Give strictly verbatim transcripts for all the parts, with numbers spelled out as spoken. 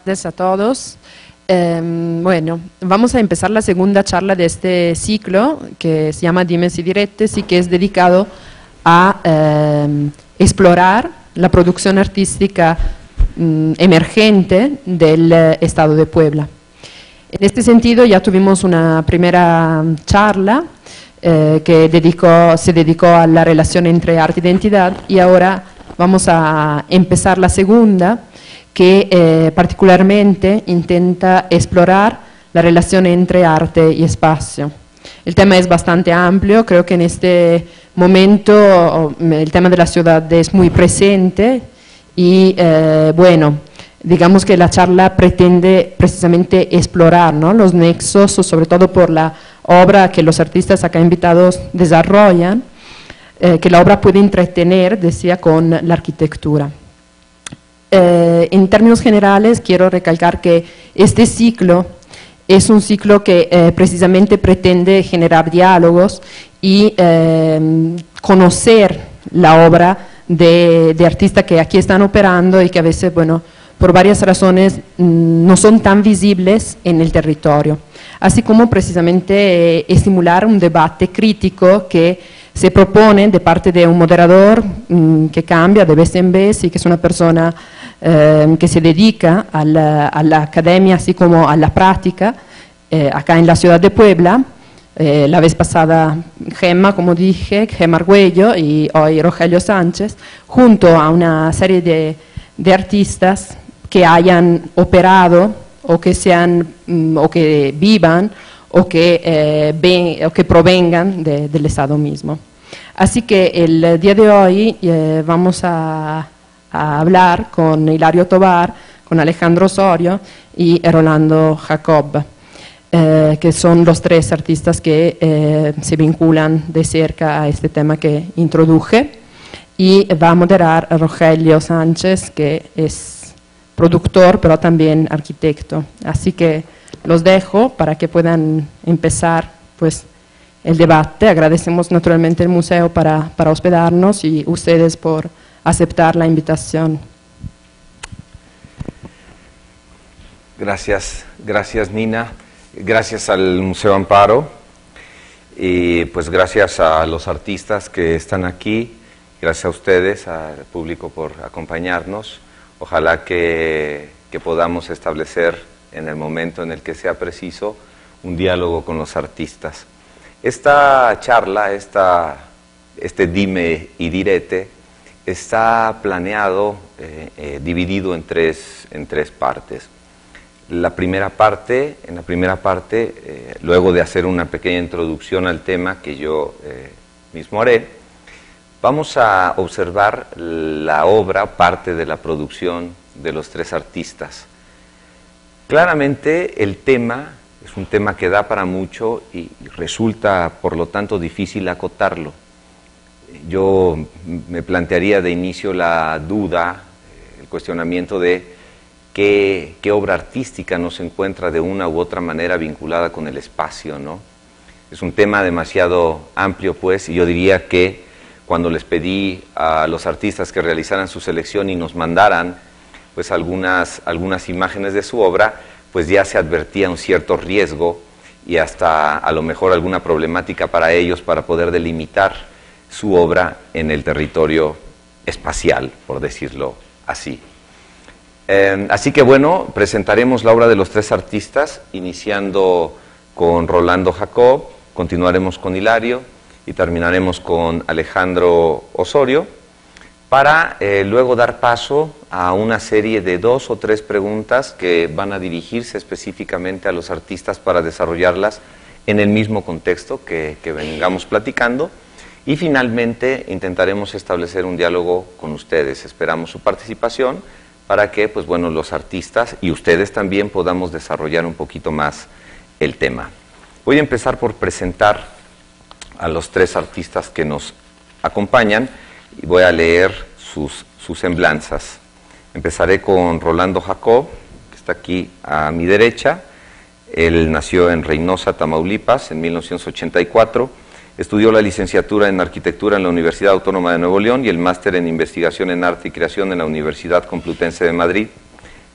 tardes a todos. Eh, bueno, vamos a empezar la segunda charla de este ciclo que se llama Dimes y Diretes y que es dedicado a eh, explorar la producción artística mm, emergente del eh, Estado de Puebla. En este sentido ya tuvimos una primera charla eh, que dedicó, se dedicó a la relación entre arte e identidad y ahora vamos a empezar la segunda que eh, particularmente intenta explorar la relación entre arte y espacio. El tema es bastante amplio, creo que en este momento el tema de la ciudad es muy presente y eh, bueno, digamos que la charla pretende precisamente explorar, ¿no?, los nexos, sobre todo por la obra que los artistas acá invitados desarrollan, eh, que la obra puede entretener, decía, con la arquitectura. Eh, en términos generales, quiero recalcar que este ciclo es un ciclo que eh, precisamente pretende generar diálogos y eh, conocer la obra de, de artistas que aquí están operando y que a veces, bueno, por varias razones mmm, no son tan visibles en el territorio. Así como precisamente eh, estimular un debate crítico que se propone de parte de un moderador mmm, que cambia de vez en vez y que es una persona eh, que se dedica a la, a la academia así como a la práctica eh, acá en la ciudad de Puebla. Eh, la vez pasada Gemma, como dije, Gemma Argüello y hoy Rogelio Sánchez, junto a una serie de, de artistas que hayan operado o que, sean, mm, o que vivan o que, eh, ven, o que provengan de, del Estado mismo. Así que el día de hoy eh, vamos a, a hablar con Hilario Tobar, con Alejandro Osorio y Rolando Jacob, eh, que son los tres artistas que eh, se vinculan de cerca a este tema que introduje, y va a moderar Rogelio Sánchez, que es productor pero también arquitecto. Así que los dejo para que puedan empezar pues el debate. Agradecemos naturalmente al museo para, para hospedarnos y ustedes por aceptar la invitación. Gracias, gracias Nina, gracias al Museo Amparo y pues gracias a los artistas que están aquí, gracias a ustedes, al público por acompañarnos. Ojalá que, que podamos establecer en el momento en el que sea preciso un diálogo con los artistas. Esta charla, esta, este dime y direte, está planeado, eh, eh, dividido en tres, en tres partes. La primera parte, en la primera parte, eh, luego de hacer una pequeña introducción al tema que yo eh, mismo haré, vamos a observar la obra, parte de la producción de los tres artistas. Claramente el tema es un tema que da para mucho y resulta, por lo tanto, difícil acotarlo. Yo me plantearía de inicio la duda, el cuestionamiento de qué, qué obra artística no se encuentra de una u otra manera vinculada con el espacio, ¿no? Es un tema demasiado amplio, pues, y yo diría que cuando les pedí a los artistas que realizaran su selección y nos mandaran pues algunas, algunas imágenes de su obra, pues ya se advertía un cierto riesgo y hasta a lo mejor alguna problemática para ellos para poder delimitar su obra en el territorio espacial, por decirlo así. Eh, así que bueno, presentaremos la obra de los tres artistas, iniciando con Rolando Jacob, continuaremos con Hilario y terminaremos con Alejandro Osorio, para eh, luego dar paso a una serie de dos o tres preguntas que van a dirigirse específicamente a los artistas para desarrollarlas en el mismo contexto que, que vengamos platicando, y finalmente intentaremos establecer un diálogo con ustedes. Esperamos su participación para que pues, bueno, los artistas y ustedes también podamos desarrollar un poquito más el tema. Voy a empezar por presentar a los tres artistas que nos acompañan y voy a leer sus, sus semblanzas. Empezaré con Rolando Jacob, que está aquí a mi derecha. Él nació en Reynosa, Tamaulipas, en mil novecientos ochenta y cuatro. Estudió la licenciatura en Arquitectura en la Universidad Autónoma de Nuevo León y el máster en Investigación en Arte y Creación en la Universidad Complutense de Madrid.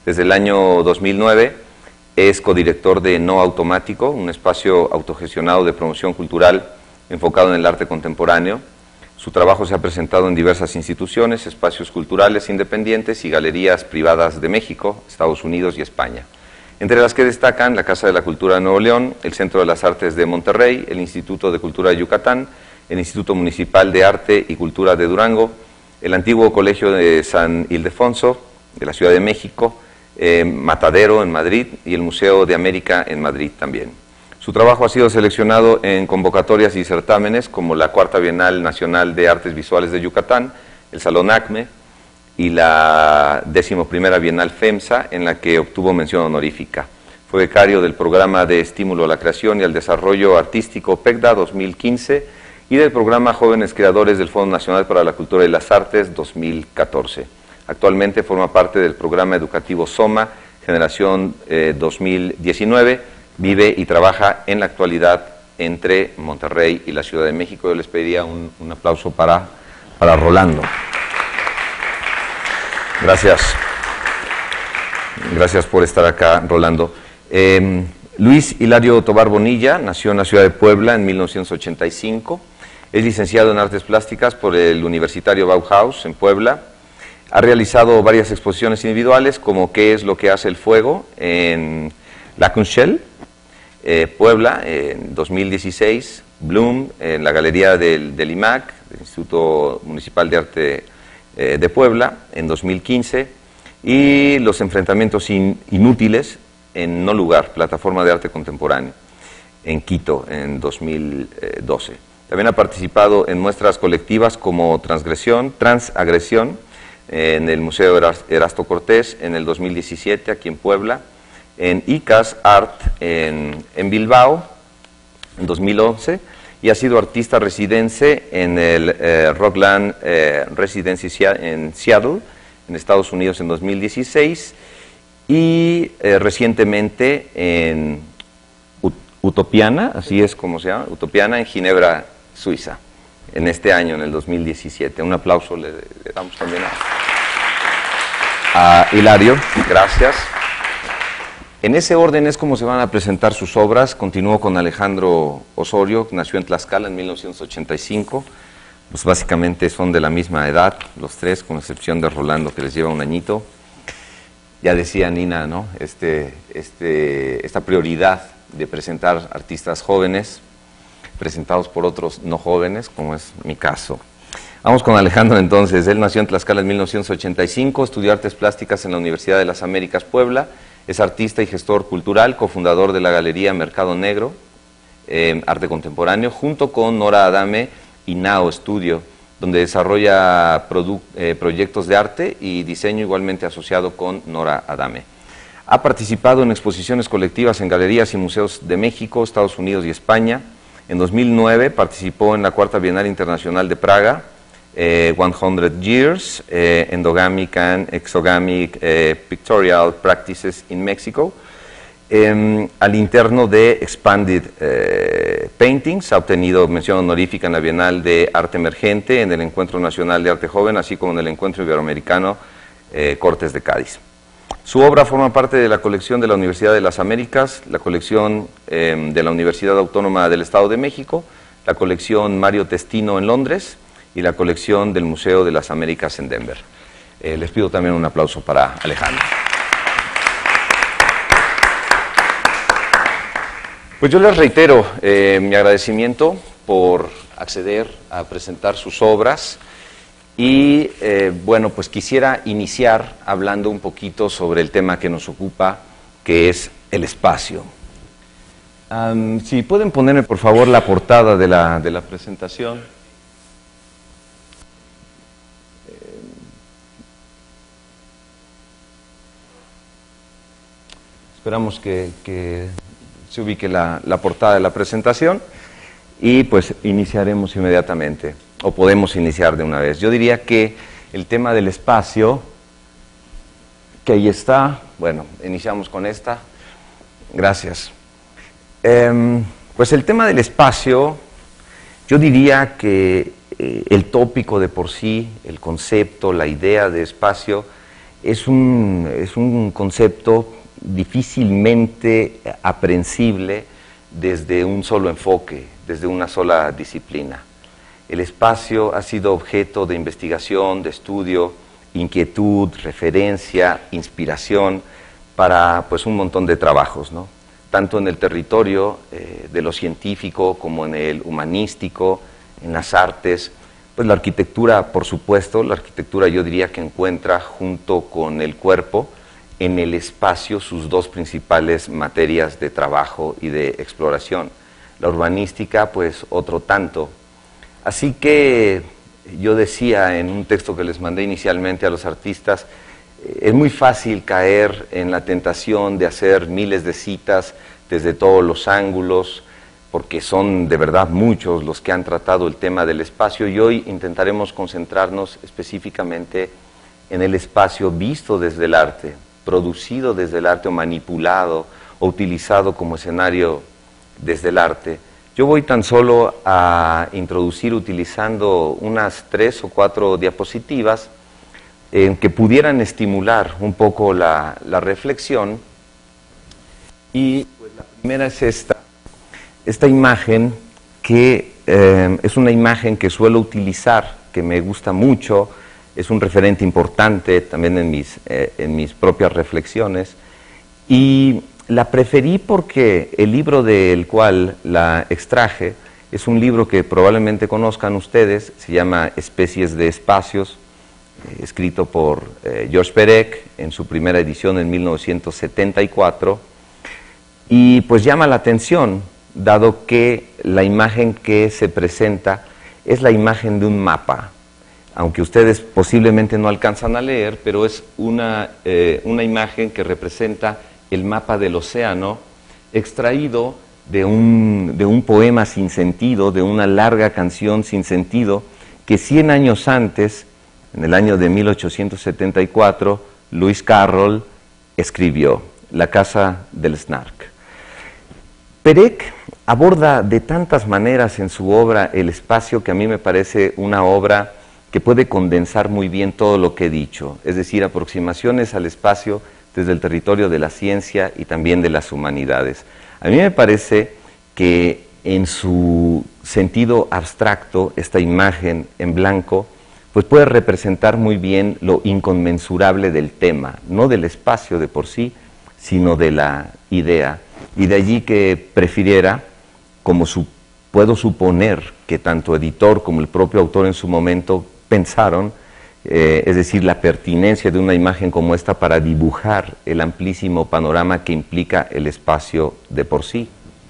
Desde el año dos mil nueve es codirector de No Automático, un espacio autogestionado de promoción cultural enfocado en el arte contemporáneo. Su trabajo se ha presentado en diversas instituciones, espacios culturales independientes y galerías privadas de México, Estados Unidos y España, entre las que destacan la Casa de la Cultura de Nuevo León, el Centro de las Artes de Monterrey, el Instituto de Cultura de Yucatán, el Instituto Municipal de Arte y Cultura de Durango, el antiguo Colegio de San Ildefonso de la Ciudad de México, eh, Matadero en Madrid y el Museo de América en Madrid también. Su trabajo ha sido seleccionado en convocatorias y certámenes como la Cuarta Bienal Nacional de Artes Visuales de Yucatán, el Salón ACME y la decimoprimera Bienal FEMSA, en la que obtuvo mención honorífica. Fue becario del Programa de Estímulo a la Creación y al Desarrollo Artístico PECDA dos mil quince y del Programa Jóvenes Creadores del Fondo Nacional para la Cultura y las Artes dos mil catorce. Actualmente forma parte del Programa Educativo SOMA Generación eh, dos mil diecinueve. Vive y trabaja en la actualidad entre Monterrey y la Ciudad de México. Yo les pediría un, un aplauso para, para Rolando. Gracias. Gracias por estar acá, Rolando. Eh, Luis Hilario Tobar Bonilla nació en la ciudad de Puebla en mil novecientos ochenta y cinco. Es licenciado en Artes Plásticas por el Universitario Bauhaus en Puebla. Ha realizado varias exposiciones individuales como ¿Qué es lo que hace el fuego? En La Kunstschule, eh, Puebla, en dos mil dieciséis, Bloom, en la Galería del, del I M A C, del Instituto Municipal de Arte eh, de Puebla, en dos mil quince, y Los Enfrentamientos in, Inútiles en No Lugar, Plataforma de Arte Contemporáneo, en Quito, en dos mil doce. También ha participado en muestras colectivas como Transgresión, Transagresión, en el Museo Erasto Cortés en el dos mil diecisiete, aquí en Puebla, en I C A S Art en, en Bilbao, en dos mil once, y ha sido artista residente en el eh, Rockland eh, Residency en Seattle, en Estados Unidos, en dos mil dieciséis, y eh, recientemente en Utopiana, así es como se llama, Utopiana, en Ginebra, Suiza, en este año, en el dos mil diecisiete. Un aplauso le, le damos también a, a Hilario, gracias. En ese orden es como se van a presentar sus obras. Continúo con Alejandro Osorio, que nació en Tlaxcala en mil novecientos ochenta y cinco. Pues básicamente son de la misma edad, los tres, con excepción de Rolando, que les lleva un añito. Ya decía Nina, ¿no? Este, este, esta prioridad de presentar artistas jóvenes, presentados por otros no jóvenes, como es mi caso. Vamos con Alejandro entonces. Él nació en Tlaxcala en mil novecientos ochenta y cinco, estudió Artes Plásticas en la Universidad de las Américas Puebla, es artista y gestor cultural, cofundador de la Galería Mercado Negro, eh, Arte Contemporáneo, junto con Nora Adame y Nao Studio, donde desarrolla eh, proyectos de arte y diseño igualmente asociado con Nora Adame. Ha participado en exposiciones colectivas en galerías y museos de México, Estados Unidos y España. En dos mil nueve participó en la Cuarta Bienal Internacional de Praga, eh, cien Years, eh, Endogamic and Exogamic eh, Pictorial Practices in Mexico. Eh, al interno de Expanded eh, Paintings, ha obtenido mención honorífica en la Bienal de Arte Emergente, en el Encuentro Nacional de Arte Joven, así como en el Encuentro Iberoamericano eh, Cortes de Cádiz. Su obra forma parte de la colección de la Universidad de las Américas, la colección eh, de la Universidad Autónoma del Estado de México, la colección Mario Testino en Londres y la colección del Museo de las Américas en Denver. Eh, les pido también un aplauso para Alejandro. Pues yo les reitero eh, mi agradecimiento por acceder a presentar sus obras. Y eh, bueno, pues quisiera iniciar hablando un poquito sobre el tema que nos ocupa, que es el espacio. Um, si pueden ponerme por favor la portada de la, de la presentación. Eh, esperamos que, que se ubique la, la portada de la presentación y pues iniciaremos inmediatamente. O podemos iniciar de una vez. Yo diría que el tema del espacio, que ahí está, bueno, iniciamos con esta, gracias. Eh, pues el tema del espacio, yo diría que eh, el tópico de por sí, el concepto, la idea de espacio, es un, es un concepto difícilmente aprehensible desde un solo enfoque, desde una sola disciplina. El espacio ha sido objeto de investigación, de estudio, inquietud, referencia, inspiración para pues, un montón de trabajos, ¿no? Tanto en el territorio eh, de lo científico como en el humanístico, en las artes. Pues la arquitectura, por supuesto, la arquitectura yo diría que encuentra junto con el cuerpo en el espacio sus dos principales materias de trabajo y de exploración. La urbanística, pues otro tanto. Así que yo decía en un texto que les mandé inicialmente a los artistas, eh, es muy fácil caer en la tentación de hacer miles de citas desde todos los ángulos, porque son de verdad muchos los que han tratado el tema del espacio, y hoy intentaremos concentrarnos específicamente en el espacio visto desde el arte, producido desde el arte o manipulado o utilizado como escenario desde el arte. Yo voy tan solo a introducir utilizando unas tres o cuatro diapositivas eh, que pudieran estimular un poco la, la reflexión. Y pues, la primera es esta, esta imagen que eh, es una imagen que suelo utilizar, que me gusta mucho, es un referente importante también en mis, eh, en mis propias reflexiones, y la preferí porque el libro del cual la extraje es un libro que probablemente conozcan ustedes, se llama Especies de Espacios, eh, escrito por eh, Georges Perec en su primera edición en mil novecientos setenta y cuatro, y pues llama la atención, dado que la imagen que se presenta es la imagen de un mapa, aunque ustedes posiblemente no alcanzan a leer, pero es una, eh, una imagen que representa el mapa del océano, extraído de un, de un poema sin sentido, de una larga canción sin sentido, que cien años antes, en el año de mil ochocientos setenta y cuatro, Lewis Carroll escribió, La casa del Snark. Perec aborda de tantas maneras en su obra el espacio que a mí me parece una obra que puede condensar muy bien todo lo que he dicho, es decir, aproximaciones al espacio desde el territorio de la ciencia y también de las humanidades. A mí me parece que en su sentido abstracto, esta imagen en blanco, pues puede representar muy bien lo inconmensurable del tema, no del espacio de por sí, sino de la idea. Y de allí que prefiriera, como su, puedo suponer que tanto editor como el propio autor en su momento pensaron, eh, es decir, la pertinencia de una imagen como esta para dibujar el amplísimo panorama que implica el espacio de por sí.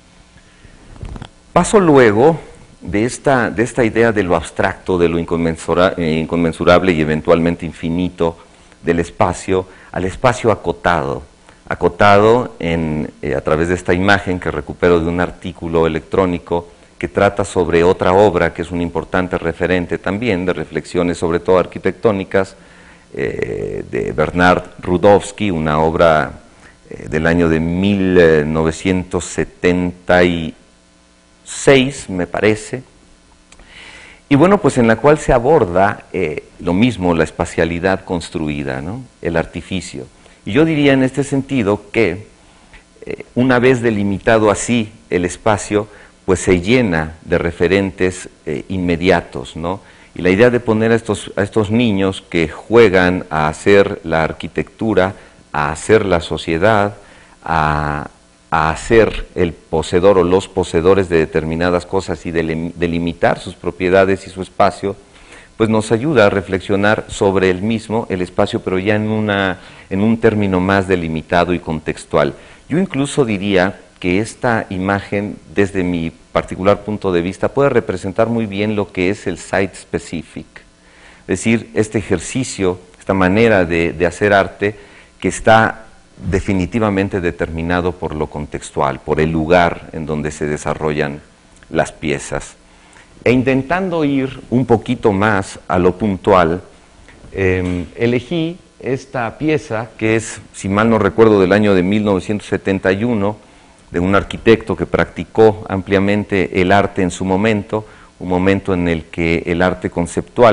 Paso luego de esta, de esta idea de lo abstracto, de lo inconmensura, eh, inconmensurable y eventualmente infinito del espacio, al espacio acotado, acotado en, eh, a través de esta imagen que recupero de un artículo electrónico que trata sobre otra obra que es un importante referente también de reflexiones sobre todo arquitectónicas, eh, de Bernard Rudowski, una obra eh, del año de mil novecientos setenta y seis, me parece, y bueno, pues en la cual se aborda eh, lo mismo, la espacialidad construida, ¿no? El artificio. Y yo diría en este sentido que eh, una vez delimitado así el espacio, pues se llena de referentes eh, inmediatos, ¿no? Y la idea de poner a estos, a estos niños que juegan a hacer la arquitectura, a hacer la sociedad, a, a hacer el poseedor o los poseedores de determinadas cosas y de delimitar sus propiedades y su espacio, pues nos ayuda a reflexionar sobre el mismo, el espacio, pero ya en, una, en un término más delimitado y contextual. Yo incluso diría que esta imagen, desde mi particular punto de vista, puede representar muy bien lo que es el site-specific, es decir, este ejercicio, esta manera de, de hacer arte que está definitivamente determinado por lo contextual, por el lugar en donde se desarrollan las piezas. E intentando ir un poquito más a lo puntual, eh, elegí esta pieza que es, si mal no recuerdo, del año de mil novecientos setenta y uno, de un arquitecto que practicó ampliamente el arte en su momento, un momento en el que el arte conceptual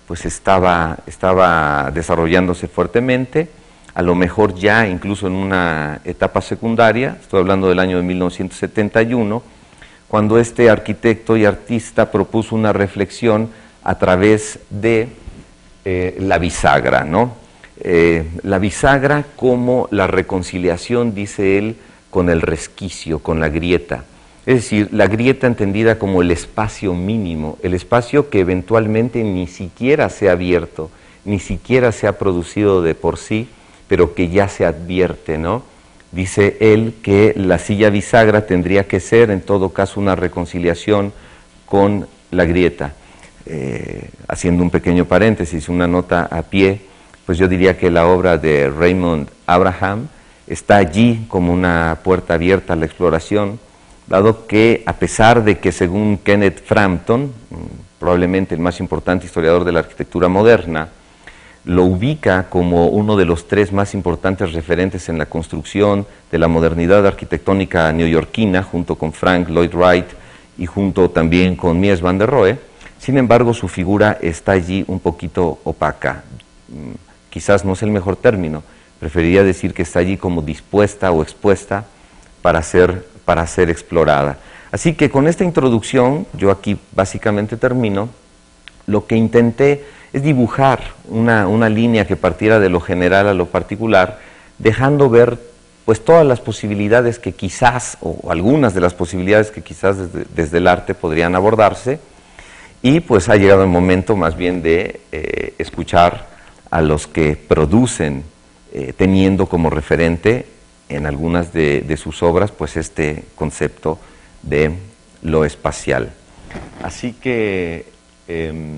pues estaba, estaba desarrollándose fuertemente, a lo mejor ya incluso en una etapa secundaria, estoy hablando del año de mil novecientos setenta y uno, cuando este arquitecto y artista propuso una reflexión a través de eh, la bisagra, ¿no? Eh, la bisagra como la reconciliación, dice él, con el resquicio, con la grieta. Es decir, la grieta entendida como el espacio mínimo, el espacio que eventualmente ni siquiera se ha abierto, ni siquiera se ha producido de por sí, pero que ya se advierte, ¿no? Dice él que la silla bisagra tendría que ser, en todo caso, una reconciliación con la grieta. Eh, haciendo un pequeño paréntesis, una nota a pie, pues yo diría que la obra de Raymond Abraham está allí como una puerta abierta a la exploración, dado que a pesar de que según Kenneth Frampton, probablemente el más importante historiador de la arquitectura moderna, lo ubica como uno de los tres más importantes referentes en la construcción de la modernidad arquitectónica neoyorquina, junto con Frank Lloyd Wright y junto también con Mies van der Rohe. Sin embargo, su figura está allí un poquito opaca. Quizás no es el mejor término, preferiría decir que está allí como dispuesta o expuesta para ser, para ser explorada. Así que con esta introducción, yo aquí básicamente termino, lo que intenté es dibujar una, una línea que partiera de lo general a lo particular, dejando ver pues todas las posibilidades que quizás, o algunas de las posibilidades que quizás desde, desde el arte podrían abordarse, y pues ha llegado el momento más bien de eh, escuchar a los que producen, eh, teniendo como referente en algunas de, de sus obras pues este concepto de lo espacial. Así que eh,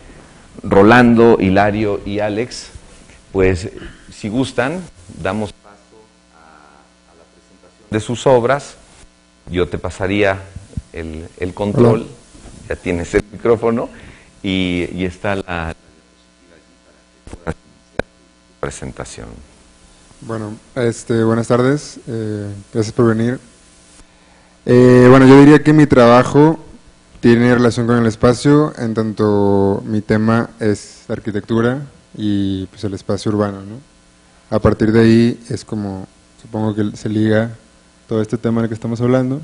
Rolando, Hilario y Alex, pues si gustan, damos paso a, a la presentación de sus obras. Yo te pasaría el, el control. Hola. Ya tienes el micrófono y, y está la, la diapositiva allí para que puedas iniciar tu presentación. Bueno, este, buenas tardes, eh, gracias por venir. Eh, bueno, yo diría que mi trabajo tiene relación con el espacio, en tanto mi tema es la arquitectura y pues el espacio urbano, ¿no? A partir de ahí es como, supongo que se liga todo este tema del que estamos hablando.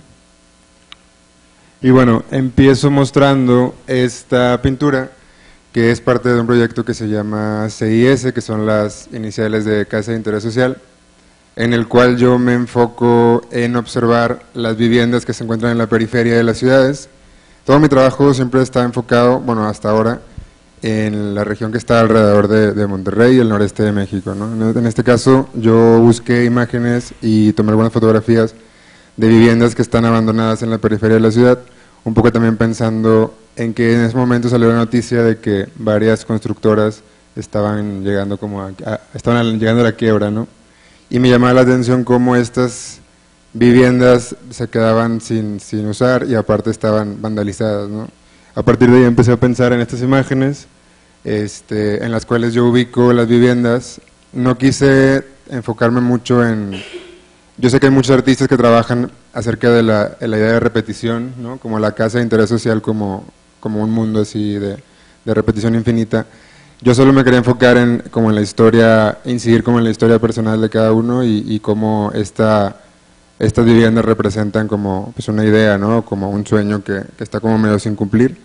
Y bueno, empiezo mostrando esta pintura, que es parte de un proyecto que se llama C I S, que son las iniciales de Casa de Interés Social, en el cual yo me enfoco en observar las viviendas que se encuentran en la periferia de las ciudades. Todo mi trabajo siempre está enfocado, bueno, hasta ahora, en la región que está alrededor de, de Monterrey y el noreste de México, ¿no? En este caso, yo busqué imágenes y tomé algunas fotografías de viviendas que están abandonadas en la periferia de la ciudad, un poco también pensando en que en ese momento salió la noticia de que varias constructoras estaban llegando como a, a, estaban llegando a la quiebra, ¿no? Y me llamaba la atención cómo estas viviendas se quedaban sin, sin usar y aparte estaban vandalizadas, ¿no? A partir de ahí empecé a pensar en estas imágenes, este, en las cuales yo ubico las viviendas. No quise enfocarme mucho en... Yo sé que hay muchos artistas que trabajan acerca de la, de la idea de repetición, ¿no? Como la casa de interés social como, como un mundo así de, de repetición infinita. Yo solo me quería enfocar en, como en la historia, incidir como en la historia personal de cada uno y, y cómo esta, estas viviendas representan como pues una idea, ¿no? Como un sueño que, que está como medio sin cumplir.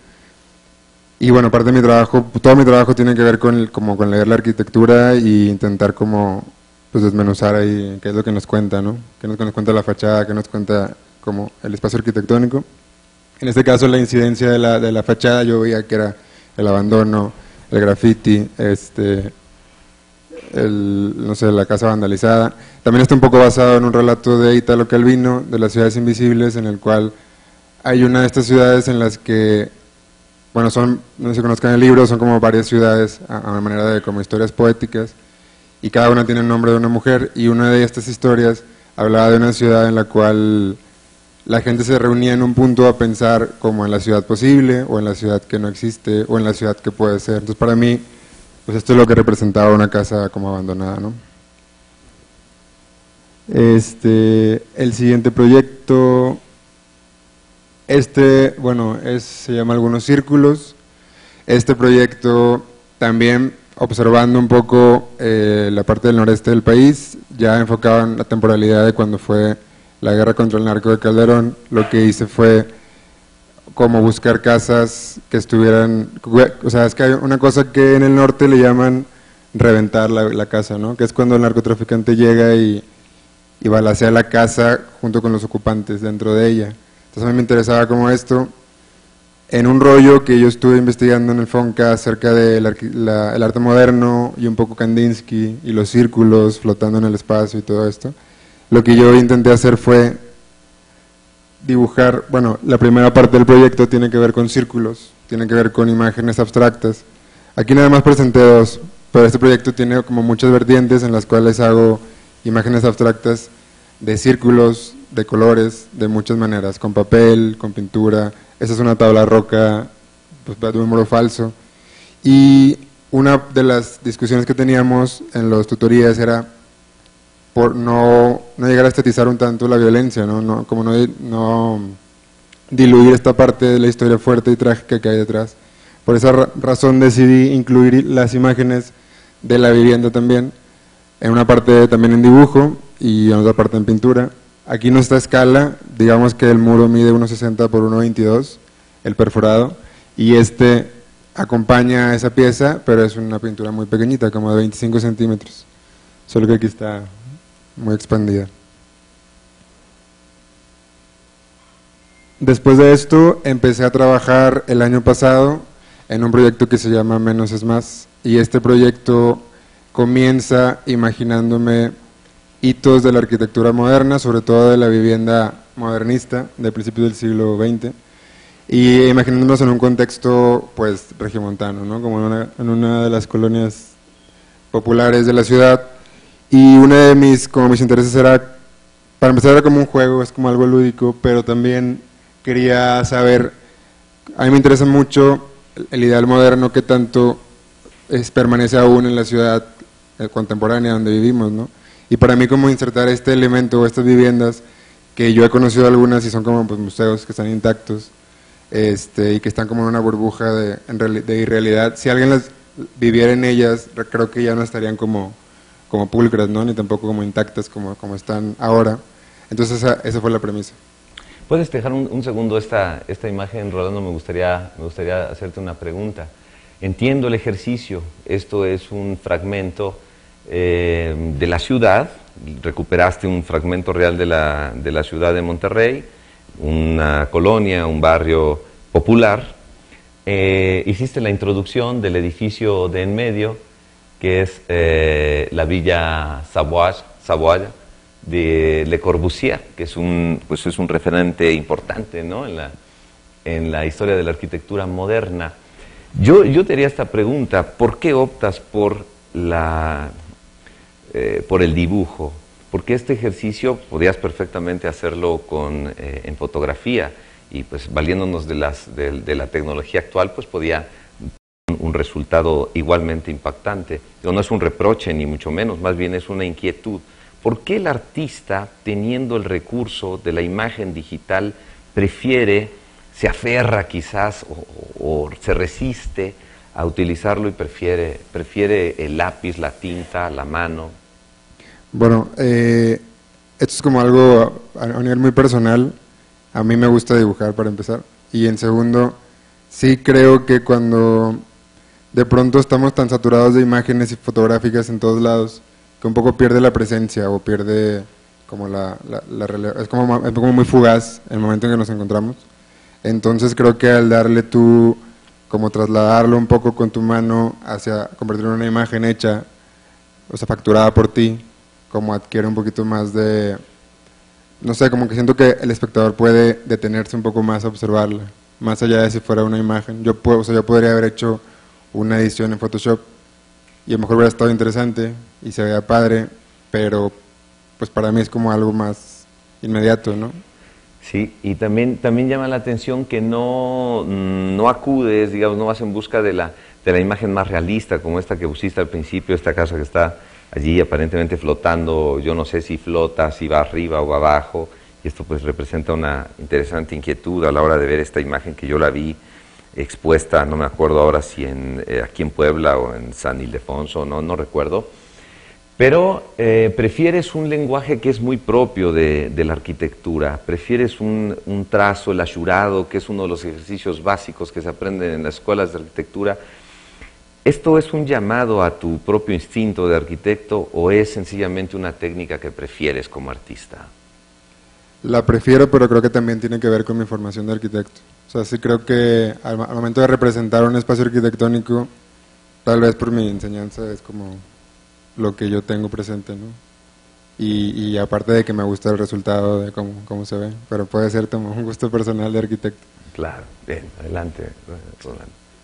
Y bueno, parte de mi trabajo, todo mi trabajo tiene que ver con, como con leer la arquitectura e intentar como pues desmenuzar ahí qué es lo que nos cuenta, ¿no? Qué es lo que nos cuenta la fachada, qué nos cuenta como el espacio arquitectónico. En este caso la incidencia de la, de la fachada yo veía que era el abandono, el graffiti, este, el, no sé, la casa vandalizada. También está un poco basado en un relato de Italo Calvino, de las ciudades invisibles, en el cual hay una de estas ciudades en las que, bueno, son, no sé si conozcan el libro, son como varias ciudades a, a manera de como historias poéticas, y cada una tiene el nombre de una mujer, y una de estas historias hablaba de una ciudad en la cual la gente se reunía en un punto a pensar como en la ciudad posible, o en la ciudad que no existe, o en la ciudad que puede ser. Entonces para mí, pues esto es lo que representaba una casa como abandonada, ¿no? Este, el siguiente proyecto, este, bueno, es, se llama Algunos Círculos. Este proyecto también observando un poco eh, la parte del noreste del país, ya enfocado en la temporalidad de cuando fue la guerra contra el narco de Calderón, lo que hice fue como buscar casas que estuvieran, o sea, es que hay una cosa que en el norte le llaman reventar la, la casa, ¿no? Que es cuando el narcotraficante llega y, y balacea la casa junto con los ocupantes dentro de ella. Entonces a mí me interesaba como esto, en un rollo que yo estuve investigando en el FONCA acerca del arte moderno y un poco Kandinsky y los círculos flotando en el espacio y todo esto. Lo que yo intenté hacer fue dibujar, bueno, la primera parte del proyecto tiene que ver con círculos, tiene que ver con imágenes abstractas. Aquí nada más presenté dos, pero este proyecto tiene como muchas vertientes en las cuales hago imágenes abstractas de círculos, de colores, de muchas maneras, con papel, con pintura. Esa es una tabla roca, pues, de un número falso. Y una de las discusiones que teníamos en las tutorías era por no, no llegar a estetizar un tanto la violencia, ¿no? No, como no, no diluir esta parte de la historia fuerte y trágica que hay detrás. Por esa ra razón decidí incluir las imágenes de la vivienda también, en una parte también en dibujo y en otra parte en pintura. Aquí no está a escala, digamos que el muro mide uno sesenta por uno veintidós, el perforado, y este acompaña a esa pieza, pero es una pintura muy pequeñita, como de veinticinco centímetros, solo que aquí está muy expandida. Después de esto empecé a trabajar el año pasado en un proyecto que se llama Menos es Más, y este proyecto comienza imaginándome hitos de la arquitectura moderna, sobre todo de la vivienda modernista de principios del siglo veinte, y imaginándonos en un contexto pues regiomontano, ¿no? Como en una, en una de las colonias populares de la ciudad. Y uno de mis, como mis intereses era, para empezar era como un juego, es como algo lúdico, pero también quería saber, a mí me interesa mucho el ideal moderno que tanto es, permanece aún en la ciudad contemporánea donde vivimos, ¿no? Y para mí como insertar este elemento o estas viviendas, que yo he conocido algunas y son como pues, museos que están intactos, este, y que están como en una burbuja de, de irrealidad, si alguien las viviera en ellas, creo que ya no estarían como, como pulcras, ¿no? Ni tampoco como intactas como, como están ahora. Entonces esa, esa fue la premisa. ¿Puedes dejar un, un segundo esta, esta imagen, Rolando? Me gustaría, me gustaría hacerte una pregunta. Entiendo el ejercicio, esto es un fragmento eh, de la ciudad, recuperaste un fragmento real de la, de la ciudad de Monterrey, una colonia, un barrio popular, eh, hiciste la introducción del edificio de en medio, que es eh, la Villa Savoy, Savoy de Le Corbusier, que es un, pues es un referente importante, ¿no? en, la, en la historia de la arquitectura moderna. Yo, yo te haría esta pregunta: ¿por qué optas por, la, eh, por el dibujo? Porque este ejercicio podrías perfectamente hacerlo con, eh, en fotografía, y pues valiéndonos de, las, de, de la tecnología actual, pues podía un resultado igualmente impactante. Pero no es un reproche ni mucho menos, más bien es una inquietud. ¿Por qué el artista, teniendo el recurso de la imagen digital, prefiere, se aferra quizás o, o se resiste a utilizarlo y prefiere, prefiere el lápiz, la tinta, la mano? Bueno, eh, esto es como algo a, a nivel muy personal. A mí me gusta dibujar, para empezar, y en segundo, sí creo que cuando de pronto estamos tan saturados de imágenes y fotográficas en todos lados, que un poco pierde la presencia o pierde como la, la, la es, como, es como muy fugaz el momento en que nos encontramos. Entonces creo que al darle tú, como trasladarlo un poco con tu mano hacia convertirlo en una imagen hecha, o sea, facturada por ti, como adquiere un poquito más de, no sé, como que siento que el espectador puede detenerse un poco más a observarla, más allá de si fuera una imagen. Yo, puedo, o sea, yo podría haber hecho una edición en Photoshop y a lo mejor hubiera estado interesante y se veía padre, pero pues para mí es como algo más inmediato, ¿no? Sí, y también, también llama la atención que no, no acudes, digamos, no vas en busca de la, de la imagen más realista, como esta que pusiste al principio, esta casa que está allí aparentemente flotando. Yo no sé si flota, si va arriba o va abajo, y esto pues representa una interesante inquietud a la hora de ver esta imagen, que yo la vi expuesta, no me acuerdo ahora si en, eh, aquí en Puebla o en San Ildefonso, no, no recuerdo, pero eh, prefieres un lenguaje que es muy propio de, de la arquitectura, prefieres un, un trazo, el ayurado, que es uno de los ejercicios básicos que se aprenden en las escuelas de arquitectura. ¿Esto es un llamado a tu propio instinto de arquitecto o es sencillamente una técnica que prefieres como artista? La prefiero, pero creo que también tiene que ver con mi formación de arquitecto. O sea, sí creo que al, al momento de representar un espacio arquitectónico, tal vez por mi enseñanza es como lo que yo tengo presente, ¿no? Y, y aparte de que me gusta el resultado de cómo, cómo se ve, pero puede ser como un gusto personal de arquitecto. Claro, bien, adelante, Rolando.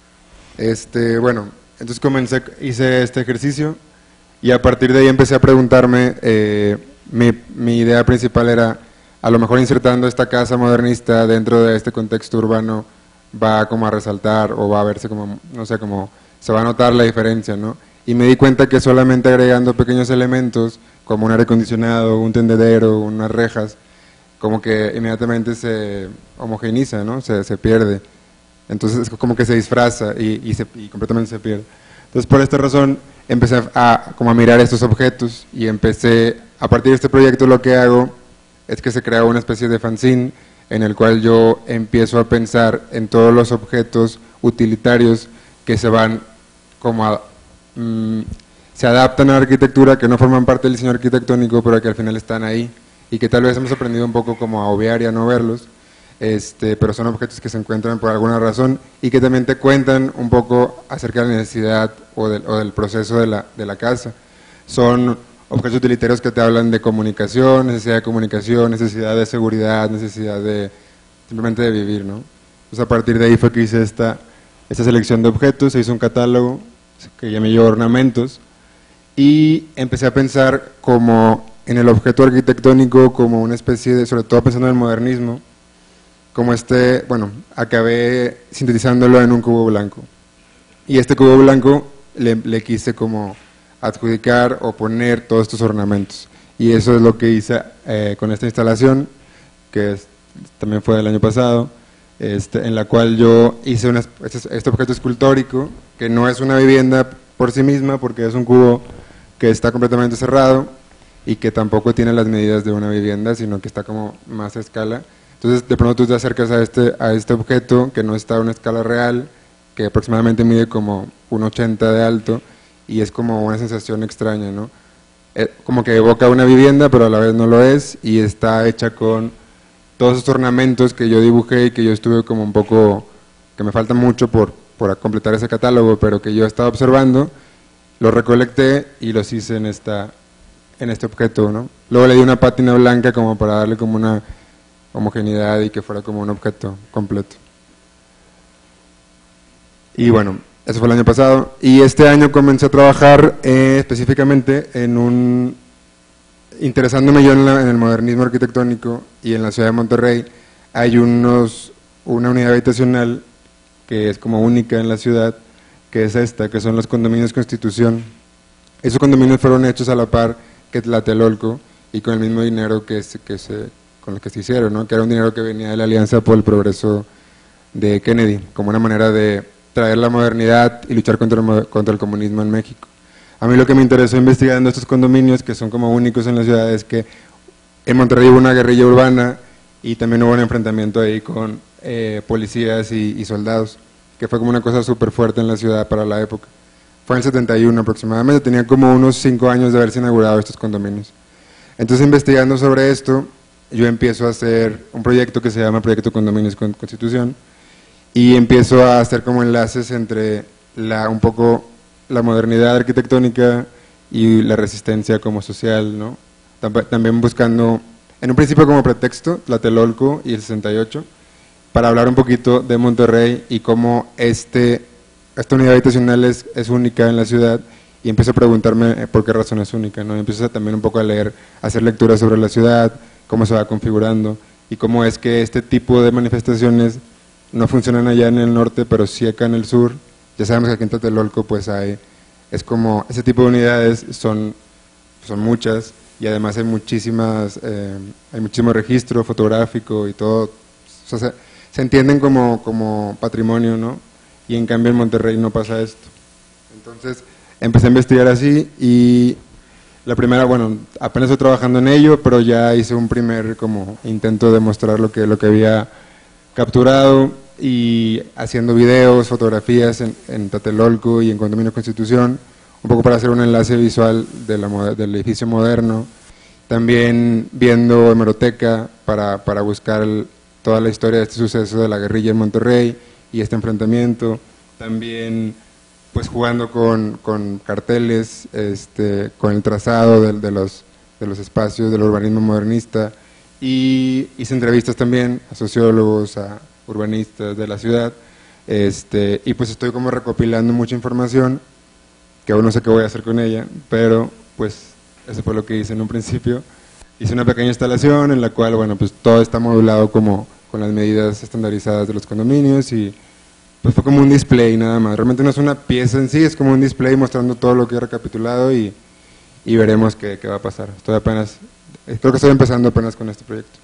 Este, bueno, entonces comencé, hice este ejercicio y a partir de ahí empecé a preguntarme, eh, mi, mi idea principal era, a lo mejor insertando esta casa modernista dentro de este contexto urbano, va como a resaltar o va a verse como, no sé, como se va a notar la diferencia, ¿no? Y me di cuenta que solamente agregando pequeños elementos, como un aire acondicionado, un tendedero, unas rejas, como que inmediatamente se homogeneiza, ¿no? Se, se pierde. Entonces es como que se disfraza y, y, se, y completamente se pierde. Entonces por esta razón empecé a, como a mirar estos objetos y empecé, a partir de este proyecto lo que hago es que se crea una especie de fanzine en el cual yo empiezo a pensar en todos los objetos utilitarios que se van como a, mmm, se adaptan a la arquitectura, que no forman parte del diseño arquitectónico, pero que al final están ahí y que tal vez hemos aprendido un poco como a obviar y a no verlos, este, pero son objetos que se encuentran por alguna razón y que también te cuentan un poco acerca de la necesidad o del, o del proceso de la, de la casa. Son objetos utilitarios que te hablan de comunicación, necesidad de comunicación, necesidad de seguridad, necesidad de simplemente de vivir, ¿no? Entonces a partir de ahí fue que hice esta, esta selección de objetos, se hizo un catálogo que llamé yo ornamentos y empecé a pensar como en el objeto arquitectónico como una especie de, sobre todo pensando en el modernismo, como este, bueno, acabé sintetizándolo en un cubo blanco y este cubo blanco le, le quise como adjudicar o poner todos estos ornamentos y eso es lo que hice eh, con esta instalación que es, también fue del año pasado, este, en la cual yo hice una, este, este objeto escultórico que no es una vivienda por sí misma porque es un cubo que está completamente cerrado y que tampoco tiene las medidas de una vivienda sino que está como más a escala. Entonces de pronto tú te acercas a este, a este objeto que no está a una escala real, que aproximadamente mide como uno ochenta de alto y es como una sensación extraña, ¿no? Eh, como que evoca una vivienda pero a la vez no lo es y está hecha con todos esos ornamentos que yo dibujé y que yo estuve como un poco, que me falta mucho por, por completar ese catálogo, pero que yo estaba observando, los recolecté y los hice en, esta, en este objeto, ¿no? Luego le di una pátina blanca como para darle como una homogeneidad y que fuera como un objeto completo. Y bueno, eso fue el año pasado y este año comencé a trabajar eh, específicamente en un, interesándome yo en, la, en el modernismo arquitectónico y en la ciudad de Monterrey hay unos, una unidad habitacional que es como única en la ciudad, que es esta, que son los condominios Constitución. Esos condominios fueron hechos a la par que Tlatelolco y con el mismo dinero que se, que se, con el que se hicieron, ¿no? Que era un dinero que venía de la Alianza por el Progreso de Kennedy, como una manera de traer la modernidad y luchar contra el, contra el comunismo en México. A mí lo que me interesó investigando estos condominios, que son como únicos en la ciudad, es que en Monterrey hubo una guerrilla urbana y también hubo un enfrentamiento ahí con eh, policías y, y soldados, que fue como una cosa súper fuerte en la ciudad para la época. Fue en el setenta y uno aproximadamente, tenía como unos cinco años de haberse inaugurado estos condominios. Entonces investigando sobre esto, yo empiezo a hacer un proyecto que se llama Proyecto Condominios con Constitución y empiezo a hacer como enlaces entre la, un poco la modernidad arquitectónica y la resistencia como social, ¿no? También buscando, en un principio como pretexto, Tlatelolco y el sesenta y ocho, para hablar un poquito de Monterrey y cómo este, esta unidad habitacional es, es única en la ciudad y empiezo a preguntarme por qué razón es única, ¿no? Y empiezo también un poco a leer, a hacer lecturas sobre la ciudad, cómo se va configurando y cómo es que este tipo de manifestaciones no funcionan allá en el norte, pero sí acá en el sur. Ya sabemos que aquí en Tlatelolco pues hay, es como, ese tipo de unidades son, son muchas y además hay muchísimas, eh, hay muchísimo registro fotográfico y todo, o sea, se, se entienden como, como patrimonio, ¿no? Y en cambio en Monterrey no pasa esto. Entonces empecé a investigar así y la primera, bueno, apenas estoy trabajando en ello, pero ya hice un primer como intento de mostrar lo que, lo que había capturado y haciendo videos, fotografías en, en Tlatelolco y en Condominio Constitución, un poco para hacer un enlace visual de la, del edificio moderno, también viendo hemeroteca para, para buscar el, toda la historia de este suceso de la guerrilla en Monterrey y este enfrentamiento, también pues jugando con, con carteles, este, con el trazado de, de, los, de los espacios del urbanismo modernista, y hice entrevistas también a sociólogos, a urbanistas de la ciudad, este, y pues estoy como recopilando mucha información, que aún no sé qué voy a hacer con ella, pero pues eso fue lo que hice en un principio. Hice una pequeña instalación en la cual, bueno, pues todo está modulado como con las medidas estandarizadas de los condominios y pues fue como un display nada más. Realmente no es una pieza en sí, es como un display mostrando todo lo que he recapitulado y, y veremos qué, qué va a pasar. Estoy apenas, creo que estoy empezando apenas con este proyecto.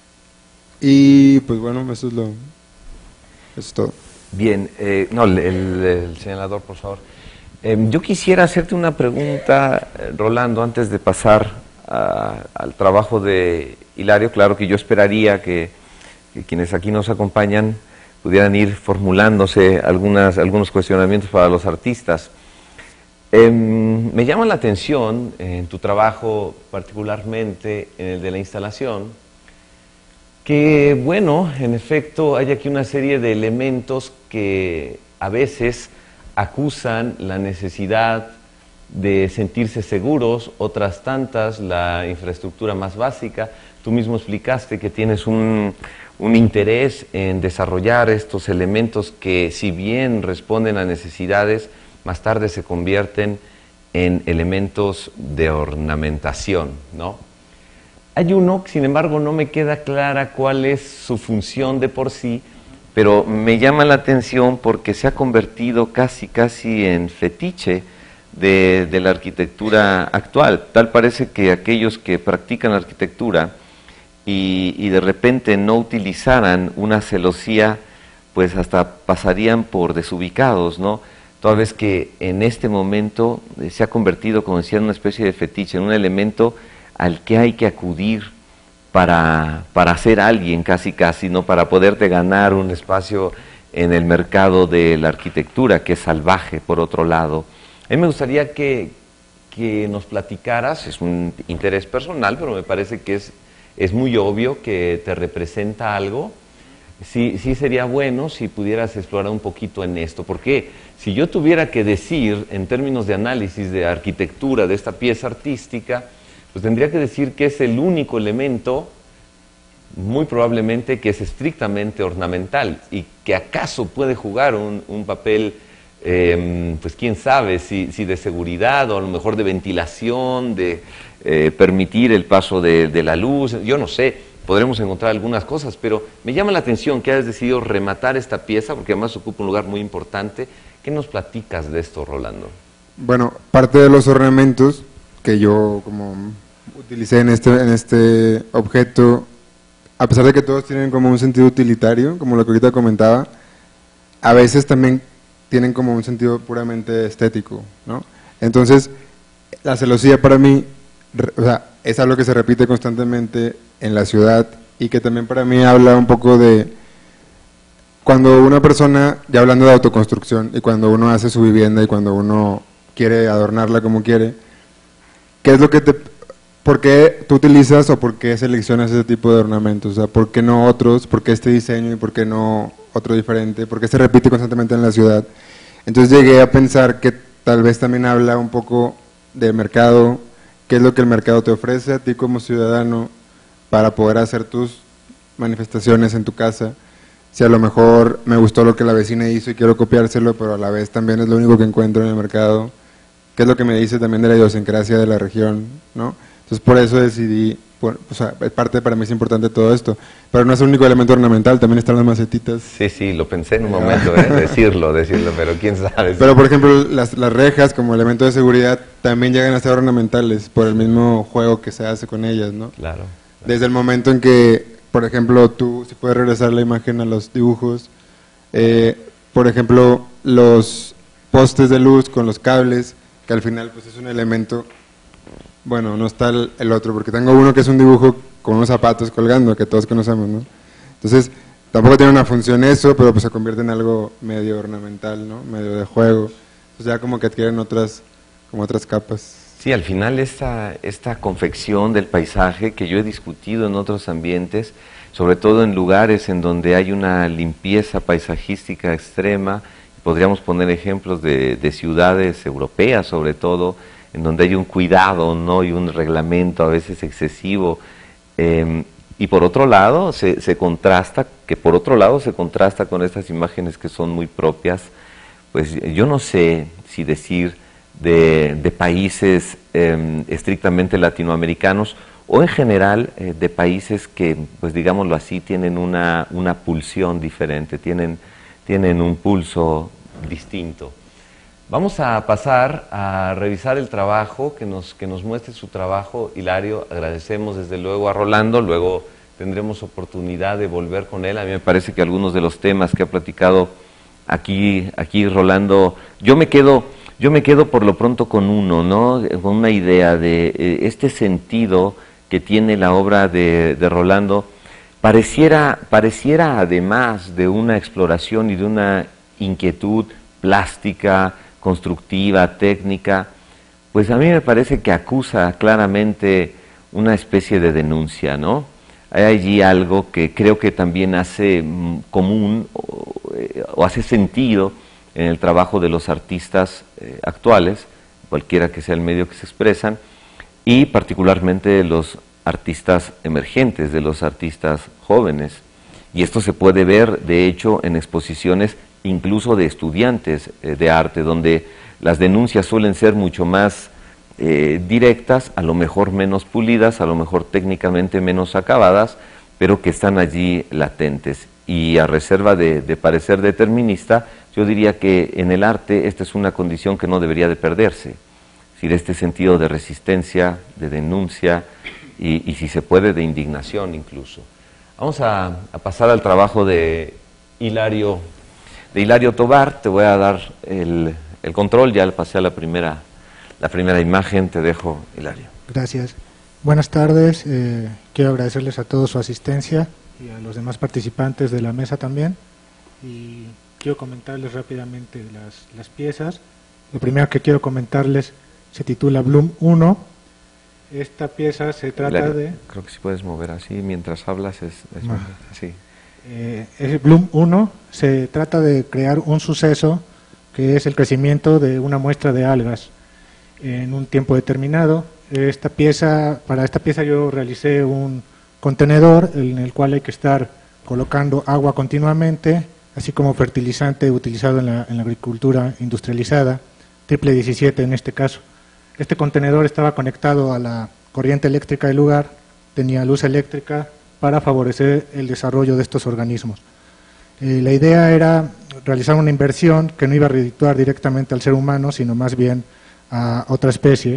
Y pues bueno, eso es lo, eso es todo. Bien, eh, no, el, el señalador, por favor. Eh, yo quisiera hacerte una pregunta, Rolando, antes de pasar a, al trabajo de Hilario. Claro que yo esperaría que, que quienes aquí nos acompañan pudieran ir formulándose algunas, algunos cuestionamientos para los artistas. Eh, me llama la atención en tu trabajo, particularmente en el de la instalación, que, bueno, en efecto, hay aquí una serie de elementos que a veces acusan la necesidad de sentirse seguros, otras tantas la infraestructura más básica. Tú mismo explicaste que tienes un, un interés en desarrollar estos elementos que, si bien responden a necesidades, más tarde se convierten en elementos de ornamentación, ¿no? Hay uno, sin embargo, no me queda clara cuál es su función de por sí, pero me llama la atención porque se ha convertido casi, casi en fetiche de, de la arquitectura actual. Tal parece que aquellos que practican arquitectura y, y de repente no utilizaran una celosía, pues hasta pasarían por desubicados, ¿no? Toda vez que en este momento se ha convertido, como decía, en una especie de fetiche, en un elemento al que hay que acudir para, para ser alguien casi casi, ¿no? Para poderte ganar un espacio en el mercado de la arquitectura, que es salvaje por otro lado. A mí me gustaría que, que nos platicaras, es un interés personal, pero me parece que es, es muy obvio que te representa algo. Sí, sí sería bueno si pudieras explorar un poquito en esto, porque si yo tuviera que decir en términos de análisis de arquitectura de esta pieza artística, pues tendría que decir que es el único elemento, muy probablemente, que es estrictamente ornamental y que acaso puede jugar un, un papel, eh, pues quién sabe, si, si de seguridad o a lo mejor de ventilación, de eh, permitir el paso de, de la luz, yo no sé, podremos encontrar algunas cosas, pero me llama la atención que hayas decidido rematar esta pieza, porque además ocupa un lugar muy importante. ¿Qué nos platicas de esto, Rolando? Bueno, parte de los ornamentos que yo como utilicé en este, en este objeto, a pesar de que todos tienen como un sentido utilitario, como lo que ahorita comentaba, a veces también tienen como un sentido puramente estético, ¿no? Entonces, la celosía para mí, o sea, es algo que se repite constantemente en la ciudad y que también para mí habla un poco de cuando una persona, ya hablando de autoconstrucción, y cuando uno hace su vivienda y cuando uno quiere adornarla como quiere, ¿qué es lo que te, por qué tú utilizas o por qué seleccionas ese tipo de ornamentos? O sea, ¿por qué no otros? ¿Por qué este diseño y por qué no otro diferente? ¿Por qué se repite constantemente en la ciudad? Entonces llegué a pensar que tal vez también habla un poco del mercado, qué es lo que el mercado te ofrece a ti como ciudadano para poder hacer tus manifestaciones en tu casa. Si a lo mejor me gustó lo que la vecina hizo y quiero copiárselo, pero a la vez también es lo único que encuentro en el mercado, qué es lo que me dice también de la idiosincrasia de la región, ¿no? Entonces por eso decidí, por, o sea, parte para mí es importante todo esto, pero no es el único elemento ornamental, también están las macetitas. Sí, sí, lo pensé en un momento, ¿eh? decirlo, decirlo, pero quién sabe. Pero por ejemplo, las, las rejas como elemento de seguridad también llegan a ser ornamentales por el mismo juego que se hace con ellas, ¿no? Claro. claro. Desde el momento en que por ejemplo, tú, si puedes regresar la imagen a los dibujos, eh, por ejemplo, los postes de luz con los cables, que al final pues es un elemento, bueno, no está el, el otro, porque tengo uno que es un dibujo con unos zapatos colgando, que todos conocemos, ¿no? Entonces, tampoco tiene una función eso, pero pues se convierte en algo medio ornamental, ¿no? Medio de juego. Entonces ya como que adquieren otras, como otras capas. Sí, al final esta, esta confección del paisaje que yo he discutido en otros ambientes, sobre todo en lugares en donde hay una limpieza paisajística extrema, podríamos poner ejemplos de, de ciudades europeas sobre todo, en donde hay un cuidado, ¿no? Y un reglamento a veces excesivo, eh, y por otro lado se, se contrasta, que por otro lado se contrasta con estas imágenes que son muy propias, pues yo no sé si decir de, de países eh, estrictamente latinoamericanos o en general eh, de países que, pues digámoslo así, tienen una, una pulsión diferente, tienen, tienen un pulso distinto. Vamos a pasar a revisar el trabajo, que nos, que nos muestre su trabajo, Hilario. Agradecemos desde luego a Rolando, luego tendremos oportunidad de volver con él. A mí me parece que algunos de los temas que ha platicado aquí, aquí Rolando, yo me quedo, yo me quedo por lo pronto con uno, ¿no? Con una idea de eh, este sentido que tiene la obra de, de Rolando, pareciera, pareciera además de una exploración y de una inquietud plástica, constructiva, técnica, pues a mí me parece que acusa claramente una especie de denuncia, ¿no? Hay allí algo que creo que también hace mm, común o, eh, o hace sentido en el trabajo de los artistas eh, actuales, cualquiera que sea el medio que se expresan, y particularmente de los artistas emergentes, de los artistas jóvenes. Y esto se puede ver, de hecho, en exposiciones incluso de estudiantes eh, de arte, donde las denuncias suelen ser mucho más eh, directas, a lo mejor menos pulidas, a lo mejor técnicamente menos acabadas, pero que están allí latentes. Y a reserva de, de parecer determinista, yo diría que en el arte esta es una condición que no debería de perderse. Es decir, este sentido de resistencia, de denuncia y, y si se puede, de indignación incluso. Vamos a, a pasar al trabajo de Hilario de Hilario Tobar. Te voy a dar el, el control, ya le pasé a la primera, la primera imagen, te dejo, Hilario. Gracias. Buenas tardes, eh, quiero agradecerles a todos su asistencia y a los demás participantes de la mesa también, y quiero comentarles rápidamente las, las piezas. Lo primero que quiero comentarles se titula Bloom uno. Esta pieza se trata Hilario, de... creo que si puedes mover así mientras hablas es, es Ma. así. Eh, es Bloom uno, se trata de crear un suceso que es el crecimiento de una muestra de algas en un tiempo determinado. Esta pieza, para esta pieza yo realicé un contenedor en el cual hay que estar colocando agua continuamente, así como fertilizante utilizado en la, en la agricultura industrializada, triple diecisiete en este caso. Este contenedor estaba conectado a la corriente eléctrica del lugar, tenía luz eléctrica para favorecer el desarrollo de estos organismos. Eh, la idea era realizar una inversión que no iba a redituar directamente al ser humano, sino más bien a otra especie,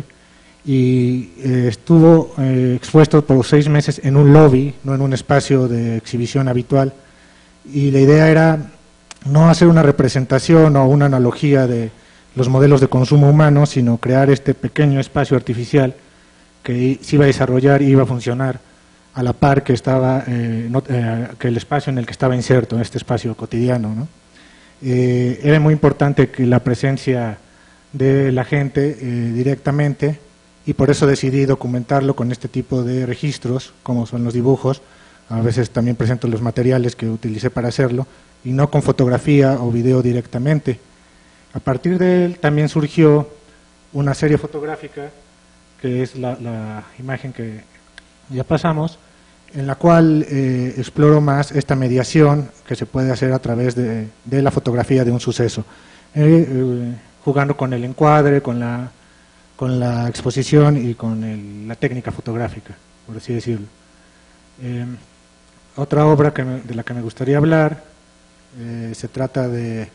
y eh, estuvo eh, expuesto por seis meses en un lobby, no en un espacio de exhibición habitual, y la idea era no hacer una representación o una analogía de los modelos de consumo humano, sino crear este pequeño espacio artificial que se iba a desarrollar y iba a funcionar a la par que estaba eh, no, eh, que el espacio en el que estaba inserto, este espacio cotidiano, ¿no? Eh, era muy importante que la presencia de la gente eh, directamente, y por eso decidí documentarlo con este tipo de registros, como son los dibujos. A veces también presento los materiales que utilicé para hacerlo, y no con fotografía o video directamente. A partir de él también surgió una serie fotográfica, que es la, la imagen que ya pasamos, en la cual eh, exploro más esta mediación que se puede hacer a través de, de la fotografía de un suceso, eh, eh, jugando con el encuadre, con la, con la exposición y con el, la técnica fotográfica, por así decirlo. Eh, otra obra que me, de la que me gustaría hablar eh, se trata de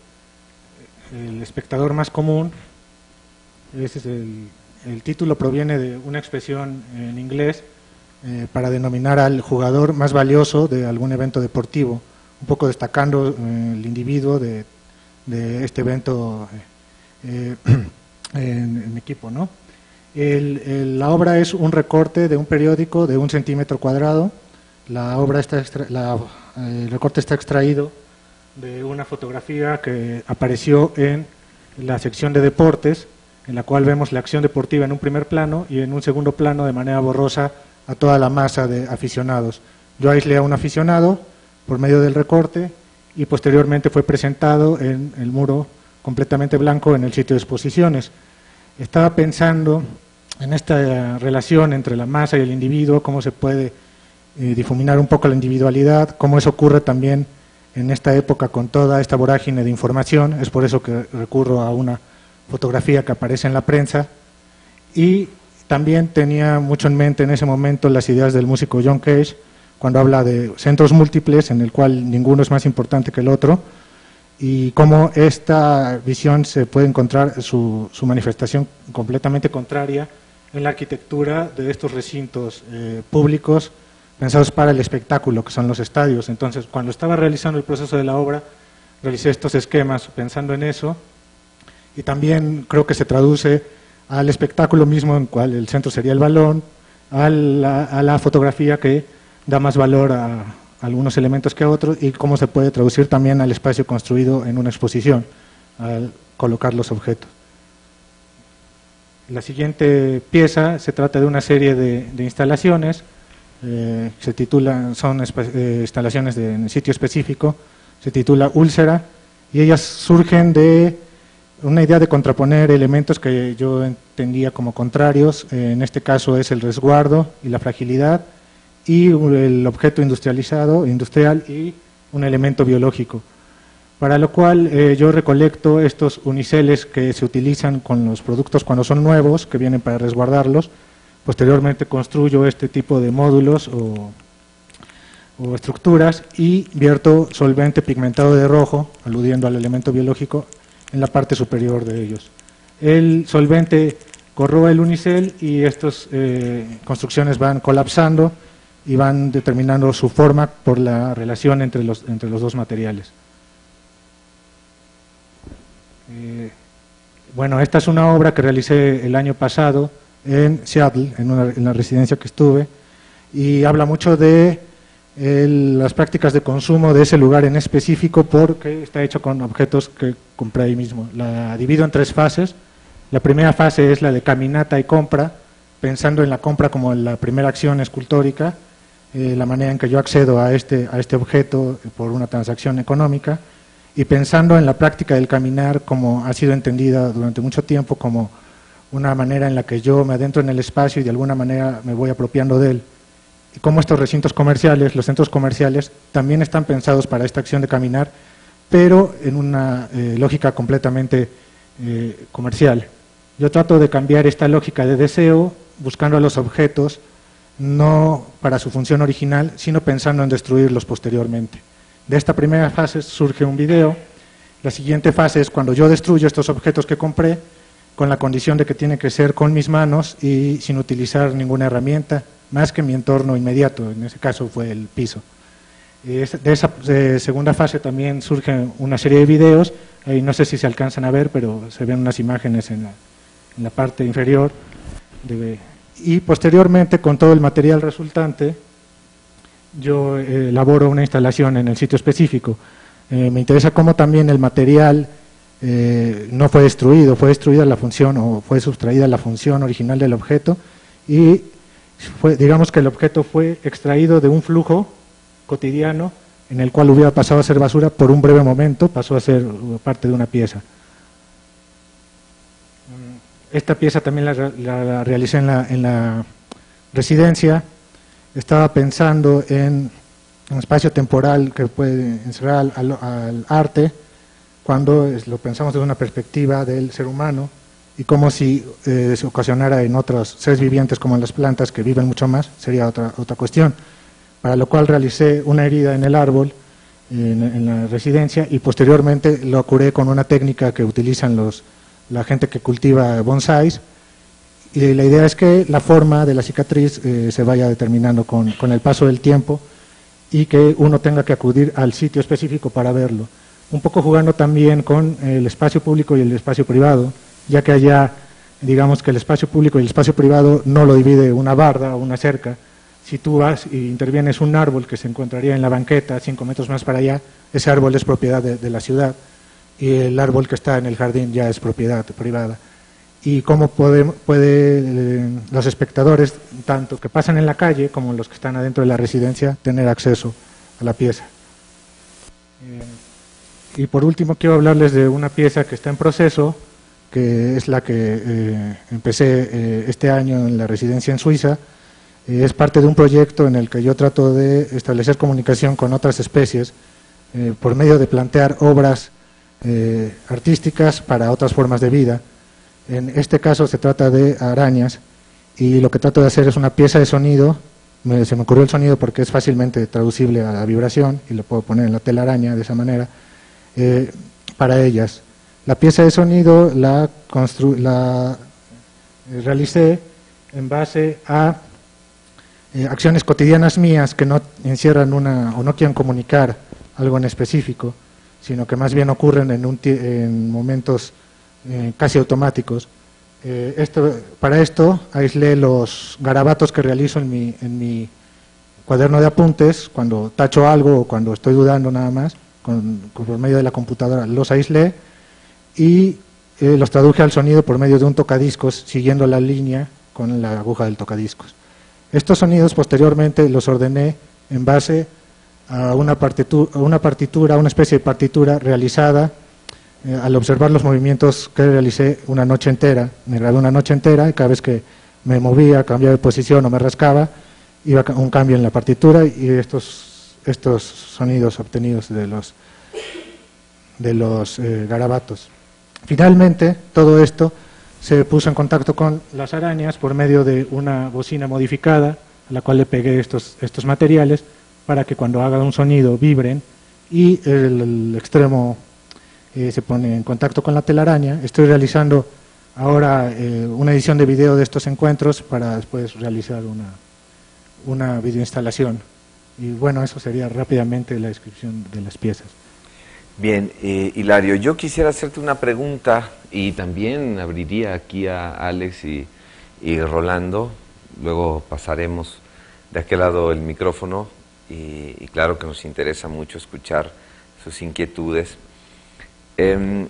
El espectador más común. Ese es el, el título proviene de una expresión en inglés eh, para denominar al jugador más valioso de algún evento deportivo, un poco destacando eh, el individuo de, de este evento eh, en, en equipo, ¿no? El, el, la obra es un recorte de un periódico de un centímetro cuadrado. La obra está extra, la, el recorte está extraído de una fotografía que apareció en la sección de deportes, en la cual vemos la acción deportiva en un primer plano y en un segundo plano de manera borrosa a toda la masa de aficionados. Yo aislé a un aficionado por medio del recorte y posteriormente fue presentado en el muro completamente blanco en el sitio de exposiciones. Estaba pensando en esta relación entre la masa y el individuo, cómo se puede eh, difuminar un poco la individualidad, cómo eso ocurre también en esta época con toda esta vorágine de información. Es por eso que recurro a una fotografía que aparece en la prensa, y también tenía mucho en mente en ese momento las ideas del músico John Cage, cuando habla de centros múltiples en el cual ninguno es más importante que el otro, y cómo esta visión se puede encontrar su, su manifestación completamente contraria en la arquitectura de estos recintos eh, públicos pensados para el espectáculo, que son los estadios. Entonces, cuando estaba realizando el proceso de la obra, realicé estos esquemas pensando en eso, y también creo que se traduce al espectáculo mismo, en cual el centro sería el balón, a la, a la fotografía que da más valor a algunos elementos que a otros, y cómo se puede traducir también al espacio construido en una exposición al colocar los objetos. La siguiente pieza se trata de una serie de, de instalaciones, eh, se titulan, son eh, instalaciones de, en sitio específico, se titula Úlcera, y ellas surgen de una idea de contraponer elementos que yo entendía como contrarios. En este caso es el resguardo y la fragilidad, y el objeto industrializado, industrial, y un elemento biológico. Para lo cual eh, yo recolecto estos uniceles que se utilizan con los productos cuando son nuevos, que vienen para resguardarlos. Posteriormente construyo este tipo de módulos o, o estructuras, y vierto solvente pigmentado de rojo, aludiendo al elemento biológico, en la parte superior de ellos. El solvente corroe el unicel y estas eh, construcciones van colapsando y van determinando su forma por la relación entre los, entre los dos materiales. Eh, bueno, esta es una obra que realicé el año pasado en Seattle, en, una, en la residencia que estuve, y habla mucho de el, las prácticas de consumo de ese lugar en específico, porque está hecho con objetos que compré ahí mismo. La divido en tres fases. La primera fase es la de caminata y compra, pensando en la compra como la primera acción escultórica, eh, la manera en que yo accedo a este, a este objeto por una transacción económica, y pensando en la práctica del caminar como ha sido entendida durante mucho tiempo como una manera en la que yo me adentro en el espacio y de alguna manera me voy apropiando de él. Y como estos recintos comerciales, los centros comerciales, también están pensados para esta acción de caminar, pero en una eh, lógica completamente eh, comercial. Yo trato de cambiar esta lógica de deseo, buscando a los objetos, no para su función original, sino pensando en destruirlos posteriormente. De esta primera fase surge un video. La siguiente fase es cuando yo destruyo estos objetos que compré, con la condición de que tiene que ser con mis manos y sin utilizar ninguna herramienta, más que mi entorno inmediato, en ese caso fue el piso. De esa de segunda fase también surge una serie de videos, ahí no sé si se alcanzan a ver, pero se ven unas imágenes en la, en la parte inferior. De, y posteriormente, con todo el material resultante, yo eh, elaboro una instalación en el sitio específico. Eh, me interesa cómo también el material eh, no fue destruido, fue destruida la función o fue sustraída la función original del objeto, y fue, digamos que el objeto fue extraído de un flujo cotidiano en el cual hubiera pasado a ser basura por un breve momento, pasó a ser parte de una pieza. Esta pieza también la, la, la realicé en la, en la residencia. Estaba pensando en un espacio temporal que puede encerrar al, al, al arte, cuando es, lo pensamos desde una perspectiva del ser humano, y como si eh, se ocasionara en otros seres vivientes como en las plantas, que viven mucho más, sería otra, otra cuestión. Para lo cual realicé una herida en el árbol, en, en la residencia, y posteriormente lo curé con una técnica que utilizan los, la gente que cultiva bonsáis, Y la idea es que la forma de la cicatriz eh, se vaya determinando con, con el paso del tiempo y que uno tenga que acudir al sitio específico para verlo. Un poco jugando también con el espacio público y el espacio privado, ya que allá, digamos que el espacio público y el espacio privado no lo divide una barda o una cerca. Si tú vas y intervienes un árbol que se encontraría en la banqueta, cinco metros más para allá, ese árbol es propiedad de, de la ciudad y el árbol que está en el jardín ya es propiedad privada. Y cómo puede, puede eh, los espectadores, tanto que pasan en la calle como los que están adentro de la residencia, tener acceso a la pieza. Eh, y por último quiero hablarles de una pieza que está en proceso, que es la que eh, empecé eh, este año en la residencia en Suiza. Eh, es parte de un proyecto en el que yo trato de establecer comunicación con otras especies eh, por medio de plantear obras eh, artísticas para otras formas de vida. En este caso se trata de arañas y lo que trato de hacer es una pieza de sonido. Me, se me ocurrió el sonido porque es fácilmente traducible a la vibración y lo puedo poner en la telaraña de esa manera eh, para ellas. La pieza de sonido la, constru la eh, realicé en base a eh, acciones cotidianas mías que no encierran una o no quieren comunicar algo en específico, sino que más bien ocurren en, un en momentos Eh, casi automáticos. Eh, esto, para esto aislé los garabatos que realizo en mi, en mi cuaderno de apuntes, cuando tacho algo o cuando estoy dudando nada más, con, con, por medio de la computadora, los aislé y eh, los traduje al sonido por medio de un tocadiscos, siguiendo la línea con la aguja del tocadiscos. Estos sonidos posteriormente los ordené en base a una partitura, a una, partitura, una especie de partitura realizada Eh, al observar los movimientos que realicé una noche entera. Me grabé una noche entera y cada vez que me movía, cambiaba de posición o me rascaba, iba un cambio en la partitura y estos, estos sonidos obtenidos de los, de los eh, garabatos. Finalmente, todo esto se puso en contacto con las arañas por medio de una bocina modificada a la cual le pegué estos, estos materiales para que cuando haga un sonido vibren y el, el extremo Eh, se pone en contacto con la telaraña. Estoy realizando ahora eh, una edición de video de estos encuentros para después realizar una, una videoinstalación. Y bueno, eso sería rápidamente la descripción de las piezas. Bien, eh, Hilario, yo quisiera hacerte una pregunta y también abriría aquí a Alex y, y Rolando, luego pasaremos de aquel lado el micrófono y, y claro que nos interesa mucho escuchar sus inquietudes. Eh,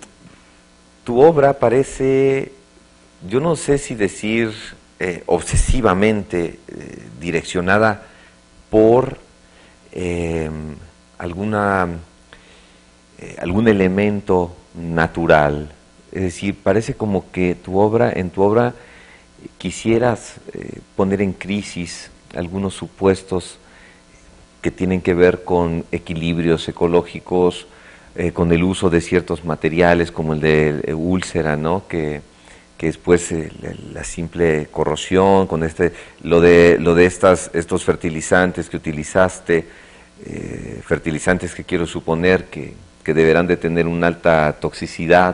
tu obra parece, yo no sé si decir eh, obsesivamente eh, direccionada por eh, alguna, eh, algún elemento natural. Es decir, parece como que tu obra, en tu obra quisieras eh, poner en crisis algunos supuestos que tienen que ver con equilibrios ecológicos, Eh, con el uso de ciertos materiales como el de eh, úlcera, ¿no? que, que después eh, la, la simple corrosión, con este, lo de, lo de estas, estos fertilizantes que utilizaste, eh, fertilizantes que quiero suponer que, que deberán de tener una alta toxicidad.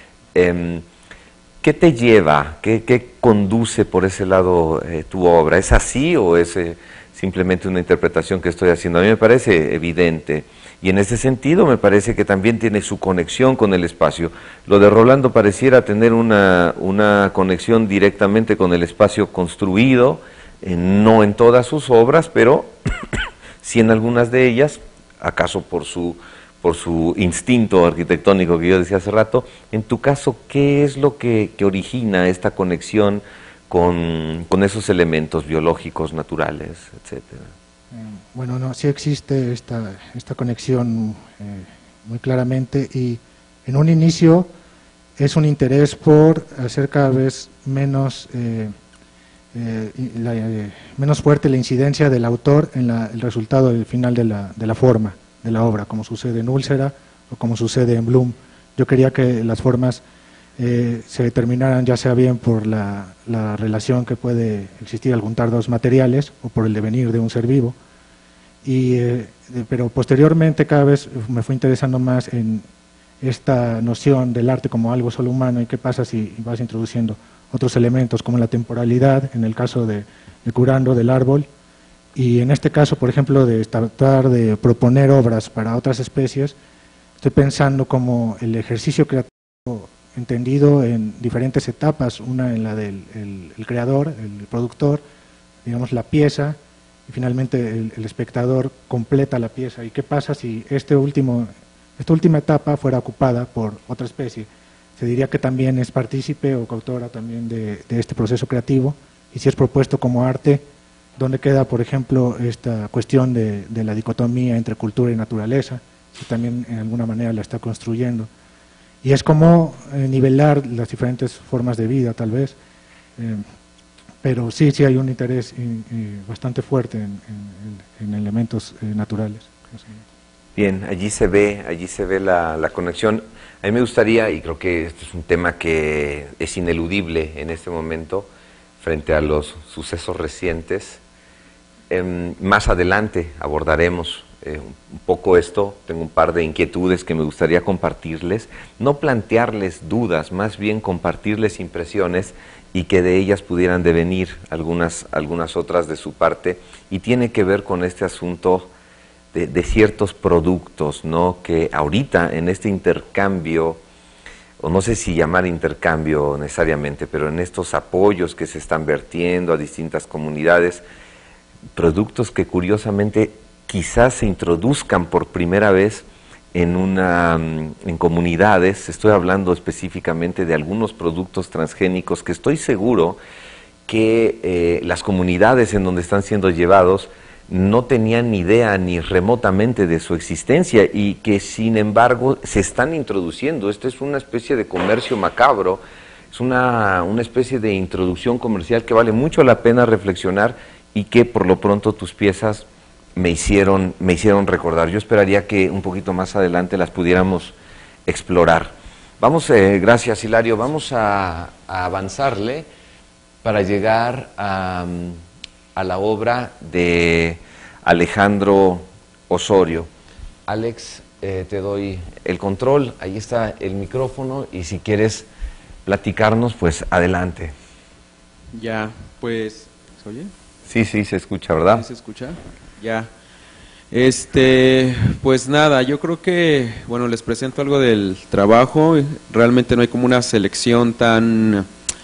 Eh, ¿Qué te lleva, qué, qué conduce por ese lado eh, tu obra? ¿Es así o es eh, simplemente una interpretación que estoy haciendo? A mí me parece evidente. Y en ese sentido me parece que también tiene su conexión con el espacio. Lo de Rolando pareciera tener una, una conexión directamente con el espacio construido, eh, no en todas sus obras, pero sí en algunas de ellas, acaso por su, por su instinto arquitectónico que yo decía hace rato. En tu caso, ¿qué es lo que, que origina esta conexión con, con esos elementos biológicos, naturales, etcétera? Bueno, no, sí existe esta, esta conexión eh, muy claramente y en un inicio es un interés por hacer cada vez menos, eh, eh, la, eh, menos fuerte la incidencia del autor en la, el resultado del final de la, de la forma de la obra, como sucede en Úlcera o como sucede en Bloom. Yo quería que las formas eh, se determinaran ya sea bien por la, la relación que puede existir al juntar dos materiales o por el devenir de un ser vivo. Y, eh, pero posteriormente cada vez me fui interesando más en esta noción del arte como algo solo humano y qué pasa si vas introduciendo otros elementos como la temporalidad, en el caso de, de curando del árbol, y en este caso, por ejemplo, de tratar de proponer obras para otras especies, estoy pensando como el ejercicio creativo entendido en diferentes etapas, una en la del el, el creador, el productor, digamos la pieza, y finalmente el, el espectador completa la pieza. ¿Y qué pasa si este último, esta última etapa fuera ocupada por otra especie? Se diría que también es partícipe o coautora también de, de este proceso creativo, y si es propuesto como arte, ¿dónde queda, por ejemplo, esta cuestión de, de la dicotomía entre cultura y naturaleza? Si también en alguna manera la está construyendo. Y es como eh, nivelar las diferentes formas de vida, tal vez. Eh, pero sí, sí hay un interés y, y bastante fuerte en, en, en elementos eh, naturales. Bien, allí se ve, allí se ve la, la conexión. A mí me gustaría, y creo que este es un tema que es ineludible en este momento, frente a los sucesos recientes. Eh, más adelante abordaremos eh, un poco esto, tengo un par de inquietudes que me gustaría compartirles, no plantearles dudas, más bien compartirles impresiones y que de ellas pudieran devenir algunas, algunas otras de su parte, y tiene que ver con este asunto de, de ciertos productos, ¿no?, que ahorita en este intercambio, o no sé si llamar intercambio necesariamente, pero en estos apoyos que se están vertiendo a distintas comunidades, productos que curiosamente quizás se introduzcan por primera vez en, una, en comunidades. Estoy hablando específicamente de algunos productos transgénicos que estoy seguro que eh, las comunidades en donde están siendo llevados no tenían ni idea ni remotamente de su existencia, y que sin embargo se están introduciendo. Esto es una especie de comercio macabro, es una, una especie de introducción comercial que vale mucho la pena reflexionar, y que por lo pronto tus piezas me hicieron, me hicieron recordar. Yo esperaría que un poquito más adelante las pudiéramos explorar. Vamos, eh, gracias Hilario, vamos a, a avanzarle para llegar a, a la obra de Alejandro Osorio. Alex, eh, te doy el control, ahí está el micrófono, y si quieres platicarnos, pues adelante. Ya, pues, ¿se oye? Sí, sí, se escucha, ¿verdad? ¿Se escucha? Ya. Este, pues nada, yo creo que, bueno, les presento algo del trabajo. Realmente no hay como una selección tan,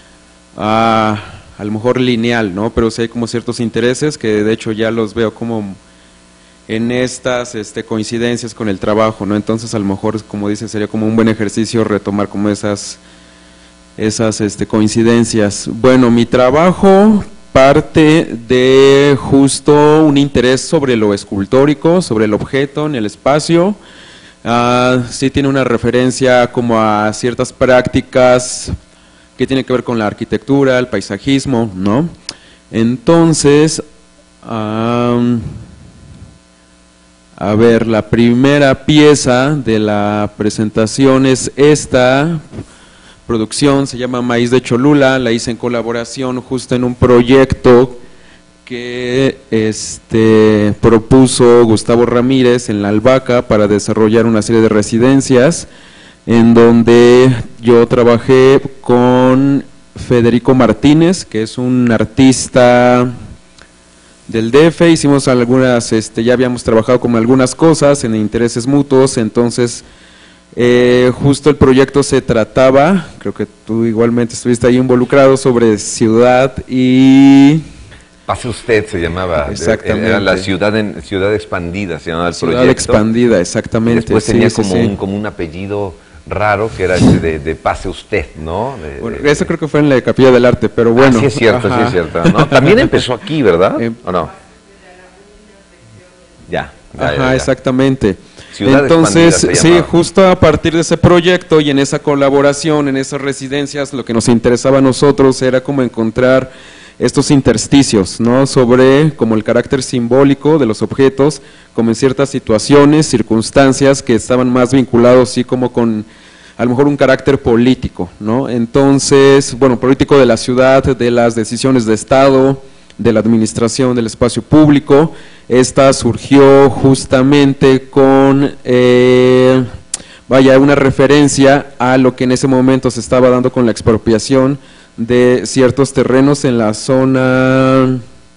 ah, a lo mejor lineal, ¿no? Pero sí hay como ciertos intereses que de hecho ya los veo como en estas este, coincidencias con el trabajo, ¿no? Entonces a lo mejor, como dicen, sería como un buen ejercicio retomar como esas, esas este, coincidencias. Bueno, mi trabajo parte de justo un interés sobre lo escultórico, sobre el objeto en el espacio. Uh, sí tiene una referencia como a ciertas prácticas que tienen que ver con la arquitectura, el paisajismo, ¿no? Entonces, um, a ver, la primera pieza de la presentación es esta producción, se llama Maíz de Cholula, la hice en colaboración justo en un proyecto que este, propuso Gustavo Ramírez en La Albahaca para desarrollar una serie de residencias, en donde yo trabajé con Federico Martínez, que es un artista del D F, hicimos algunas, este, ya habíamos trabajado con algunas cosas en intereses mutuos, entonces Eh, justo el proyecto se trataba, creo que tú igualmente estuviste ahí involucrado, sobre ciudad y… Pase usted se llamaba, exactamente. Era la ciudad, en, ciudad expandida, se llamaba el ciudad proyecto. Expandida, exactamente. Y después sí, tenía sí, como, sí. Un, como un apellido raro que era ese de, de Pase usted, ¿no? De, bueno, de, eso creo que fue en la Capilla del Arte, pero bueno. Ah, sí es cierto, ajá. sí es cierto. ¿No? También empezó aquí, ¿verdad? Eh, ¿O no? Ya. ya Ajá, ya, ya. exactamente. Ciudad Entonces, sí, justo a partir de ese proyecto y en esa colaboración, en esas residencias, lo que nos interesaba a nosotros era como encontrar estos intersticios, ¿no? Sobre como el carácter simbólico de los objetos, como en ciertas situaciones, circunstancias que estaban más vinculados, sí, como con a lo mejor un carácter político, ¿no? Entonces, bueno, político de la ciudad, de las decisiones de Estado, de la administración del espacio público. Esta surgió justamente con, eh, vaya, una referencia a lo que en ese momento se estaba dando con la expropiación de ciertos terrenos en la zona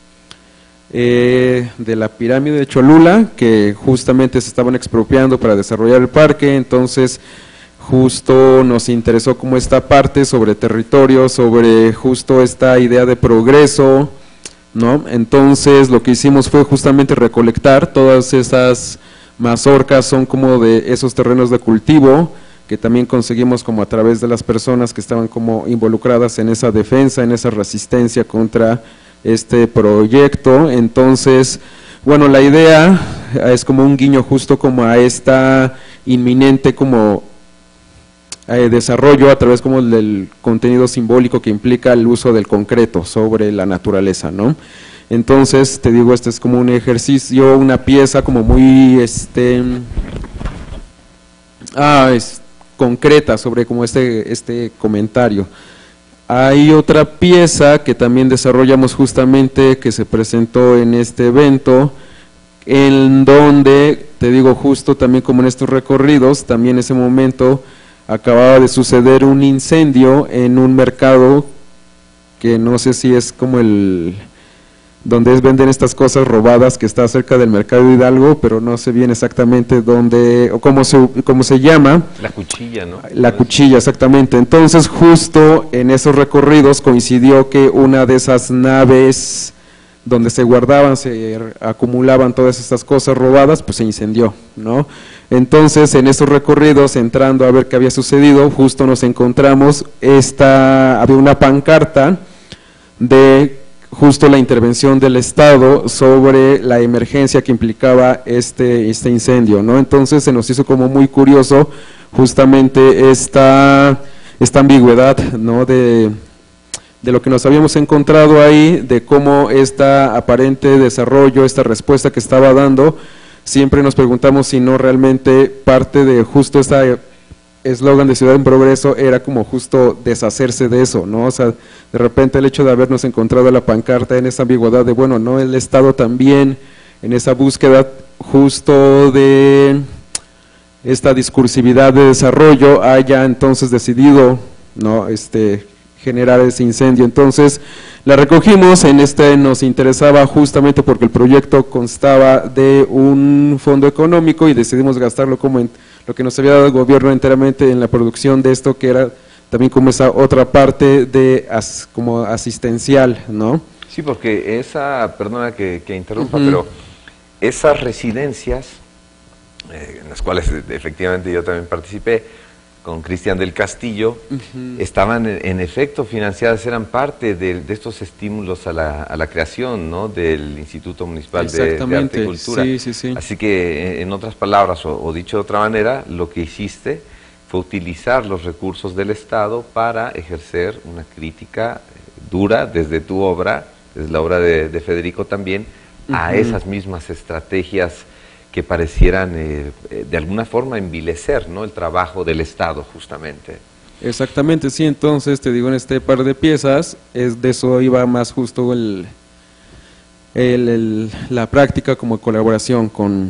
eh, de la pirámide de Cholula, que justamente se estaban expropiando para desarrollar el parque. Entonces justo nos interesó como esta parte sobre territorio, sobre justo esta idea de progreso, ¿no? Entonces lo que hicimos fue justamente recolectar todas esas mazorcas, son como de esos terrenos de cultivo, que también conseguimos como a través de las personas que estaban como involucradas en esa defensa, en esa resistencia contra este proyecto. Entonces, bueno, la idea es como un guiño justo como a esta inminente como eh, desarrollo a través como del contenido simbólico que implica el uso del concreto sobre la naturaleza, ¿no? Entonces, te digo, este es como un ejercicio, una pieza como muy, este, ah, es concreta sobre como este, este comentario. Hay otra pieza que también desarrollamos justamente, que se presentó en este evento, en donde, te digo, justo también como en estos recorridos, también en ese momento acababa de suceder un incendio en un mercado que no sé si es como el donde es, venden estas cosas robadas, que está cerca del mercado Hidalgo, pero no sé bien exactamente dónde o cómo se, cómo se llama. La cuchilla, ¿no? La cuchilla, exactamente. Entonces justo en esos recorridos coincidió que una de esas naves donde se guardaban, se acumulaban todas estas cosas robadas, pues se incendió, ¿no? Entonces en esos recorridos, entrando a ver qué había sucedido, justo nos encontramos, esta, había una pancarta de justo la intervención del Estado sobre la emergencia que implicaba este, este incendio, ¿no? Entonces se nos hizo como muy curioso justamente esta, esta ambigüedad, ¿no? De, de lo que nos habíamos encontrado ahí, de cómo este aparente desarrollo, esta respuesta que estaba dando, siempre nos preguntamos si no realmente parte de justo esta eslogan de Ciudad en Progreso era como justo deshacerse de eso, ¿no? O sea, de repente el hecho de habernos encontrado la pancarta en esa ambigüedad de, bueno, no, el Estado también en esa búsqueda justo de esta discursividad de desarrollo haya entonces decidido, ¿no? Este, generar ese incendio. Entonces la recogimos, en este nos interesaba justamente porque el proyecto constaba de un fondo económico y decidimos gastarlo como en lo que nos había dado el gobierno enteramente en la producción de esto, que era también como esa otra parte de as, como asistencial, ¿no? Sí, porque esa, perdona que, que interrumpa, Uh-huh. pero esas residencias, eh, en las cuales efectivamente yo también participé, con Cristian del Castillo, uh-huh. estaban en, en efecto financiadas, eran parte de, de estos estímulos a la, a la creación, ¿no? Del Instituto Municipal de, de Arte y Cultura. Sí, sí, sí. Así que, en otras palabras, o, o dicho de otra manera, lo que hiciste fue utilizar los recursos del Estado para ejercer una crítica dura desde tu obra, desde la obra de, de Federico también, uh-huh. a esas mismas estrategias que parecieran eh, de alguna forma envilecer, ¿no? El trabajo del Estado, justamente. Exactamente, sí. Entonces te digo, en este par de piezas es de eso iba más justo el, el, el la práctica como colaboración con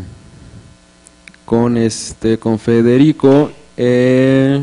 con este con Federico. Eh,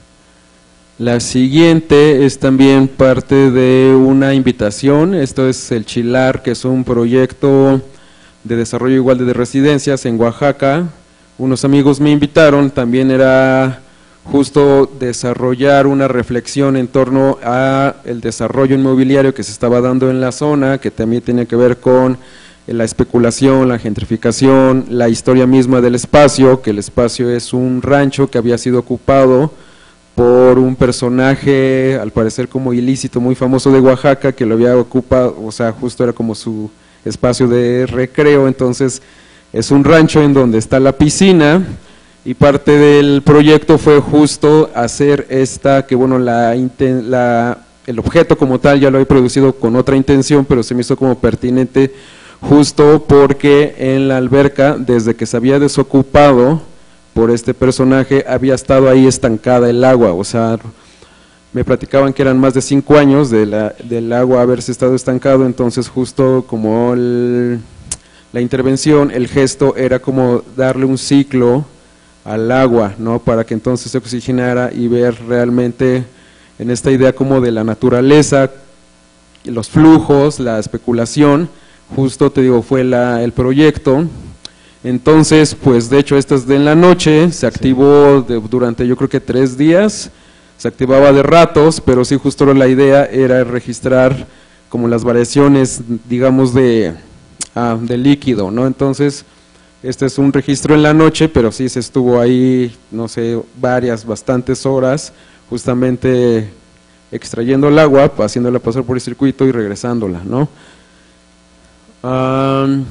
la siguiente es también parte de una invitación. Esto es el Chilar, que es un proyecto de desarrollo igual de residencias en Oaxaca. Unos amigos me invitaron, también era justo desarrollar una reflexión en torno a el desarrollo inmobiliario que se estaba dando en la zona, que también tiene que ver con la especulación, la gentrificación, la historia misma del espacio, que el espacio es un rancho que había sido ocupado por un personaje, al parecer como ilícito, muy famoso de Oaxaca, que lo había ocupado, o sea, justo era como su espacio de recreo. Entonces es un rancho en donde está la piscina y parte del proyecto fue justo hacer esta, que bueno, la, la, el objeto como tal ya lo he producido con otra intención, pero se me hizo como pertinente justo porque en la alberca, desde que se había desocupado por este personaje, había estado ahí estancada el agua, o sea, me platicaban que eran más de cinco años de la, del agua haberse estado estancado. Entonces justo como el, la intervención, el gesto era como darle un ciclo al agua, ¿no? Para que entonces se oxigenara y ver realmente en esta idea como de la naturaleza, los flujos, la especulación, justo te digo, fue la, el proyecto. Entonces, pues de hecho esta es de en la noche, se activó de, durante yo creo que tres días, se activaba de ratos, pero sí justo la idea era registrar como las variaciones, digamos, de, ah, de líquido, ¿no? Entonces, este es un registro en la noche, pero sí se estuvo ahí, no sé, varias, bastantes horas, justamente extrayendo el agua, haciéndola pasar por el circuito y regresándola, ¿no? Um,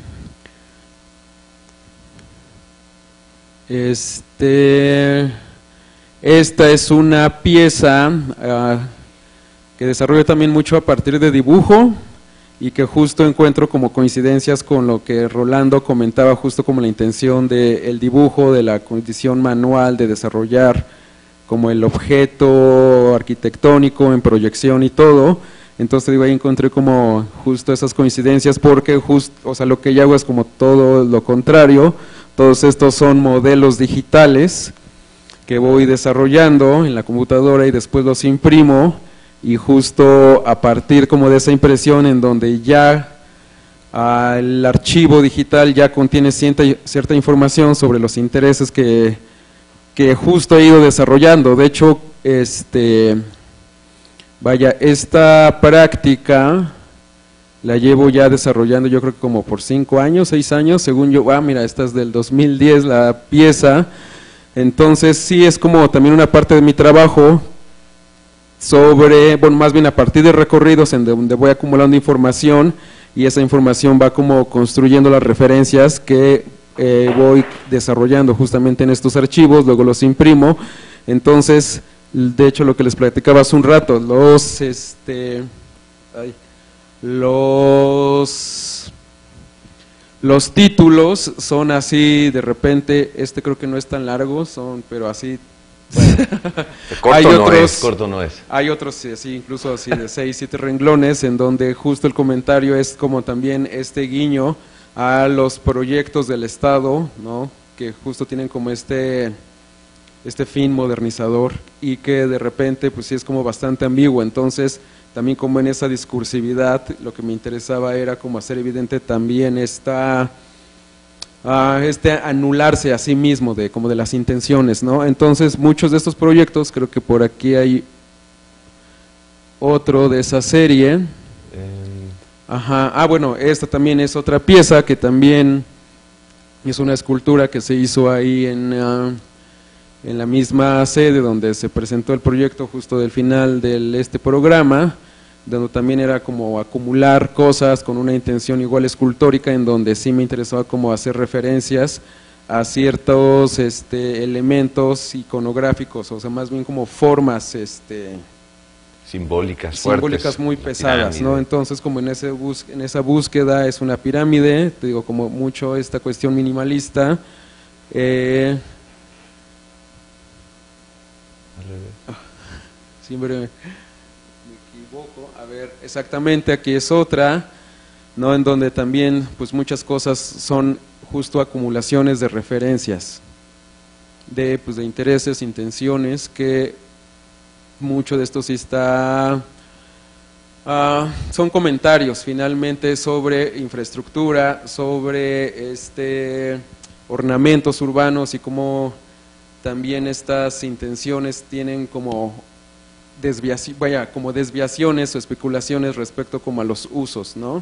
este, esta es una pieza uh, que desarrollo también mucho a partir de dibujo y que justo encuentro como coincidencias con lo que Rolando comentaba, justo como la intención del dibujo, de la condición manual de desarrollar como el objeto arquitectónico en proyección y todo. Entonces digo, ahí encontré como justo esas coincidencias porque justo, o sea, lo que yo hago es como todo lo contrario, todos estos son modelos digitales que voy desarrollando en la computadora y después los imprimo y justo a partir como de esa impresión en donde ya ah, el archivo digital ya contiene cierta, cierta información sobre los intereses que, que justo he ido desarrollando. De hecho, este, vaya, esta práctica la llevo ya desarrollando yo creo que como por cinco años, seis años, según yo, ah mira, esta es del dos mil diez la pieza, entonces sí es como también una parte de mi trabajo sobre, bueno, más bien a partir de recorridos en donde voy acumulando información y esa información va como construyendo las referencias que eh, voy desarrollando justamente en estos archivos, luego los imprimo. Entonces, de hecho lo que les platicaba hace un rato, los, este, ay, los, los títulos son así de repente, este creo que no es tan largo, son, pero así. Bueno, corto hay no otros, es, corto no es. Hay otros sí, así, incluso así de seis, siete renglones, en donde justo el comentario es como también este guiño a los proyectos del Estado, ¿no? Que justo tienen como este, este fin modernizador y que de repente pues sí es como bastante ambiguo. Entonces también como en esa discursividad lo que me interesaba era como hacer evidente también esta… Uh, este anularse a sí mismo de como de las intenciones, ¿no? Entonces muchos de estos proyectos, creo que por aquí hay otro de esa serie. Eh. Ajá. Ah, bueno, esta también es otra pieza que también es una escultura que se hizo ahí en, uh, en la misma sede donde se presentó el proyecto justo del final de este programa, donde también era como acumular cosas con una intención igual escultórica, en donde sí me interesaba como hacer referencias a ciertos este, elementos iconográficos, o sea, más bien como formas este, simbólicas, simbólicas fuertes, muy pesadas, pirámide. ¿no? Entonces, como en, ese bus en esa búsqueda es una pirámide, te digo, como mucho esta cuestión minimalista. Eh, siempre… A ver, exactamente, aquí es otra, ¿no? En donde también pues muchas cosas son justo acumulaciones de referencias, de, pues, de intereses, intenciones, que mucho de esto sí está, uh, son comentarios finalmente sobre infraestructura, sobre este ornamentos urbanos y cómo también estas intenciones tienen como… Desviaci vaya, como desviaciones o especulaciones respecto como a los usos, ¿no?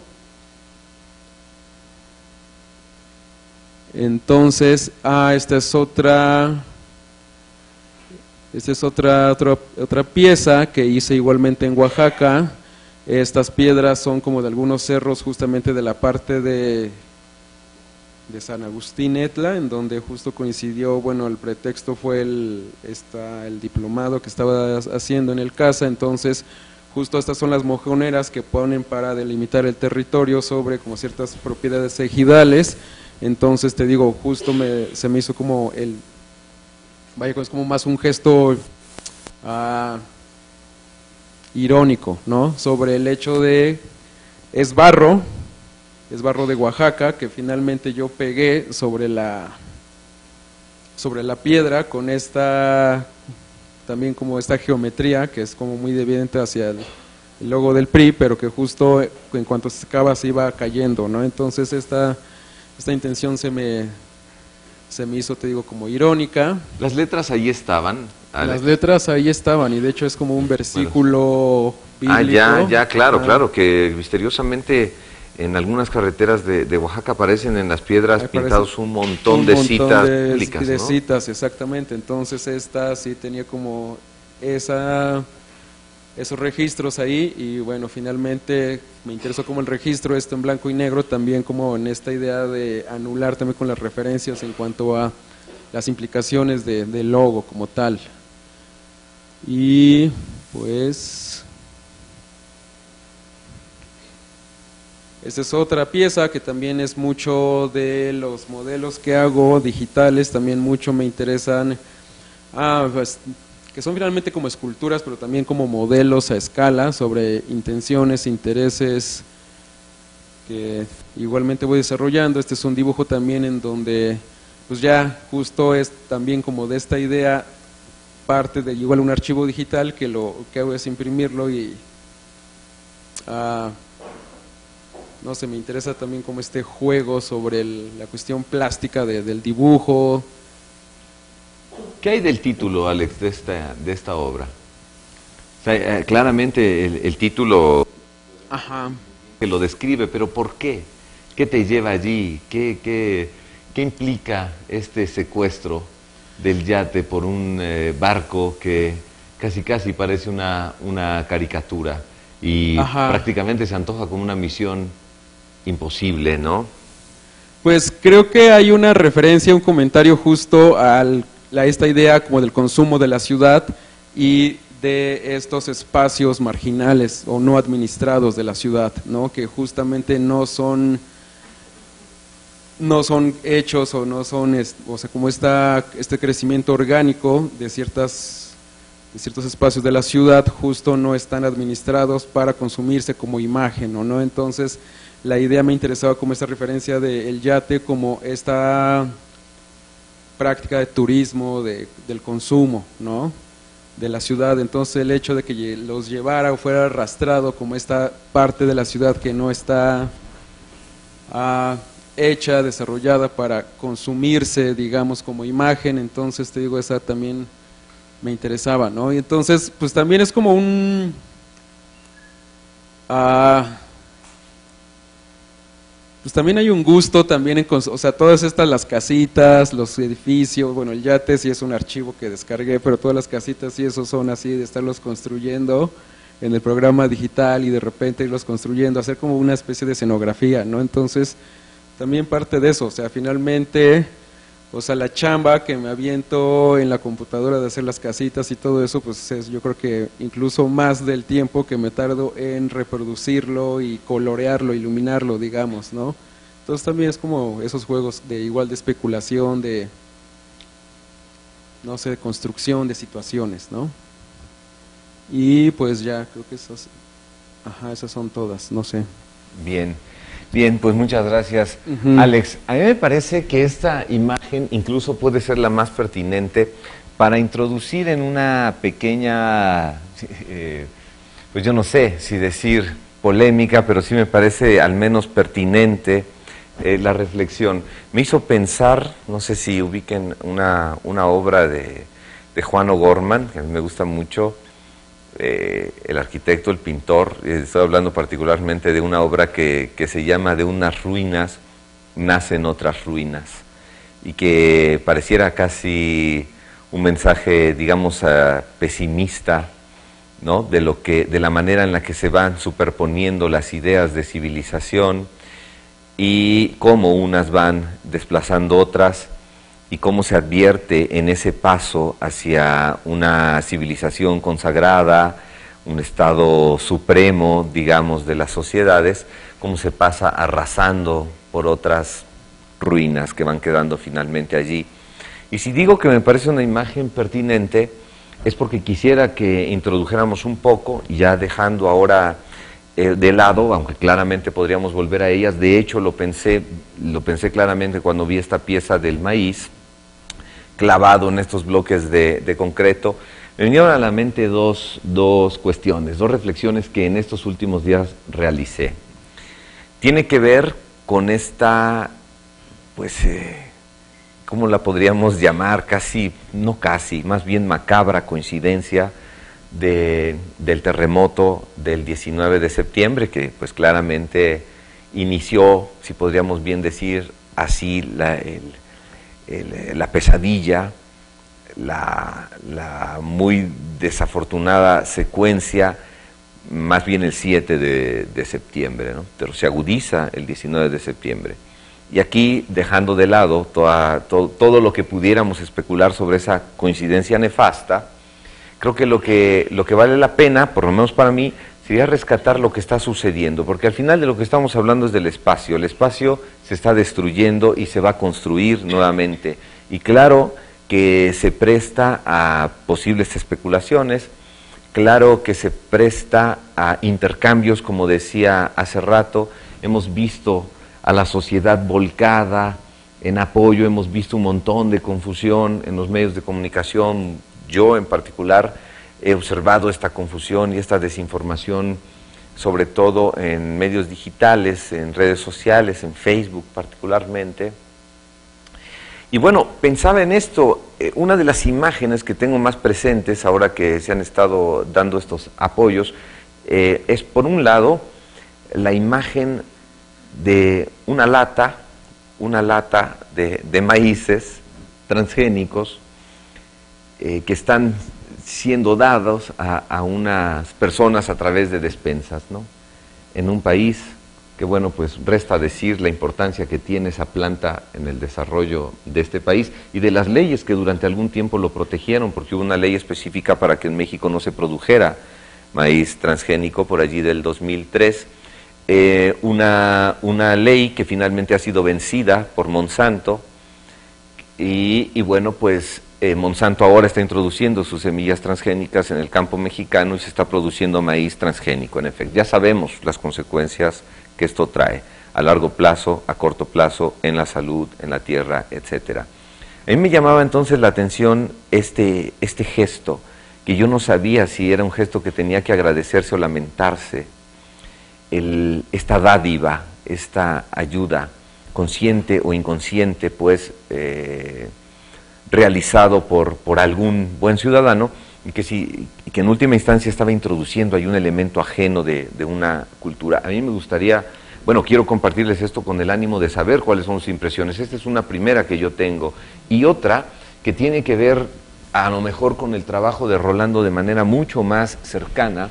Entonces, ah, esta es otra, esta es otra, otra, otra pieza que hice igualmente en Oaxaca. Estas piedras son como de algunos cerros justamente de la parte de, de San Agustín Etla, en donde justo coincidió, bueno, el pretexto fue el, esta, el diplomado que estaba haciendo en el CASA. Entonces justo estas son las mojoneras que ponen para delimitar el territorio sobre como ciertas propiedades ejidales. Entonces te digo, justo me, se me hizo como el, vaya, es como más un gesto uh, irónico, ¿no? Sobre el hecho de, es barro, es barro de Oaxaca, que finalmente yo pegué sobre la, sobre la piedra con esta, también como esta geometría que es como muy evidente hacia el, el logo del P R I, pero que justo en cuanto se secaba se iba cayendo, ¿no? Entonces esta, esta intención se me, se me hizo, te digo, como irónica. Las letras ahí estaban, Alex. Las letras ahí estaban, y de hecho es como un versículo bueno. bíblico. Ah, ya, ya, claro, ah. claro, que misteriosamente en algunas carreteras de, de Oaxaca aparecen en las piedras Ahí pintados un montón un de montón citas de, bíblicas, de ¿no? citas, exactamente. Entonces esta sí tenía como esa, esos registros ahí, y bueno, finalmente me interesó como el registro esto en blanco y negro, también como en esta idea de anular también con las referencias en cuanto a las implicaciones de, del logo como tal. Y pues esta es otra pieza que también es mucho de los modelos que hago digitales, también mucho me interesan, ah, pues, que son finalmente como esculturas, pero también como modelos a escala sobre intenciones, intereses, que igualmente voy desarrollando. Este es un dibujo también en donde pues ya justo es también como de esta idea, parte de igual un archivo digital que lo que hago es imprimirlo y ah, no sé, me interesa también como este juego sobre el, la cuestión plástica de, del dibujo. ¿Qué hay del título, Alex, de esta, de esta obra? O sea, eh, claramente el, el título Ajá. que lo describe, pero ¿por qué? ¿Qué te lleva allí? ¿Qué, qué, qué implica este secuestro del yate por un eh, barco que casi casi parece una, una caricatura y Ajá. prácticamente se antoja como una misión imposible, ¿no? Pues creo que hay una referencia, un comentario justo al, a esta idea como del consumo de la ciudad y de estos espacios marginales o no administrados de la ciudad, ¿no? Que justamente no son no son hechos o no son, o sea, como esta, este crecimiento orgánico de ciertas de ciertos espacios de la ciudad justo no están administrados para consumirse como imagen, ¿o no? Entonces la idea me interesaba como esta referencia del yate como esta práctica de turismo, de, del consumo, ¿no? De la ciudad. Entonces el hecho de que los llevara o fuera arrastrado como esta parte de la ciudad que no está ah, hecha, desarrollada para consumirse, digamos, como imagen, entonces te digo, esa también me interesaba, ¿no? Y entonces, pues también es como un... Ah, pues también hay un gusto también en, o sea, todas estas, las casitas, los edificios, bueno, el yate sí es un archivo que descargué, pero todas las casitas sí esos son así de estarlos construyendo en el programa digital y de repente irlos construyendo, hacer como una especie de escenografía, ¿no? Entonces, también parte de eso, o sea, finalmente, o sea, la chamba que me aviento en la computadora de hacer las casitas y todo eso, pues es, yo creo que incluso más del tiempo que me tardo en reproducirlo y colorearlo, iluminarlo, digamos, ¿no? Entonces también es como esos juegos de igual de especulación, de, no sé, de construcción de situaciones, ¿no? Y pues ya, creo que esas, ajá, esas son todas, no sé. Bien. Bien, pues muchas gracias, Uh-huh. Alex. A mí me parece que esta imagen incluso puede ser la más pertinente para introducir en una pequeña, eh, pues yo no sé si decir polémica, pero sí me parece al menos pertinente eh, la reflexión. Me hizo pensar, no sé si ubiquen una, una obra de, de Juan O'Gorman, que a mí me gusta mucho, Eh, el arquitecto, el pintor. Estoy hablando particularmente de una obra que, que se llama De unas ruinas nacen otras ruinas, y que pareciera casi un mensaje, digamos, uh, pesimista, ¿no? De lo que, de la manera en la que se van superponiendo las ideas de civilización y cómo unas van desplazando otras, y cómo se advierte en ese paso hacia una civilización consagrada, un estado supremo, digamos, de las sociedades, cómo se pasa arrasando por otras ruinas que van quedando finalmente allí. Y si digo que me parece una imagen pertinente, es porque quisiera que introdujéramos un poco, ya dejando ahora eh, de lado, aunque claramente podríamos volver a ellas. De hecho, lo pensé, lo pensé claramente cuando vi esta pieza del maíz, clavado en estos bloques de, de concreto, Me vinieron a la mente dos, dos cuestiones, dos reflexiones que en estos últimos días realicé. Tiene que ver con esta, pues, eh, ¿cómo la podríamos llamar? Casi, no casi, más bien macabra coincidencia de, del terremoto del diecinueve de septiembre, que pues claramente inició, si podríamos bien decir así, la, el, el, la pesadilla, la, la muy desafortunada secuencia, más bien el siete de, de septiembre, ¿no? Pero se agudiza el diecinueve de septiembre. Y aquí, dejando de lado toda, todo, todo lo que pudiéramos especular sobre esa coincidencia nefasta, creo que lo, que lo que vale la pena, por lo menos para mí, sería rescatar lo que está sucediendo, porque al final de lo que estamos hablando es del espacio. El espacio se está destruyendo y se va a construir nuevamente. Y claro que se presta a posibles especulaciones, claro que se presta a intercambios, como decía hace rato. Hemos visto a la sociedad volcada en apoyo, hemos visto un montón de confusión en los medios de comunicación. Yo en particular he observado esta confusión y esta desinformación, sobre todo en medios digitales, en redes sociales, en Facebook particularmente. Y bueno, pensaba en esto, eh, una de las imágenes que tengo más presentes ahora que se han estado dando estos apoyos, eh, es por un lado la imagen de una lata, una lata de, de maíces transgénicos eh, que están siendo dados a, a unas personas a través de despensas, ¿no? En un país que, bueno, pues resta decir la importancia que tiene esa planta en el desarrollo de este país y de las leyes que durante algún tiempo lo protegieron, porque hubo una ley específica para que en México no se produjera maíz transgénico por allí del dos mil tres, eh, una, una ley que finalmente ha sido vencida por Monsanto y, y bueno, pues eh, Monsanto ahora está introduciendo sus semillas transgénicas en el campo mexicano y se está produciendo maíz transgénico, en efecto. Ya sabemos las consecuencias que esto trae a largo plazo, a corto plazo, en la salud, en la tierra, etcétera. A mí me llamaba entonces la atención este, este gesto, que yo no sabía si era un gesto que tenía que agradecerse o lamentarse, el, esta dádiva, esta ayuda, consciente o inconsciente, pues, eh, realizado por, por algún buen ciudadano, y que, si, y que en última instancia estaba introduciendo ahí un elemento ajeno de, de una cultura. A mí me gustaría, bueno, quiero compartirles esto con el ánimo de saber cuáles son sus impresiones. Esta es una primera que yo tengo, y otra que tiene que ver a lo mejor con el trabajo de Rolando de manera mucho más cercana.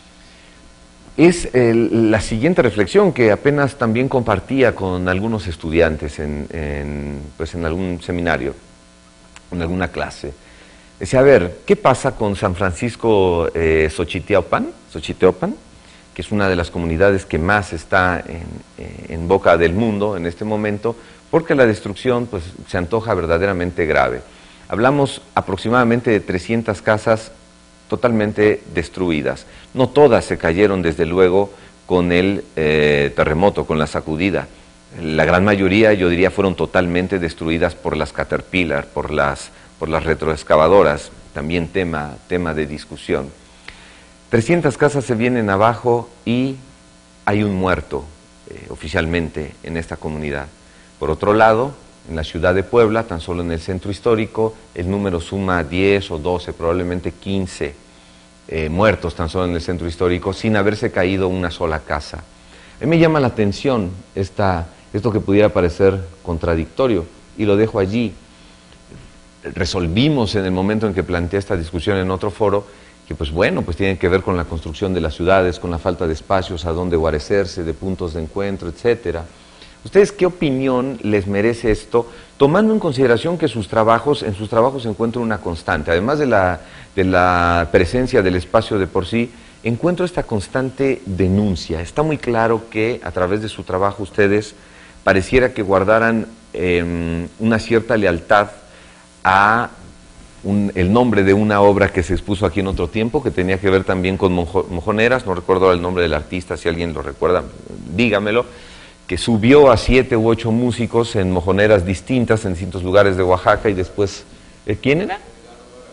Es el, la siguiente reflexión que apenas también compartía con algunos estudiantes en, en, pues en algún seminario, en alguna clase. Decía, a ver, ¿qué pasa con San Francisco eh, Xochiteopan, Xochiteopan, que es una de las comunidades que más está en, eh, en boca del mundo en este momento, porque la destrucción pues, se antoja verdaderamente grave? Hablamos aproximadamente de trescientas casas totalmente destruidas. No todas se cayeron, desde luego, con el eh, terremoto, con la sacudida. La gran mayoría, yo diría, fueron totalmente destruidas por las Caterpillar, por las... por las retroexcavadoras, también tema, tema de discusión. trescientas casas se vienen abajo y hay un muerto eh, oficialmente en esta comunidad. Por otro lado, en la ciudad de Puebla, tan solo en el centro histórico, el número suma diez o doce, probablemente quince eh, muertos tan solo en el centro histórico, sin haberse caído una sola casa. A mí me llama la atención esta, esto que pudiera parecer contradictorio, y lo dejo allí. Resolvimos en el momento en que planteé esta discusión en otro foro, que pues bueno, pues tiene que ver con la construcción de las ciudades, con la falta de espacios a donde guarecerse, de puntos de encuentro, etcétera. ¿Ustedes qué opinión les merece esto, tomando en consideración que sus trabajos, en sus trabajos se encuentra una constante, además de la, de la presencia del espacio de por sí, encuentro esta constante denuncia? Está muy claro que a través de su trabajo ustedes pareciera que guardaran eh, una cierta lealtad a un, el nombre de una obra que se expuso aquí en otro tiempo, que tenía que ver también con mojo, mojoneras, no recuerdo el nombre del artista, si alguien lo recuerda, dígamelo, que subió a siete u ocho músicos en mojoneras distintas en distintos lugares de Oaxaca y después, ¿eh, quién era?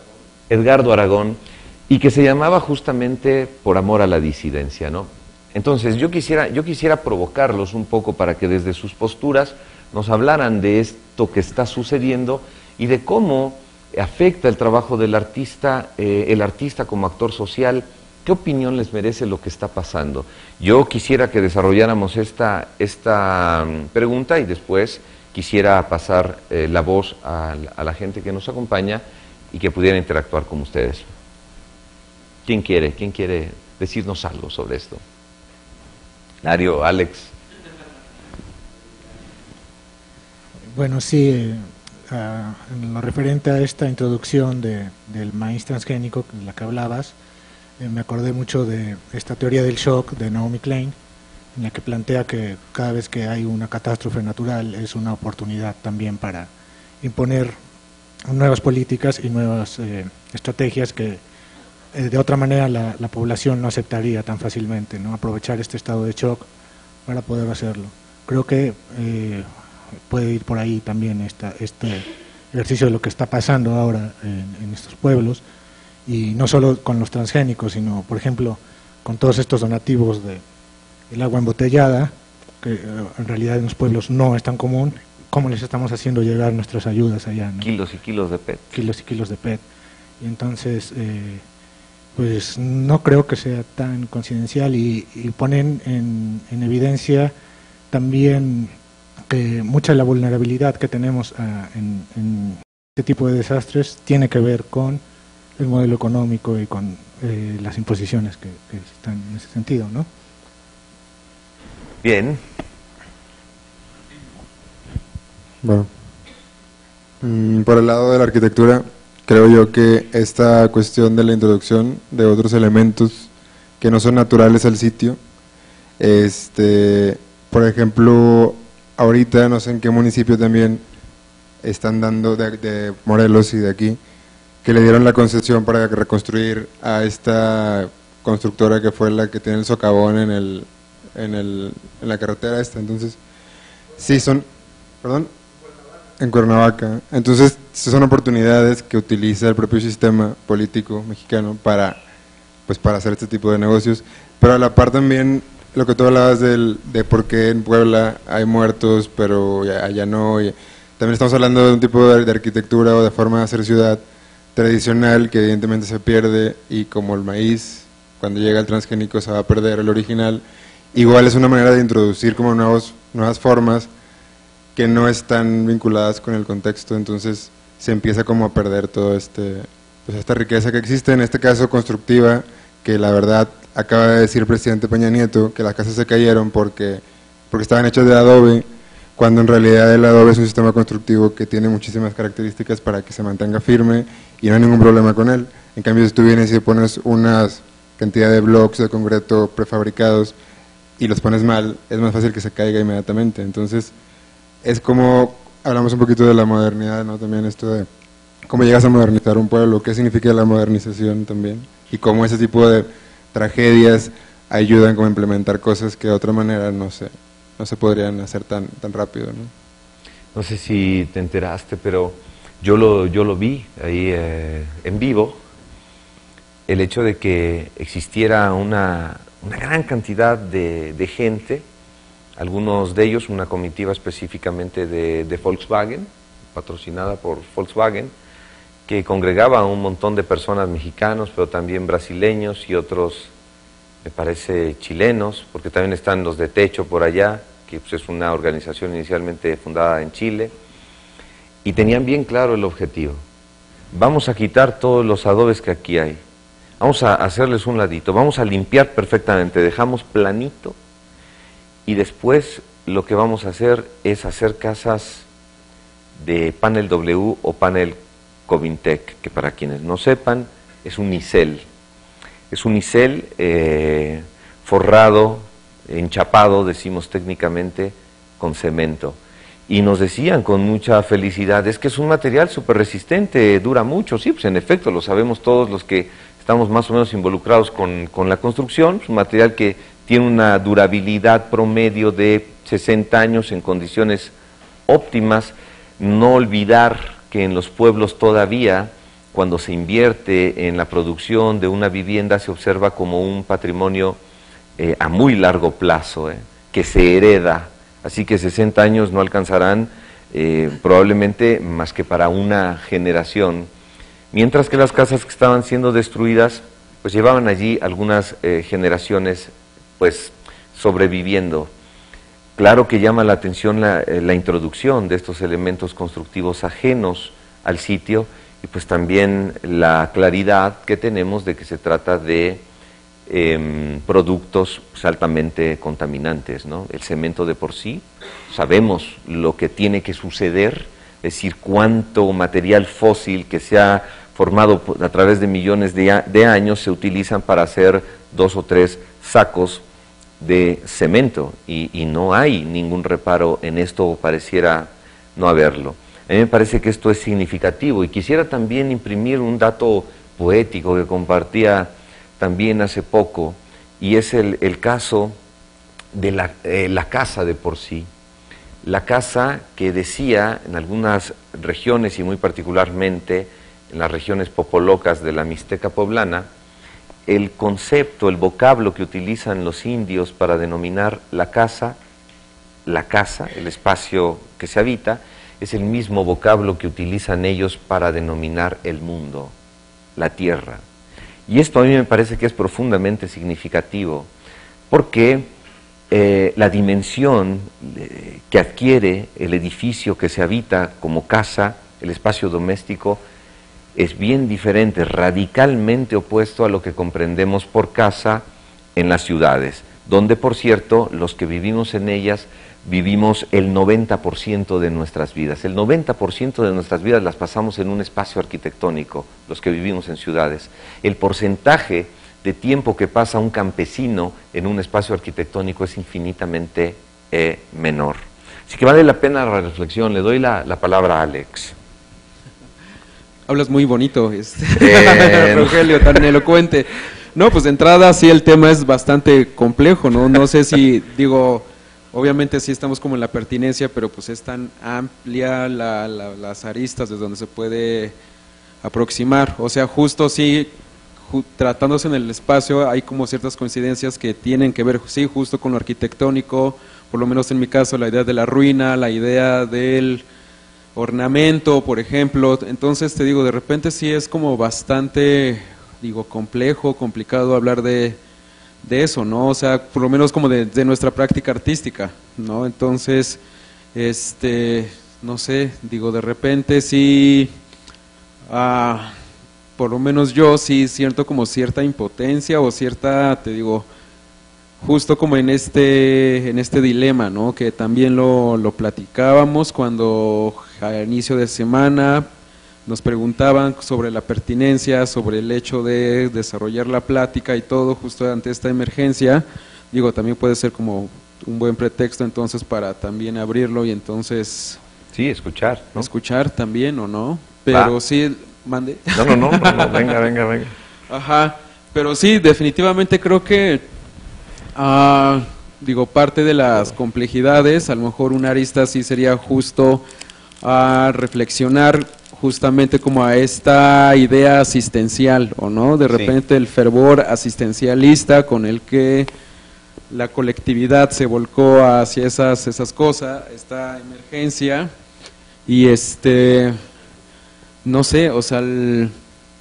Edgardo Aragón, y que se llamaba justamente Por amor a la disidencia, ¿no? Entonces, yo quisiera, yo quisiera provocarlos un poco para que desde sus posturas nos hablaran de esto que está sucediendo y de cómo afecta el trabajo del artista, eh, el artista como actor social. ¿Qué opinión les merece lo que está pasando? Yo quisiera que desarrolláramos esta, esta pregunta y después quisiera pasar eh, la voz a, a la gente que nos acompaña y que pudiera interactuar con ustedes. ¿Quién quiere? ¿Quién quiere decirnos algo sobre esto? Lario, Alex. Bueno, sí, eh, uh, en lo referente a esta introducción de, del maíz transgénico de la que hablabas, eh, me acordé mucho de esta teoría del shock de Naomi Klein, en la que plantea que cada vez que hay una catástrofe natural es una oportunidad también para imponer nuevas políticas y nuevas eh, estrategias que eh, de otra manera la, la población no aceptaría tan fácilmente, ¿no? Aprovechar este estado de shock para poder hacerlo. Creo que eh, puede ir por ahí también esta, este ejercicio de lo que está pasando ahora en, en estos pueblos, y no solo con los transgénicos, sino, por ejemplo, con todos estos donativos de el agua embotellada, que eh, en realidad en los pueblos no es tan común. ¿Cómo les estamos haciendo llegar nuestras ayudas allá, ¿no? Kilos y kilos de P E T. Kilos y kilos de P E T. Y entonces, eh, pues no creo que sea tan coincidencial, y, y ponen en, en evidencia también que mucha de la vulnerabilidad que tenemos a, en, en este tipo de desastres tiene que ver con el modelo económico y con eh, las imposiciones que, que están en ese sentido, ¿no? Bien. Bueno, mm, por el lado de la arquitectura, creo yo que esta cuestión de la introducción de otros elementos que no son naturales al sitio, este, por ejemplo, ahorita no sé en qué municipio también están dando, de, de Morelos y de aquí, que le dieron la concesión para reconstruir a esta constructora que fue la que tiene el socavón en el, en el, en la carretera esta. Entonces, sí son, perdón, en Cuernavaca. Entonces, son oportunidades que utiliza el propio sistema político mexicano para, pues, para hacer este tipo de negocios. Pero a la par también, lo que tú hablabas del, de por qué en Puebla hay muertos, pero allá no. Y también estamos hablando de un tipo de, de arquitectura o de forma de hacer ciudad tradicional que evidentemente se pierde, y como el maíz, cuando llega el transgénico se va a perder el original. Igual es una manera de introducir como nuevos, nuevas formas que no están vinculadas con el contexto, entonces se empieza como a perder todo este, pues esta riqueza que existe, en este caso constructiva, que la verdad acaba de decir el presidente Peña Nieto que las casas se cayeron porque, porque estaban hechas de adobe, cuando en realidad el adobe es un sistema constructivo que tiene muchísimas características para que se mantenga firme y no hay ningún problema con él. En cambio, si tú vienes y pones una cantidad de blocks de concreto prefabricados y los pones mal, es más fácil que se caiga inmediatamente. Entonces, es como, hablamos un poquito de la modernidad, ¿no? También esto de cómo llegas a modernizar un pueblo, qué significa la modernización también, y cómo ese tipo de tragedias ayudan como a implementar cosas que de otra manera no se, no se podrían hacer tan, tan rápido, ¿no? No sé si te enteraste, pero yo lo, yo lo vi ahí eh, en vivo, el hecho de que existiera una, una gran cantidad de, de gente, algunos de ellos, una comitiva específicamente de, de Volkswagen, patrocinada por Volkswagen, que congregaba a un montón de personas mexicanos, pero también brasileños y otros, me parece, chilenos, porque también están los de Techo por allá, que pues, es una organización inicialmente fundada en Chile, y tenían bien claro el objetivo. Vamos a quitar todos los adobes que aquí hay, vamos a hacerles un ladito, vamos a limpiar perfectamente, dejamos planito, y después lo que vamos a hacer es hacer casas de panel W o panel Covintec, que para quienes no sepan es un nicel, es un nicel eh, forrado, enchapado, decimos técnicamente, con cemento. Y nos decían con mucha felicidad, es que es un material súper resistente, dura mucho. Sí, pues en efecto, lo sabemos todos los que estamos más o menos involucrados con, con la construcción, es un material que tiene una durabilidad promedio de sesenta años en condiciones óptimas. No olvidar que en los pueblos todavía, cuando se invierte en la producción de una vivienda se observa como un patrimonio eh, a muy largo plazo, eh, que se hereda, así que sesenta años no alcanzarán eh, probablemente más que para una generación, mientras que las casas que estaban siendo destruidas pues llevaban allí algunas eh, generaciones pues sobreviviendo. Claro que llama la atención la, eh, la introducción de estos elementos constructivos ajenos al sitio y pues también la claridad que tenemos de que se trata de eh, productos pues, altamente contaminantes, ¿no? El cemento de por sí, sabemos lo que tiene que suceder, es decir, cuánto material fósil que se ha formado a través de millones de, a, de años se utilizan para hacer dos o tres sacos de cemento y, y no hay ningún reparo en esto, o pareciera no haberlo. A mí me parece que esto es significativo y quisiera también imprimir un dato poético que compartía también hace poco, y es el, el caso de la, eh, la casa de por sí. La casa que decía en algunas regiones y muy particularmente en las regiones popolocas de la Mixteca poblana, el concepto, el vocablo que utilizan los indios para denominar la casa, la casa, el espacio que se habita, es el mismo vocablo que utilizan ellos para denominar el mundo, la tierra. Y esto a mí me parece que es profundamente significativo, porque eh, la dimensión eh, que adquiere el edificio que se habita como casa, el espacio doméstico, es bien diferente, radicalmente opuesto a lo que comprendemos por casa en las ciudades, donde, por cierto, los que vivimos en ellas vivimos el noventa por ciento de nuestras vidas. El noventa por ciento de nuestras vidas las pasamos en un espacio arquitectónico, los que vivimos en ciudades. El porcentaje de tiempo que pasa un campesino en un espacio arquitectónico es infinitamente eh, menor. Así que vale la pena la reflexión. Le doy la, la palabra a Alex. Hablas muy bonito, este, Eh, Rogelio, tan elocuente. No, pues de entrada sí el tema es bastante complejo, ¿no? No sé si, digo, obviamente sí estamos como en la pertinencia, pero pues es tan amplia la, la, las aristas desde donde se puede aproximar. O sea, justo sí, ju, tratándose en el espacio, hay como ciertas coincidencias que tienen que ver, sí, justo con lo arquitectónico, por lo menos en mi caso, la idea de la ruina, la idea del ornamento, por ejemplo. Entonces te digo, de repente sí es como bastante, digo, complejo, complicado hablar de, de eso, ¿no? O sea, por lo menos como de, de nuestra práctica artística, ¿no? Entonces, este, no sé, digo, de repente sí, ah, por lo menos yo sí siento como cierta impotencia o cierta, te digo, justo como en este, en este dilema, ¿no? Que también lo, lo platicábamos cuando a inicio de semana nos preguntaban sobre la pertinencia, sobre el hecho de desarrollar la plática y todo justo ante esta emergencia. Digo, también puede ser como un buen pretexto entonces para también abrirlo y entonces… Sí, escuchar, ¿no? Escuchar también o no, pero Va. sí, mande. No, no, no, no, no, venga, venga, venga. Ajá, pero sí, definitivamente creo que… Ah, digo, parte de las complejidades, a lo mejor una arista sí sería justo a reflexionar justamente como a esta idea asistencial, ¿o no? De repente sí. El fervor asistencialista con el que la colectividad se volcó hacia esas, esas cosas, esta emergencia, y este, no sé, o sea, el…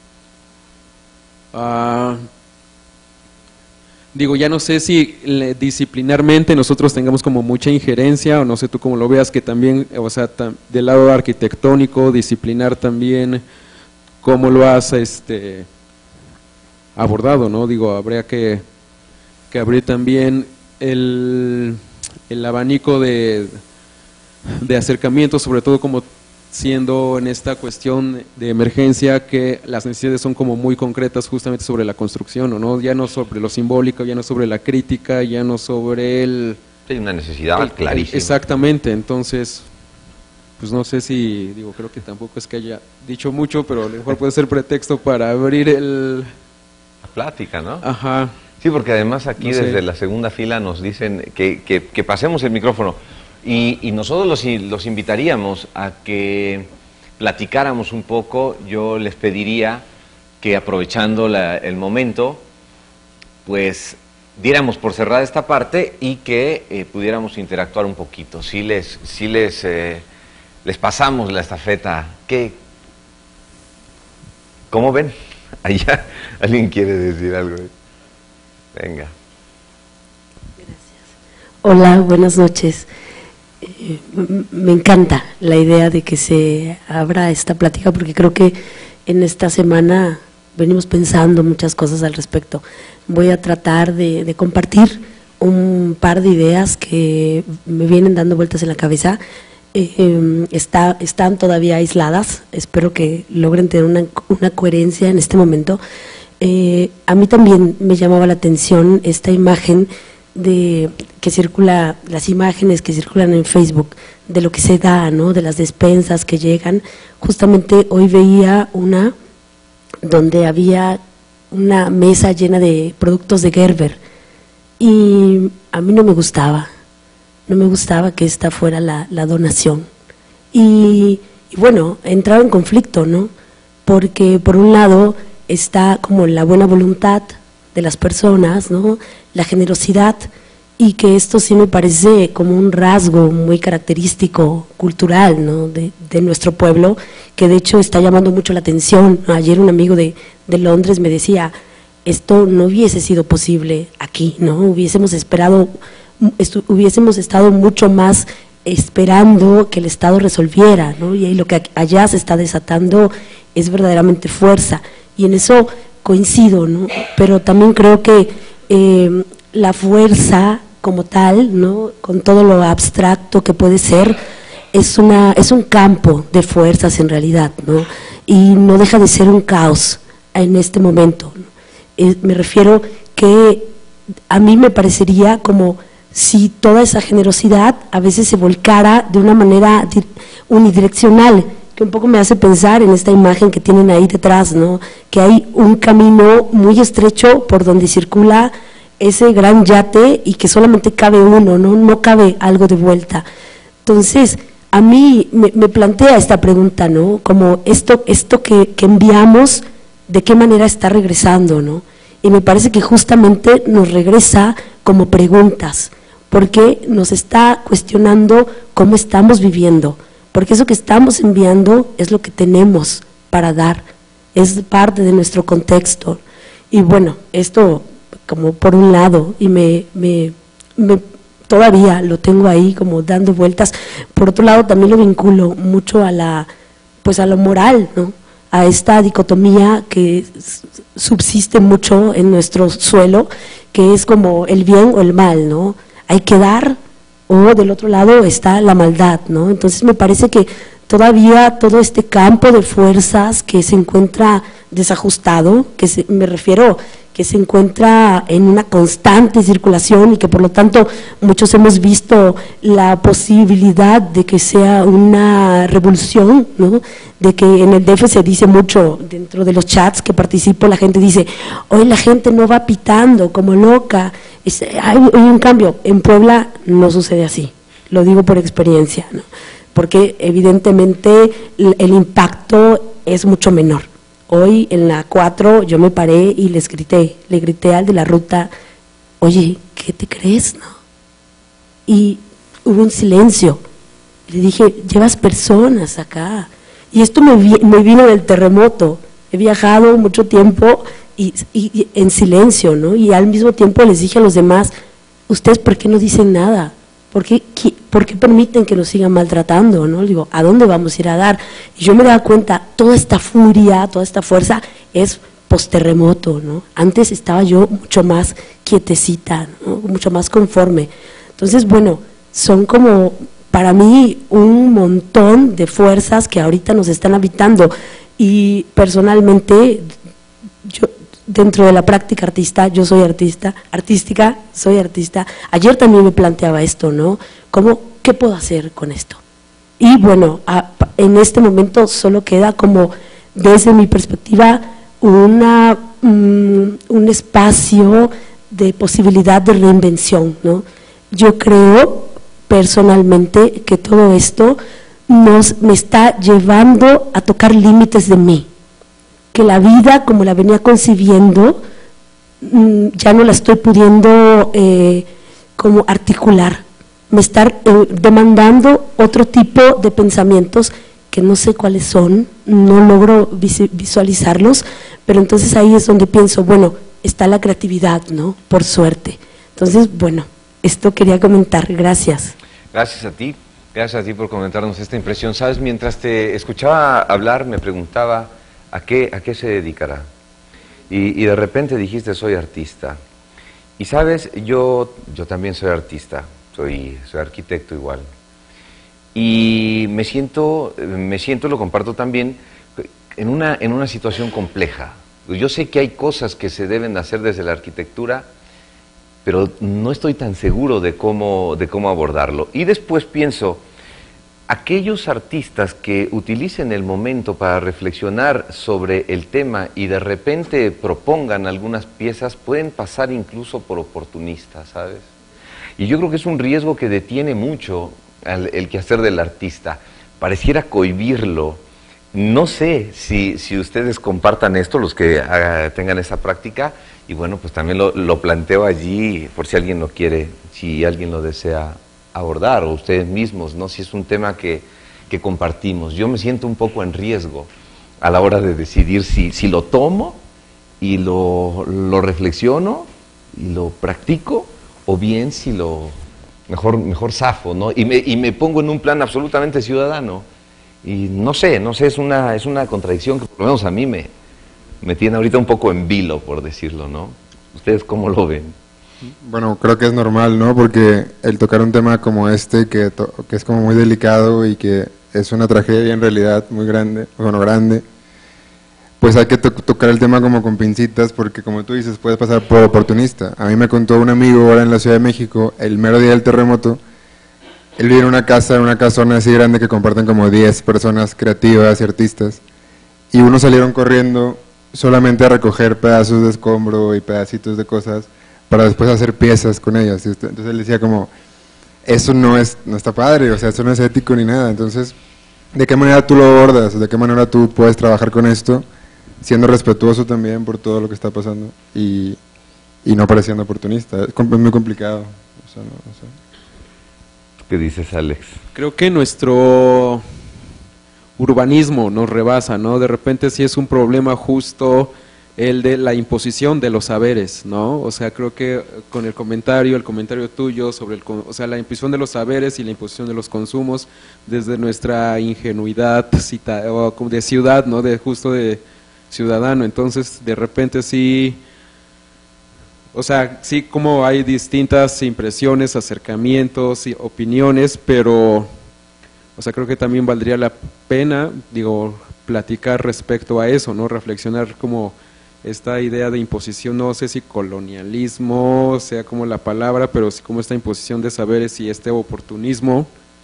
Uh, Digo, ya no sé si disciplinarmente nosotros tengamos como mucha injerencia, o no sé tú cómo lo veas, que también, o sea, tam, del lado arquitectónico, disciplinar también cómo lo has este, abordado, ¿no? Digo, habría que, que abrir también el, el abanico de, de acercamiento, sobre todo como siendo en esta cuestión de emergencia que las necesidades son como muy concretas justamente sobre la construcción, ¿o no? Ya no sobre lo simbólico, ya no sobre la crítica, ya no sobre el… Hay una necesidad el, clarísima. Exactamente, entonces, pues no sé si, digo, creo que tampoco es que haya dicho mucho, pero a lo mejor puede ser pretexto para abrir el… La plática, ¿no? Ajá. Sí, porque además aquí no desde sé. la segunda fila nos dicen que, que, que pasemos el micrófono. Y, y nosotros los, los invitaríamos a que platicáramos un poco. Yo les pediría que, aprovechando la, el momento, pues diéramos por cerrada esta parte y que eh, pudiéramos interactuar un poquito. Si les, si les, eh, les pasamos la estafeta, ¿qué? ¿Cómo ven? Allá alguien quiere decir algo. Venga. Hola, buenas noches. Eh, me encanta la idea de que se abra esta plática, porque creo que en esta semana venimos pensando muchas cosas al respecto. Voy a tratar de, de compartir un par de ideas que me vienen dando vueltas en la cabeza. Eh, eh, está, están todavía aisladas, espero que logren tener una, una coherencia en este momento. Eh, a mí también me llamaba la atención esta imagen de que circula, las imágenes que circulan en Facebook, de lo que se da, ¿no?, de las despensas que llegan. Justamente hoy veía una donde había una mesa llena de productos de Gerber y a mí no me gustaba, no me gustaba que esta fuera la, la donación. Y, y bueno, entraba en conflicto, ¿no?, porque por un lado está como la buena voluntad de las personas, ¿no?, la generosidad, y que esto sí me parece como un rasgo muy característico, cultural, ¿no?, de, de nuestro pueblo, que de hecho está llamando mucho la atención. Ayer un amigo de, de Londres me decía, esto no hubiese sido posible aquí, ¿no?, hubiésemos esperado, hubiésemos estado mucho más esperando que el Estado resolviera, ¿no?, y ahí lo que allá se está desatando es verdaderamente fuerza, y en eso coincido, ¿no?, pero también creo que eh, la fuerza como tal, ¿no?, con todo lo abstracto que puede ser, es, una, es un campo de fuerzas en realidad, ¿no?, y no deja de ser un caos en este momento. Eh, me refiero que a mí me parecería como si toda esa generosidad a veces se volcara de una manera unidireccional, que un poco me hace pensar en esta imagen que tienen ahí detrás, ¿no?, que hay un camino muy estrecho por donde circula ese gran yate y que solamente cabe uno, no, no cabe algo de vuelta. Entonces, a mí me, me plantea esta pregunta, ¿no?, como esto, esto que, que enviamos, ¿de qué manera está regresando?, ¿no? Y me parece que justamente nos regresa como preguntas, porque nos está cuestionando cómo estamos viviendo, porque eso que estamos enviando es lo que tenemos para dar, es parte de nuestro contexto. Y bueno, esto como por un lado, y me, me, me todavía lo tengo ahí como dando vueltas. Por otro lado también lo vinculo mucho a la, pues a lo moral, ¿no?, a esta dicotomía que subsiste mucho en nuestro suelo, que es como el bien o el mal, ¿no?, hay que dar, o del otro lado está la maldad, ¿no? Entonces me parece que todavía todo este campo de fuerzas que se encuentra desajustado, que se, me refiero que se encuentra en una constante circulación y que por lo tanto muchos hemos visto la posibilidad de que sea una revolución, ¿no?, de que en el D F se dice mucho, dentro de los chats que participo, la gente dice, hoy la gente no va pitando como loca, es, hay, hay un cambio. En Puebla no sucede así, lo digo por experiencia, ¿no?, porque evidentemente el, el impacto es mucho menor. Hoy en la cuatro yo me paré y les grité, le grité al de la ruta, oye, ¿qué te crees?, ¿no? Y hubo un silencio, le dije, llevas personas acá, y esto me, vi, me vino del terremoto, he viajado mucho tiempo y, y, y en silencio, ¿no?, y al mismo tiempo les dije a los demás, ¿ustedes por qué no dicen nada? ¿Por qué, qué, ¿Por qué permiten que nos sigan maltratando? ¿No? Digo, ¿a dónde vamos a ir a dar? Y yo me daba cuenta, toda esta furia, toda esta fuerza es post-terremoto, ¿no? Antes estaba yo mucho más quietecita, ¿no?, mucho más conforme. Entonces, bueno, son como para mí un montón de fuerzas que ahorita nos están habitando, y personalmente yo, dentro de la práctica artista, yo soy artista, artística, soy artista. Ayer también me planteaba esto, ¿no? ¿Cómo, qué puedo hacer con esto? Y bueno, a, en este momento solo queda como, desde mi perspectiva, una, um, un espacio de posibilidad de reinvención, ¿no? Yo creo personalmente que todo esto nos, me está llevando a tocar límites de mí, que la vida como la venía concibiendo ya no la estoy pudiendo eh, como articular, me está eh, demandando otro tipo de pensamientos que no sé cuáles son, no logro visualizarlos, pero entonces ahí es donde pienso, bueno, está la creatividad, ¿no? Por suerte. Entonces, bueno, esto quería comentar, gracias. Gracias a ti, gracias a ti por comentarnos esta impresión. Sabes, mientras te escuchaba hablar me preguntaba a qué, a qué se dedicará. Y, y de repente dijiste, soy artista. Y sabes, yo, yo también soy artista, soy, soy arquitecto igual. Y me siento, me siento, lo comparto también, en una, en una situación compleja. Yo sé que hay cosas que se deben hacer desde la arquitectura, pero no estoy tan seguro de cómo, de cómo abordarlo. Y después pienso, aquellos artistas que utilicen el momento para reflexionar sobre el tema y de repente propongan algunas piezas, pueden pasar incluso por oportunistas, ¿sabes? Y yo creo que es un riesgo que detiene mucho al, el quehacer del artista. Pareciera cohibirlo. No sé si, si ustedes compartan esto, los que uh, tengan esa práctica, y bueno, pues también lo, lo planteo allí por si alguien lo quiere, si alguien lo desea abordar, o ustedes mismos, ¿no? Si es un tema que, que compartimos. Yo me siento un poco en riesgo a la hora de decidir si, si lo tomo y lo, lo reflexiono y lo practico, o bien si lo mejor, mejor zafo, ¿no? Y me, y me pongo en un plan absolutamente ciudadano. Y no sé, no sé, es una, es una contradicción que por lo menos a mí me, me tiene ahorita un poco en vilo, por decirlo, ¿no? ¿Ustedes cómo lo ven? Bueno, creo que es normal, ¿no? Porque el tocar un tema como este, que, to que es como muy delicado y que es una tragedia en realidad muy grande, bueno, grande, pues hay que to tocar el tema como con pincitas, porque como tú dices, puedes pasar por oportunista. A mí me contó un amigo ahora en la Ciudad de México, el mero día del terremoto, él vive en una casa, en una casona así grande que comparten como diez personas creativas y artistas, y unos salieron corriendo solamente a recoger pedazos de escombro y pedacitos de cosas, para después hacer piezas con ellas. Entonces él decía como, eso no es no está padre, o sea, eso no es ético ni nada. Entonces, ¿de qué manera tú lo abordas? ¿De qué manera tú puedes trabajar con esto, siendo respetuoso también por todo lo que está pasando y, y no pareciendo oportunista? Es, es muy complicado. O sea, no, no sé. ¿Qué dices, Alex? Creo que nuestro urbanismo nos rebasa, ¿no? De repente sí es un problema justo el de la imposición de los saberes, ¿no? O sea, creo que con el comentario, el comentario tuyo sobre el, o sea, la imposición de los saberes y la imposición de los consumos desde nuestra ingenuidad cita, o de ciudad, ¿no? De justo de ciudadano. Entonces, de repente sí, o sea, sí como hay distintas impresiones, acercamientos y opiniones, pero, o sea, creo que también valdría la pena, digo, platicar respecto a eso, ¿no? Reflexionar como esta idea de imposición, no sé si colonialismo sea como la palabra, pero sí como esta imposición de saberes y este oportunismo,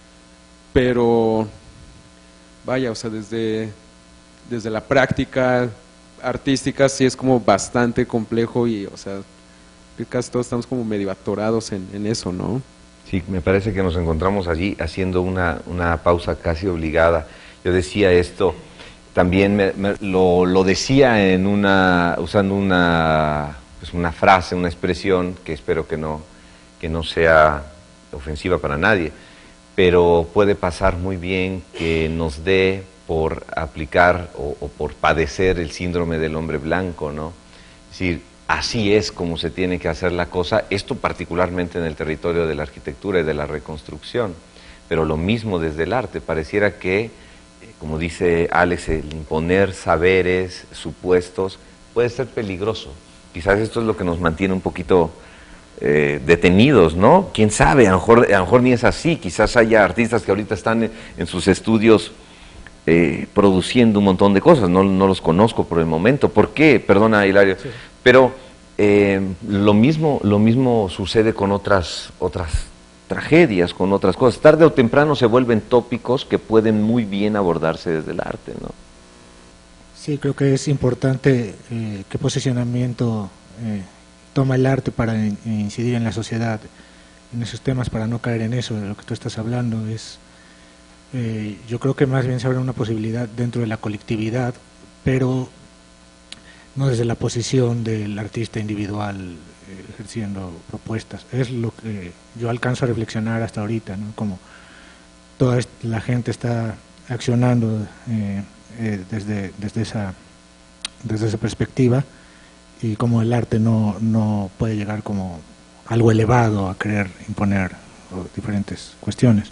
pero vaya, o sea, desde, desde la práctica artística sí es como bastante complejo y, o sea, casi todos estamos como medio atorados en, en eso, ¿no? Sí, me parece que nos encontramos allí haciendo una, una pausa casi obligada. Yo decía esto, también me, me, lo, lo decía en una, usando una, pues una frase, una expresión que espero que no, que no sea ofensiva para nadie, pero puede pasar muy bien que nos dé por aplicar o, o por padecer el síndrome del hombre blanco, ¿no? Es decir, así es como se tiene que hacer la cosa, esto particularmente en el territorio de la arquitectura y de la reconstrucción, pero lo mismo desde el arte, pareciera que, como dice Alex, el imponer saberes, supuestos, puede ser peligroso. Quizás esto es lo que nos mantiene un poquito eh, detenidos, ¿no? ¿Quién sabe? A lo mejor, a lo mejor ni es así, quizás haya artistas que ahorita están en, en sus estudios eh, produciendo un montón de cosas, no, no los conozco por el momento. ¿Por qué? Perdona, Hilario. Sí. Pero eh, lo mismo, lo mismo sucede con otras, otras tragedias, con otras cosas. Tarde o temprano se vuelven tópicos que pueden muy bien abordarse desde el arte, ¿no? Sí, creo que es importante eh, qué posicionamiento eh, toma el arte para in, incidir en la sociedad, en esos temas, para no caer en eso, de lo que tú estás hablando. Es Eh, yo creo que más bien se abre una posibilidad dentro de la colectividad, pero no desde la posición del artista individual eh, ejerciendo propuestas. Es lo que yo alcanzo a reflexionar hasta ahorita, ¿no? Como toda la gente está accionando eh, eh, desde, desde, esa, desde esa perspectiva, y como el arte no, no puede llegar como algo elevado a querer imponer diferentes cuestiones.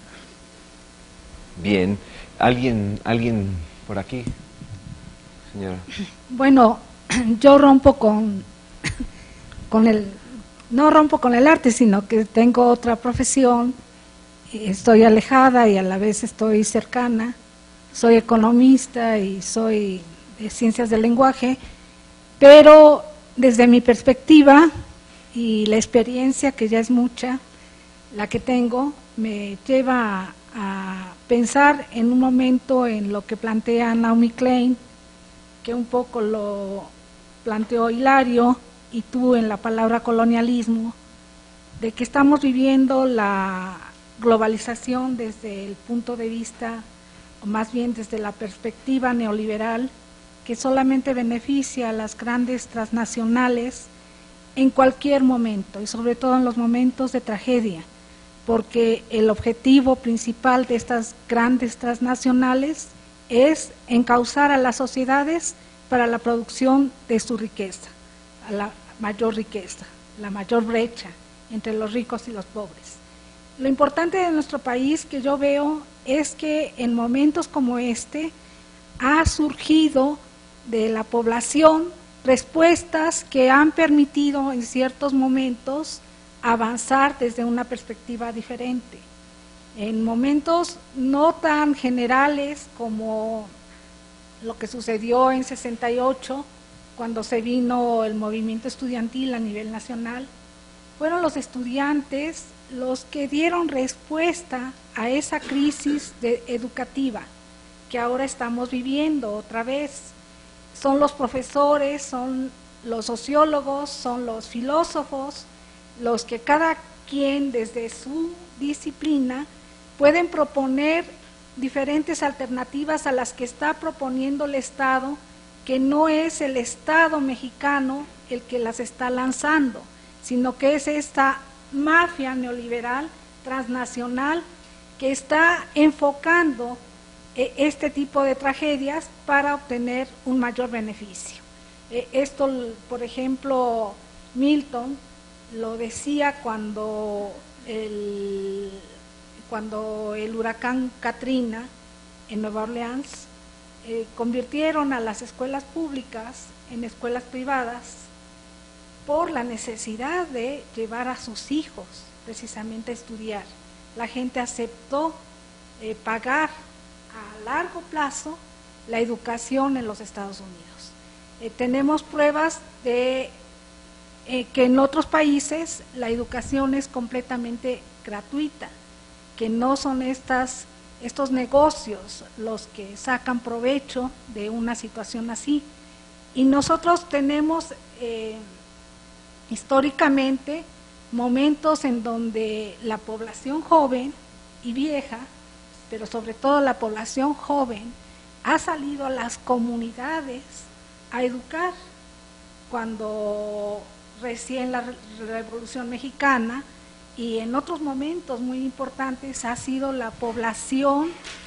Bien, ¿alguien, alguien por aquí, señora? Bueno, yo rompo con, con el, no rompo con el arte, sino que tengo otra profesión, estoy alejada y a la vez estoy cercana, soy economista y soy de ciencias del lenguaje, pero desde mi perspectiva y la experiencia, que ya es mucha, la que tengo, me lleva a a pensar en un momento en lo que plantea Naomi Klein, que un poco lo planteó Hilario y tú en la palabra colonialismo, de que estamos viviendo la globalización desde el punto de vista, o más bien desde la perspectiva neoliberal, que solamente beneficia a las grandes transnacionales en cualquier momento y sobre todo en los momentos de tragedia, porque el objetivo principal de estas grandes transnacionales es encauzar a las sociedades para la producción de su riqueza, a la mayor riqueza, la mayor brecha entre los ricos y los pobres. Lo importante de nuestro país que yo veo es que en momentos como este ha surgido de la población respuestas que han permitido en ciertos momentos avanzar desde una perspectiva diferente. En momentos no tan generales como lo que sucedió en sesenta y ocho, cuando se vino el movimiento estudiantil a nivel nacional, fueron los estudiantes los que dieron respuesta a esa crisis de, educativa que ahora estamos viviendo otra vez. Son los profesores, son los sociólogos, son los filósofos, los que cada quien desde su disciplina pueden proponer diferentes alternativas a las que está proponiendo el Estado, que no es el Estado mexicano el que las está lanzando, sino que es esta mafia neoliberal transnacional que está enfocando este tipo de tragedias para obtener un mayor beneficio. Esto, por ejemplo, Milton lo decía cuando el, cuando el huracán Katrina en Nueva Orleans eh, convirtieron a las escuelas públicas en escuelas privadas por la necesidad de llevar a sus hijos precisamente a estudiar. La gente aceptó eh, pagar a largo plazo la educación en los Estados Unidos. Eh, tenemos pruebas de Eh, que en otros países la educación es completamente gratuita, que no son estas, estos negocios los que sacan provecho de una situación así. Y nosotros tenemos eh, históricamente momentos en donde la población joven y vieja, pero sobre todo la población joven, ha salido a las comunidades a educar. Cuando recién la Revolución Mexicana y en otros momentos muy importantes ha sido la población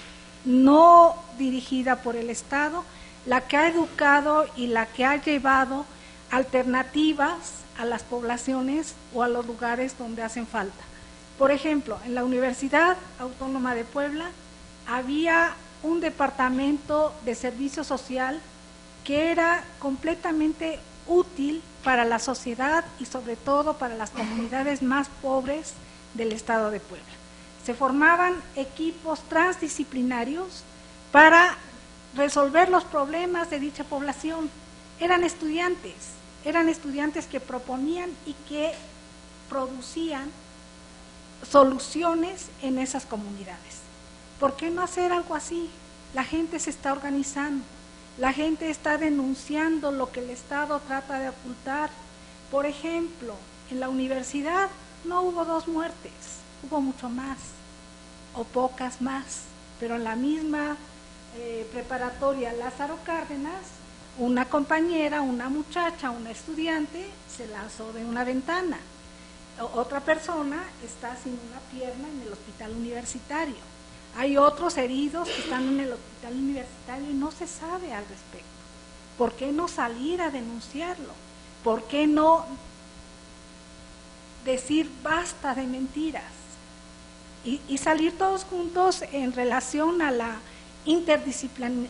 no dirigida por el Estado la que ha educado y la que ha llevado alternativas a las poblaciones o a los lugares donde hacen falta. Por ejemplo, en la Universidad Autónoma de Puebla había un departamento de servicio social que era completamente útil para la sociedad y sobre todo para las comunidades más pobres del estado de Puebla. Se formaban equipos transdisciplinarios para resolver los problemas de dicha población. Eran estudiantes, eran estudiantes que proponían y que producían soluciones en esas comunidades. ¿Por qué no hacer algo así? La gente se está organizando. La gente está denunciando lo que el Estado trata de ocultar. Por ejemplo, en la universidad no hubo dos muertes, hubo mucho más, o pocas más. pero en la misma eh, preparatoria Lázaro Cárdenas, una compañera, una muchacha, una estudiante se lanzó de una ventana. O, otra persona está sin una pierna en el hospital universitario. Hay otros heridos que están en el hospital universitario y no se sabe al respecto. ¿Por qué no salir a denunciarlo? ¿Por qué no decir basta de mentiras? Y, y salir todos juntos en relación a la interdisciplin,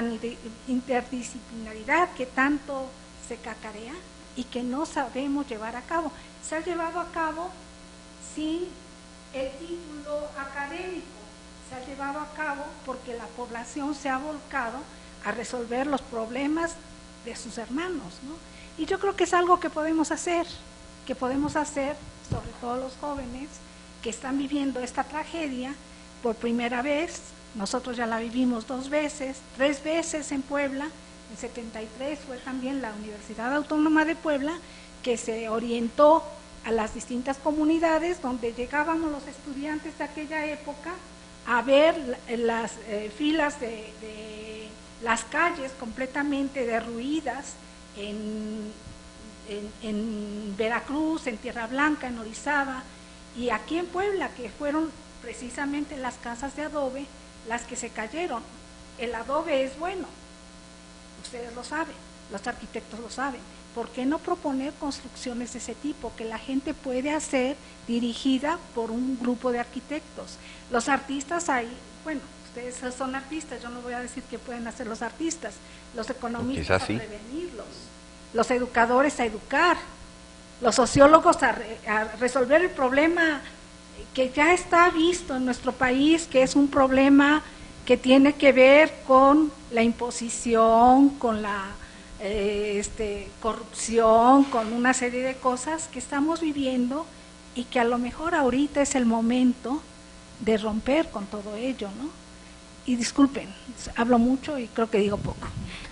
interdisciplinaridad que tanto se cacarea y que no sabemos llevar a cabo. Se ha llevado a cabo sin el título académico, se ha llevado a cabo porque la población se ha volcado a resolver los problemas de sus hermanos, ¿no? Y yo creo que es algo que podemos hacer, que podemos hacer, sobre todo los jóvenes que están viviendo esta tragedia por primera vez. Nosotros ya la vivimos dos veces, tres veces en Puebla. En setenta y tres fue también la Universidad Autónoma de Puebla que se orientó a las distintas comunidades donde llegábamos los estudiantes de aquella época a ver las eh, filas de, de las calles completamente derruidas en, en, en Veracruz, en Tierra Blanca, en Orizaba y aquí en Puebla, que fueron precisamente las casas de adobe las que se cayeron. El adobe es bueno, ustedes lo saben, los arquitectos lo saben. ¿Por qué no proponer construcciones de ese tipo que la gente puede hacer dirigida por un grupo de arquitectos? Los artistas ahí, bueno, ustedes son artistas, yo no voy a decir qué pueden hacer los artistas, los economistas a sí. prevenirlos, los educadores a educar, los sociólogos a, re, a resolver el problema que ya está visto en nuestro país, que es un problema que tiene que ver con la imposición, con la eh, este, corrupción, con una serie de cosas que estamos viviendo y que a lo mejor ahorita es el momento de romper con todo ello, ¿no? Y disculpen, hablo mucho y creo que digo poco.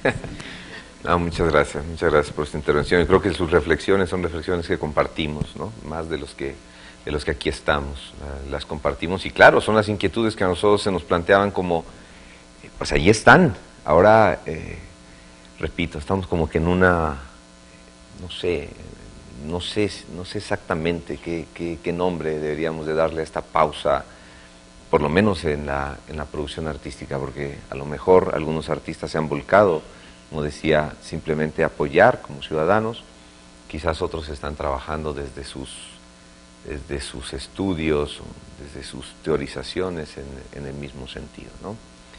No, muchas gracias, muchas gracias por esta intervención. Creo que sus reflexiones son reflexiones que compartimos, ¿no? Más de los que de los que aquí estamos, uh, las compartimos y claro, son las inquietudes que a nosotros se nos planteaban como, pues ahí están, ahora, eh, repito, estamos como que en una, no sé, no sé, no sé exactamente qué, qué, qué nombre deberíamos de darle a esta pausa, por lo menos en la, en la producción artística, porque a lo mejor algunos artistas se han volcado, como decía, simplemente apoyar como ciudadanos, quizás otros están trabajando desde sus desde sus estudios, desde sus teorizaciones en, en el mismo sentido, ¿no?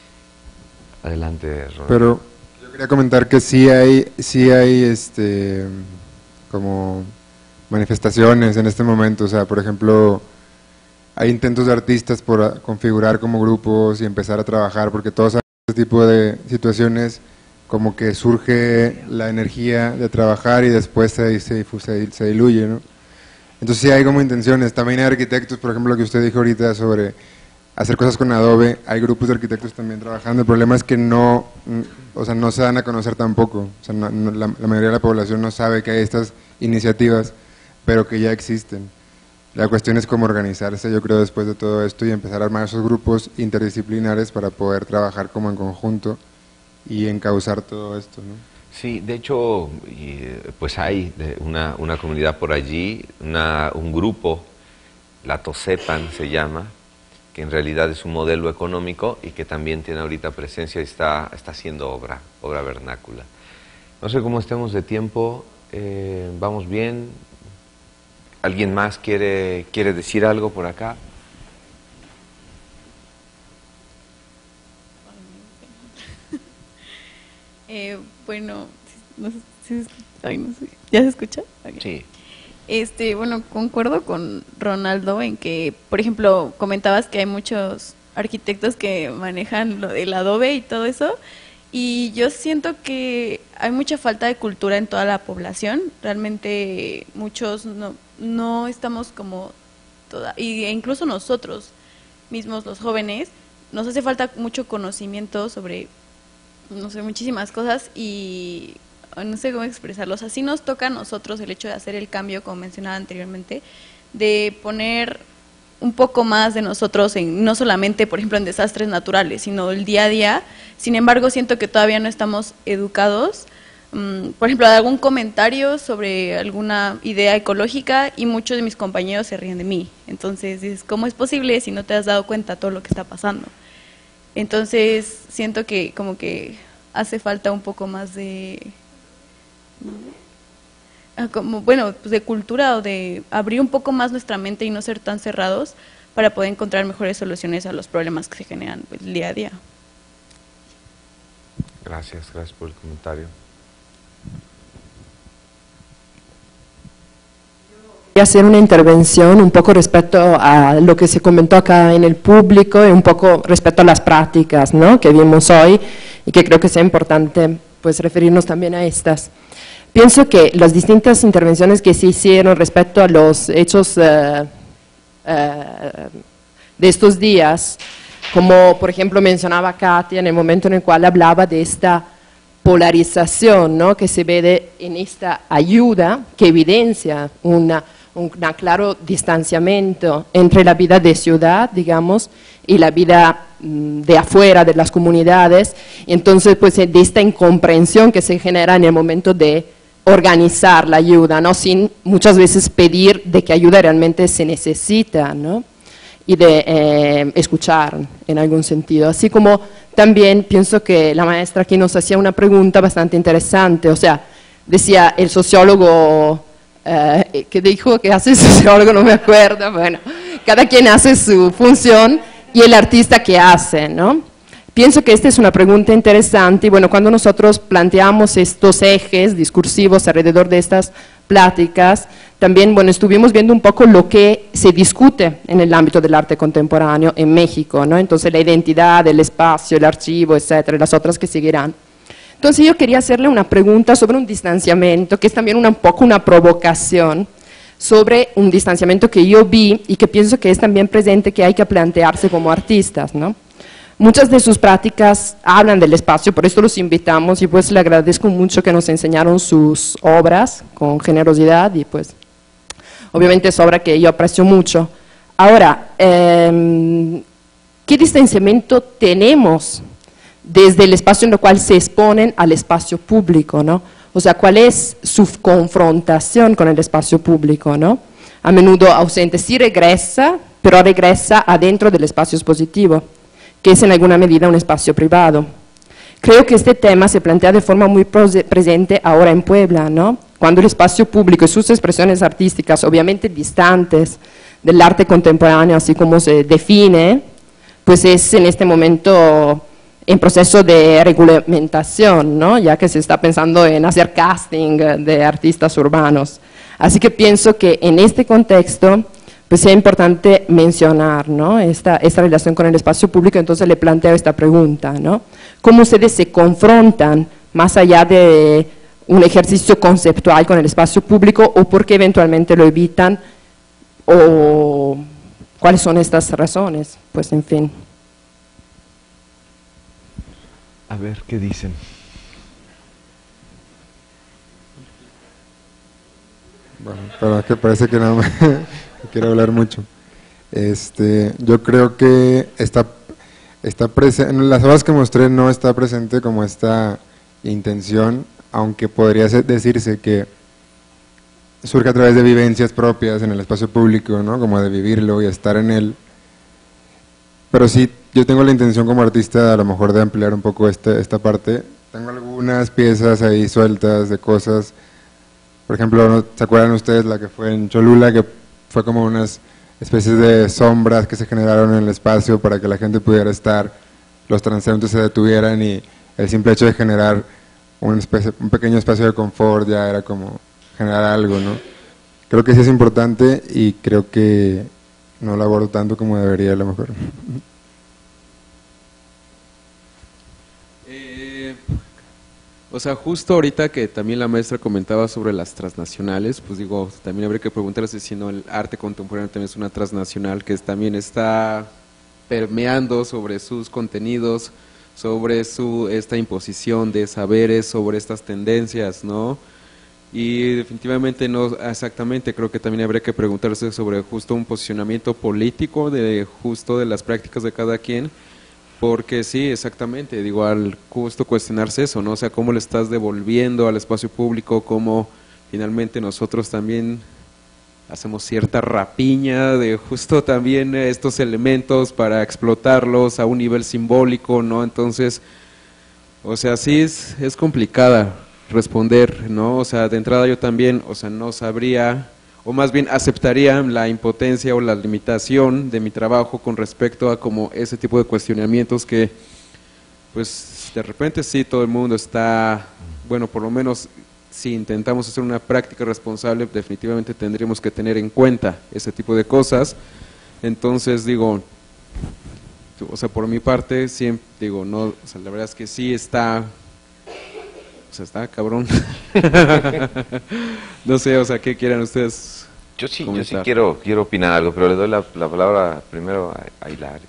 Adelante, Ronald. Pero yo quería comentar que sí hay, sí hay este, como manifestaciones en este momento, o sea, por ejemplo, hay intentos de artistas por configurar como grupos y empezar a trabajar, porque todos saben este tipo de situaciones, como que surge la energía de trabajar y después se, se, se, se diluye, ¿no? Entonces sí hay como intenciones, también hay arquitectos, por ejemplo, lo que usted dijo ahorita sobre hacer cosas con Adobe, hay grupos de arquitectos también trabajando, el problema es que no, o sea, no se dan a conocer tampoco, o sea, no, no, la, la mayoría de la población no sabe que hay estas iniciativas, pero que ya existen. La cuestión es cómo organizarse, yo creo, después de todo esto y empezar a armar esos grupos interdisciplinares para poder trabajar como en conjunto y encauzar todo esto, ¿no? Sí, de hecho, pues hay una, una comunidad por allí, una, un grupo, la Tosepan se llama, que en realidad es un modelo económico y que también tiene ahorita presencia y está, está haciendo obra, obra vernácula. No sé cómo estemos de tiempo, eh, vamos bien. ¿Alguien más quiere, quiere decir algo por acá? Eh, bueno, no sé, si, ay, no sé, ¿ya se escucha? Okay. Sí. Este, bueno, concuerdo con Ronaldo en que, por ejemplo, comentabas que hay muchos arquitectos que manejan lo del adobe y todo eso, y yo siento que hay mucha falta de cultura en toda la población. Realmente muchos no, no estamos como toda, y incluso nosotros mismos, los jóvenes, nos hace falta mucho conocimiento sobre, no sé, muchísimas cosas y no sé cómo expresarlos. Así nos toca a nosotros el hecho de hacer el cambio, como mencionaba anteriormente, de poner un poco más de nosotros, en, no solamente, por ejemplo, en desastres naturales, sino el día a día. Sin embargo, siento que todavía no estamos educados. Um, por ejemplo, algún comentario sobre alguna idea ecológica y muchos de mis compañeros se ríen de mí. Entonces, dices, ¿cómo es posible si no te has dado cuenta de todo lo que está pasando? Entonces, siento que como que hace falta un poco más de, como, bueno, pues de cultura o de abrir un poco más nuestra mente y no ser tan cerrados para poder encontrar mejores soluciones a los problemas que se generan pues, el día a día. Gracias, gracias por el comentario. Quería hacer una intervención un poco respecto a lo que se comentó acá en el público y un poco respecto a las prácticas, ¿no?, que vimos hoy y que creo que sea importante pues referirnos también a estas. Pienso que las distintas intervenciones que se hicieron respecto a los hechos uh, uh, de estos días, como por ejemplo mencionaba Katia en el momento en el cual hablaba de esta polarización, ¿no?, que se ve en esta ayuda que evidencia una un claro distanciamiento entre la vida de ciudad, digamos, y la vida de afuera de las comunidades, y entonces pues de esta incomprensión que se genera en el momento de organizar la ayuda, ¿no?, sin muchas veces pedir de qué ayuda realmente se necesita, ¿no?, y de eh, escuchar en algún sentido. Así como también pienso que la maestra aquí nos hacía una pregunta bastante interesante, o sea, decía el sociólogo, eh, que dijo que hace el sociólogo, no me acuerdo, bueno, cada quien hace su función, y el artista qué hace, ¿no? Pienso que esta es una pregunta interesante, y bueno, cuando nosotros planteamos estos ejes discursivos alrededor de estas pláticas, también, bueno, estuvimos viendo un poco lo que se discute en el ámbito del arte contemporáneo en México, ¿no? Entonces la identidad, el espacio, el archivo, etcétera, y las otras que seguirán. Entonces yo quería hacerle una pregunta sobre un distanciamiento, que es también una, un poco una provocación, sobre un distanciamiento que yo vi y que pienso que es también presente, que hay que plantearse como artistas, ¿no? Muchas de sus prácticas hablan del espacio, por esto los invitamos, y pues le agradezco mucho que nos enseñaron sus obras con generosidad, y pues obviamente es obra que yo aprecio mucho. Ahora, eh, ¿qué distanciamiento tenemos desde el espacio en el cual se exponen al espacio público, ¿no? O sea, ¿cuál es su confrontación con el espacio público, ¿no? A menudo ausente, sí regresa, pero regresa adentro del espacio expositivo, que es en alguna medida un espacio privado. Creo que este tema se plantea de forma muy presente ahora en Puebla, ¿no? Cuando el espacio público y sus expresiones artísticas, obviamente distantes del arte contemporáneo, así como se define, pues es en este momento en proceso de regulamentación, ¿no?, ya que se está pensando en hacer casting de artistas urbanos. Así que pienso que en este contexto pues sea importante mencionar, ¿no?, esta, esta relación con el espacio público. Entonces le planteo esta pregunta, ¿no? ¿Cómo ustedes se confrontan más allá de un ejercicio conceptual con el espacio público, o por qué eventualmente lo evitan, o cuáles son estas razones? Pues en fin. A ver, ¿qué dicen? Bueno, pero que parece que no me quiero hablar mucho. Este, yo creo que está, está presente, en las obras que mostré no está presente como esta intención, aunque podría ser, decirse que surge a través de vivencias propias en el espacio público, ¿no?, como de vivirlo y estar en él. Pero sí, yo tengo la intención como artista a lo mejor de ampliar un poco este, esta parte. Tengo algunas piezas ahí sueltas de cosas, por ejemplo, ¿se acuerdan ustedes la que fue en Cholula, que fue como unas especies de sombras que se generaron en el espacio para que la gente pudiera estar, los transeúntes se detuvieran, y el simple hecho de generar una especie, un pequeño espacio de confort ya era como generar algo, ¿no? Creo que sí es importante, y creo que no lo abordo tanto como debería a lo mejor. Eh, o sea, justo ahorita que también la maestra comentaba sobre las transnacionales, pues digo, también habría que preguntarse si no el arte contemporáneo también es una transnacional que es, también está permeando sobre sus contenidos, sobre su esta imposición de saberes, sobre estas tendencias, ¿no? Y definitivamente no exactamente, creo que también habría que preguntarse sobre justo un posicionamiento político de justo de las prácticas de cada quien, porque sí, exactamente, digo, al justo cuestionarse eso, ¿no? O sea, cómo le estás devolviendo al espacio público, cómo finalmente nosotros también hacemos cierta rapiña de justo también estos elementos para explotarlos a un nivel simbólico, ¿no? Entonces, o sea, sí es, es complicada responder, ¿no? O sea, de entrada yo también, o sea, no sabría, o más bien aceptaría la impotencia o la limitación de mi trabajo con respecto a como ese tipo de cuestionamientos que, pues, de repente sí todo el mundo está, bueno, por lo menos si intentamos hacer una práctica responsable, definitivamente tendríamos que tener en cuenta ese tipo de cosas. Entonces, digo, o sea, por mi parte, siempre, digo, no, o sea, la verdad es que sí está... O sea, está cabrón. No sé, o sea, ¿qué quieran ustedes Yo sí, comentar? yo sí quiero, quiero opinar algo, pero le doy la, la palabra primero a, a Hilario.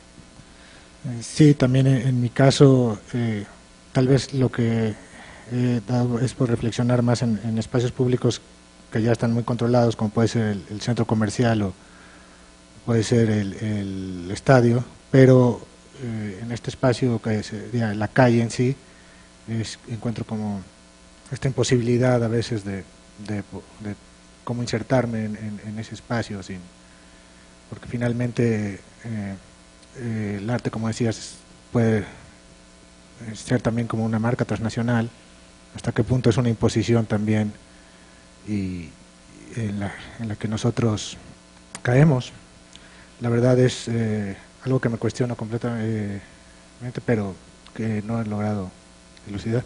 Sí, también en, en mi caso, eh, tal vez lo que he dado es por reflexionar más en, en espacios públicos que ya están muy controlados, como puede ser el, el centro comercial o puede ser el, el estadio, pero eh, en este espacio que sería la calle en sí, es, encuentro como esta imposibilidad a veces de, de, de cómo insertarme en, en, en ese espacio, sin, porque finalmente eh, eh, el arte, como decías, puede ser también como una marca transnacional, hasta qué punto es una imposición también y en la, en la que nosotros caemos. La verdad es eh, algo que me cuestiono completamente, pero que no he logrado elucidar.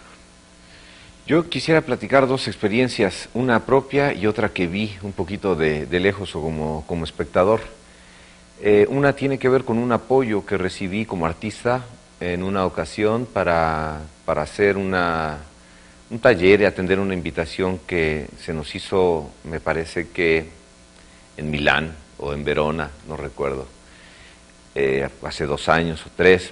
Yo quisiera platicar dos experiencias, una propia y otra que vi un poquito de, de lejos o como, como espectador. Eh, una tiene que ver con un apoyo que recibí como artista en una ocasión para, para hacer una, un taller y atender una invitación que se nos hizo, me parece que en Milán o en Verona, no recuerdo, eh, hace dos años o tres.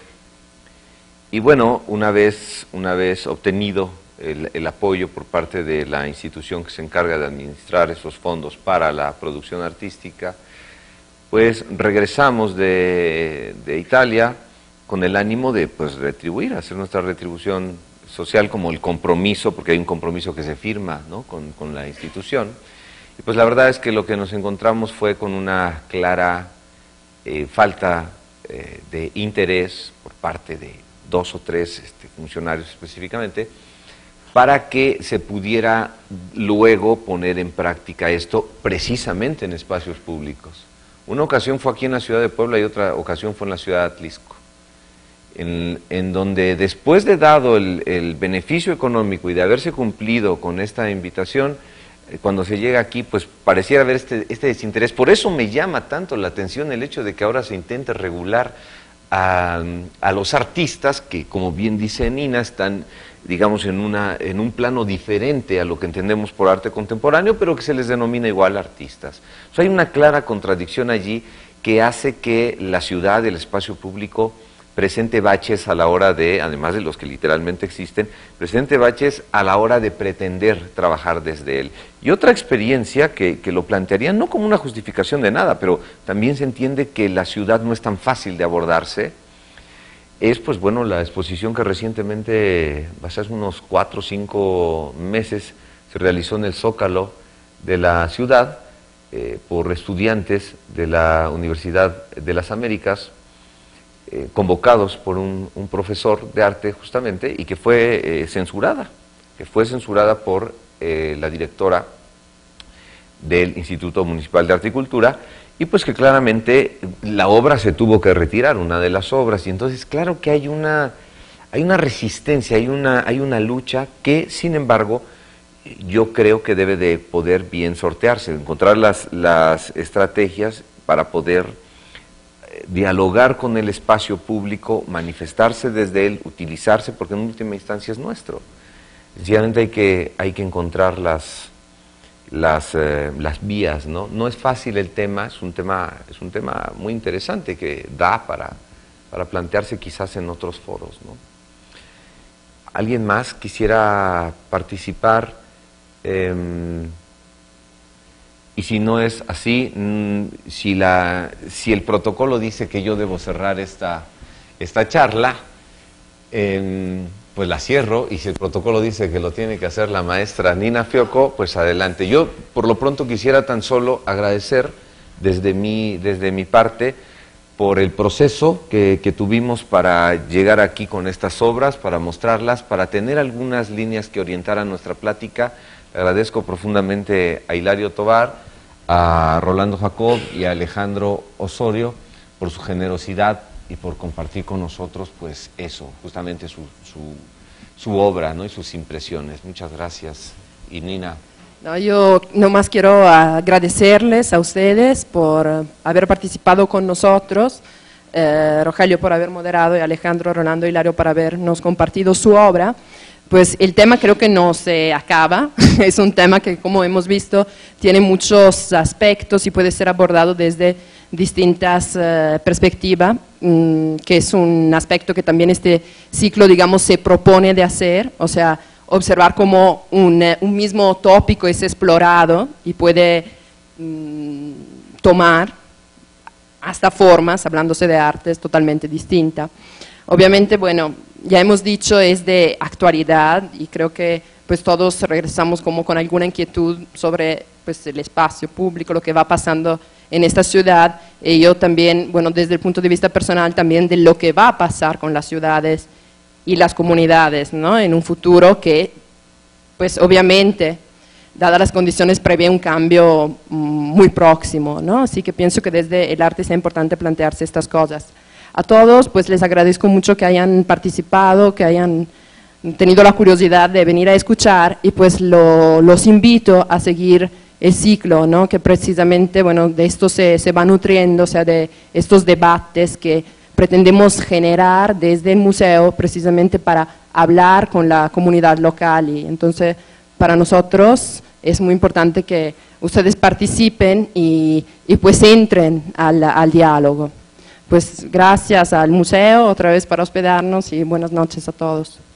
Y bueno, una vez, una vez obtenido el, el apoyo por parte de la institución que se encarga de administrar esos fondos para la producción artística, pues regresamos de, de Italia con el ánimo de pues retribuir, hacer nuestra retribución social como el compromiso, porque hay un compromiso que se firma, ¿no?, con, con la institución. Y pues la verdad es que lo que nos encontramos fue con una clara eh, falta eh, de interés por parte de dos o tres este, funcionarios específicamente, para que se pudiera luego poner en práctica esto precisamente en espacios públicos. Una ocasión fue aquí en la ciudad de Puebla y otra ocasión fue en la ciudad de Atlisco, en, en donde después de dado el, el beneficio económico y de haberse cumplido con esta invitación, eh, cuando se llega aquí, pues pareciera haber este, este desinterés. Por eso me llama tanto la atención el hecho de que ahora se intente regular a, a los artistas que, como bien dice Nina, están, digamos, en, una, en un plano diferente a lo que entendemos por arte contemporáneo, pero que se les denomina igual artistas. O sea, hay una clara contradicción allí que hace que la ciudad, el espacio público, presente baches a la hora de, además de los que literalmente existen, presente baches a la hora de pretender trabajar desde él. Y otra experiencia que, que lo plantearía no como una justificación de nada, pero también se entiende que la ciudad no es tan fácil de abordarse, es pues bueno la exposición que recientemente, hace unos cuatro o cinco meses, se realizó en el Zócalo de la ciudad eh, por estudiantes de la Universidad de las Américas, Eh, convocados por un, un profesor de arte justamente, y que fue eh, censurada, que fue censurada por eh, la directora del Instituto Municipal de Arte y Cultura, y pues que claramente la obra se tuvo que retirar, una de las obras, y entonces claro que hay una, hay una resistencia, hay una, hay una lucha que, sin embargo, yo creo que debe de poder bien sortearse, encontrar las, las estrategias para poder dialogar con el espacio público, manifestarse desde él, utilizarse, porque en última instancia es nuestro. Sencillamente hay que, hay que encontrar las, las, eh, las vías, ¿no? No es fácil el tema, es un tema, es un tema muy interesante que da para, para plantearse quizás en otros foros, ¿no? ¿Alguien más quisiera participar Eh, y si no es así, si, la, si el protocolo dice que yo debo cerrar esta, esta charla, eh, pues la cierro, y si el protocolo dice que lo tiene que hacer la maestra Nina Fiocco, pues adelante. Yo por lo pronto quisiera tan solo agradecer desde mi, desde mi parte por el proceso que, que tuvimos para llegar aquí con estas obras, para mostrarlas, para tener algunas líneas que orientaran nuestra plática. Le agradezco profundamente a Hilario Tovar, a Rolando Jacob y a Alejandro Osorio por su generosidad y por compartir con nosotros pues eso, justamente su, su, su obra, ¿no? Y sus impresiones. Muchas gracias. Y Nina. No, yo nomás quiero agradecerles a ustedes por haber participado con nosotros, eh, Rogelio por haber moderado y Alejandro, Rolando y Hilario por habernos compartido su obra. Pues el tema creo que no se acaba, es un tema que, como hemos visto, tiene muchos aspectos y puede ser abordado desde distintas uh, perspectivas, um, que es un aspecto que también este ciclo, digamos, se propone de hacer, o sea, observar cómo un, un mismo tópico es explorado y puede um, tomar hasta formas, hablándose de artes, totalmente distintas. Obviamente, bueno, ya hemos dicho, es de actualidad y creo que pues todos regresamos como con alguna inquietud sobre pues el espacio público, lo que va pasando en esta ciudad, y yo también, bueno, desde el punto de vista personal también de lo que va a pasar con las ciudades y las comunidades, ¿no? En un futuro que pues obviamente, dadas las condiciones, prevé un cambio muy próximo, ¿no? Así que pienso que desde el arte es importante plantearse estas cosas. A todos, pues les agradezco mucho que hayan participado, que hayan tenido la curiosidad de venir a escuchar, y pues lo, los invito a seguir el ciclo, ¿no? Que precisamente, bueno, de esto se, se va nutriendo, o sea, de estos debates que pretendemos generar desde el museo precisamente para hablar con la comunidad local, y entonces para nosotros es muy importante que ustedes participen y, y pues entren al, al diálogo. Pues gracias al museo otra vez para hospedarnos y buenas noches a todos.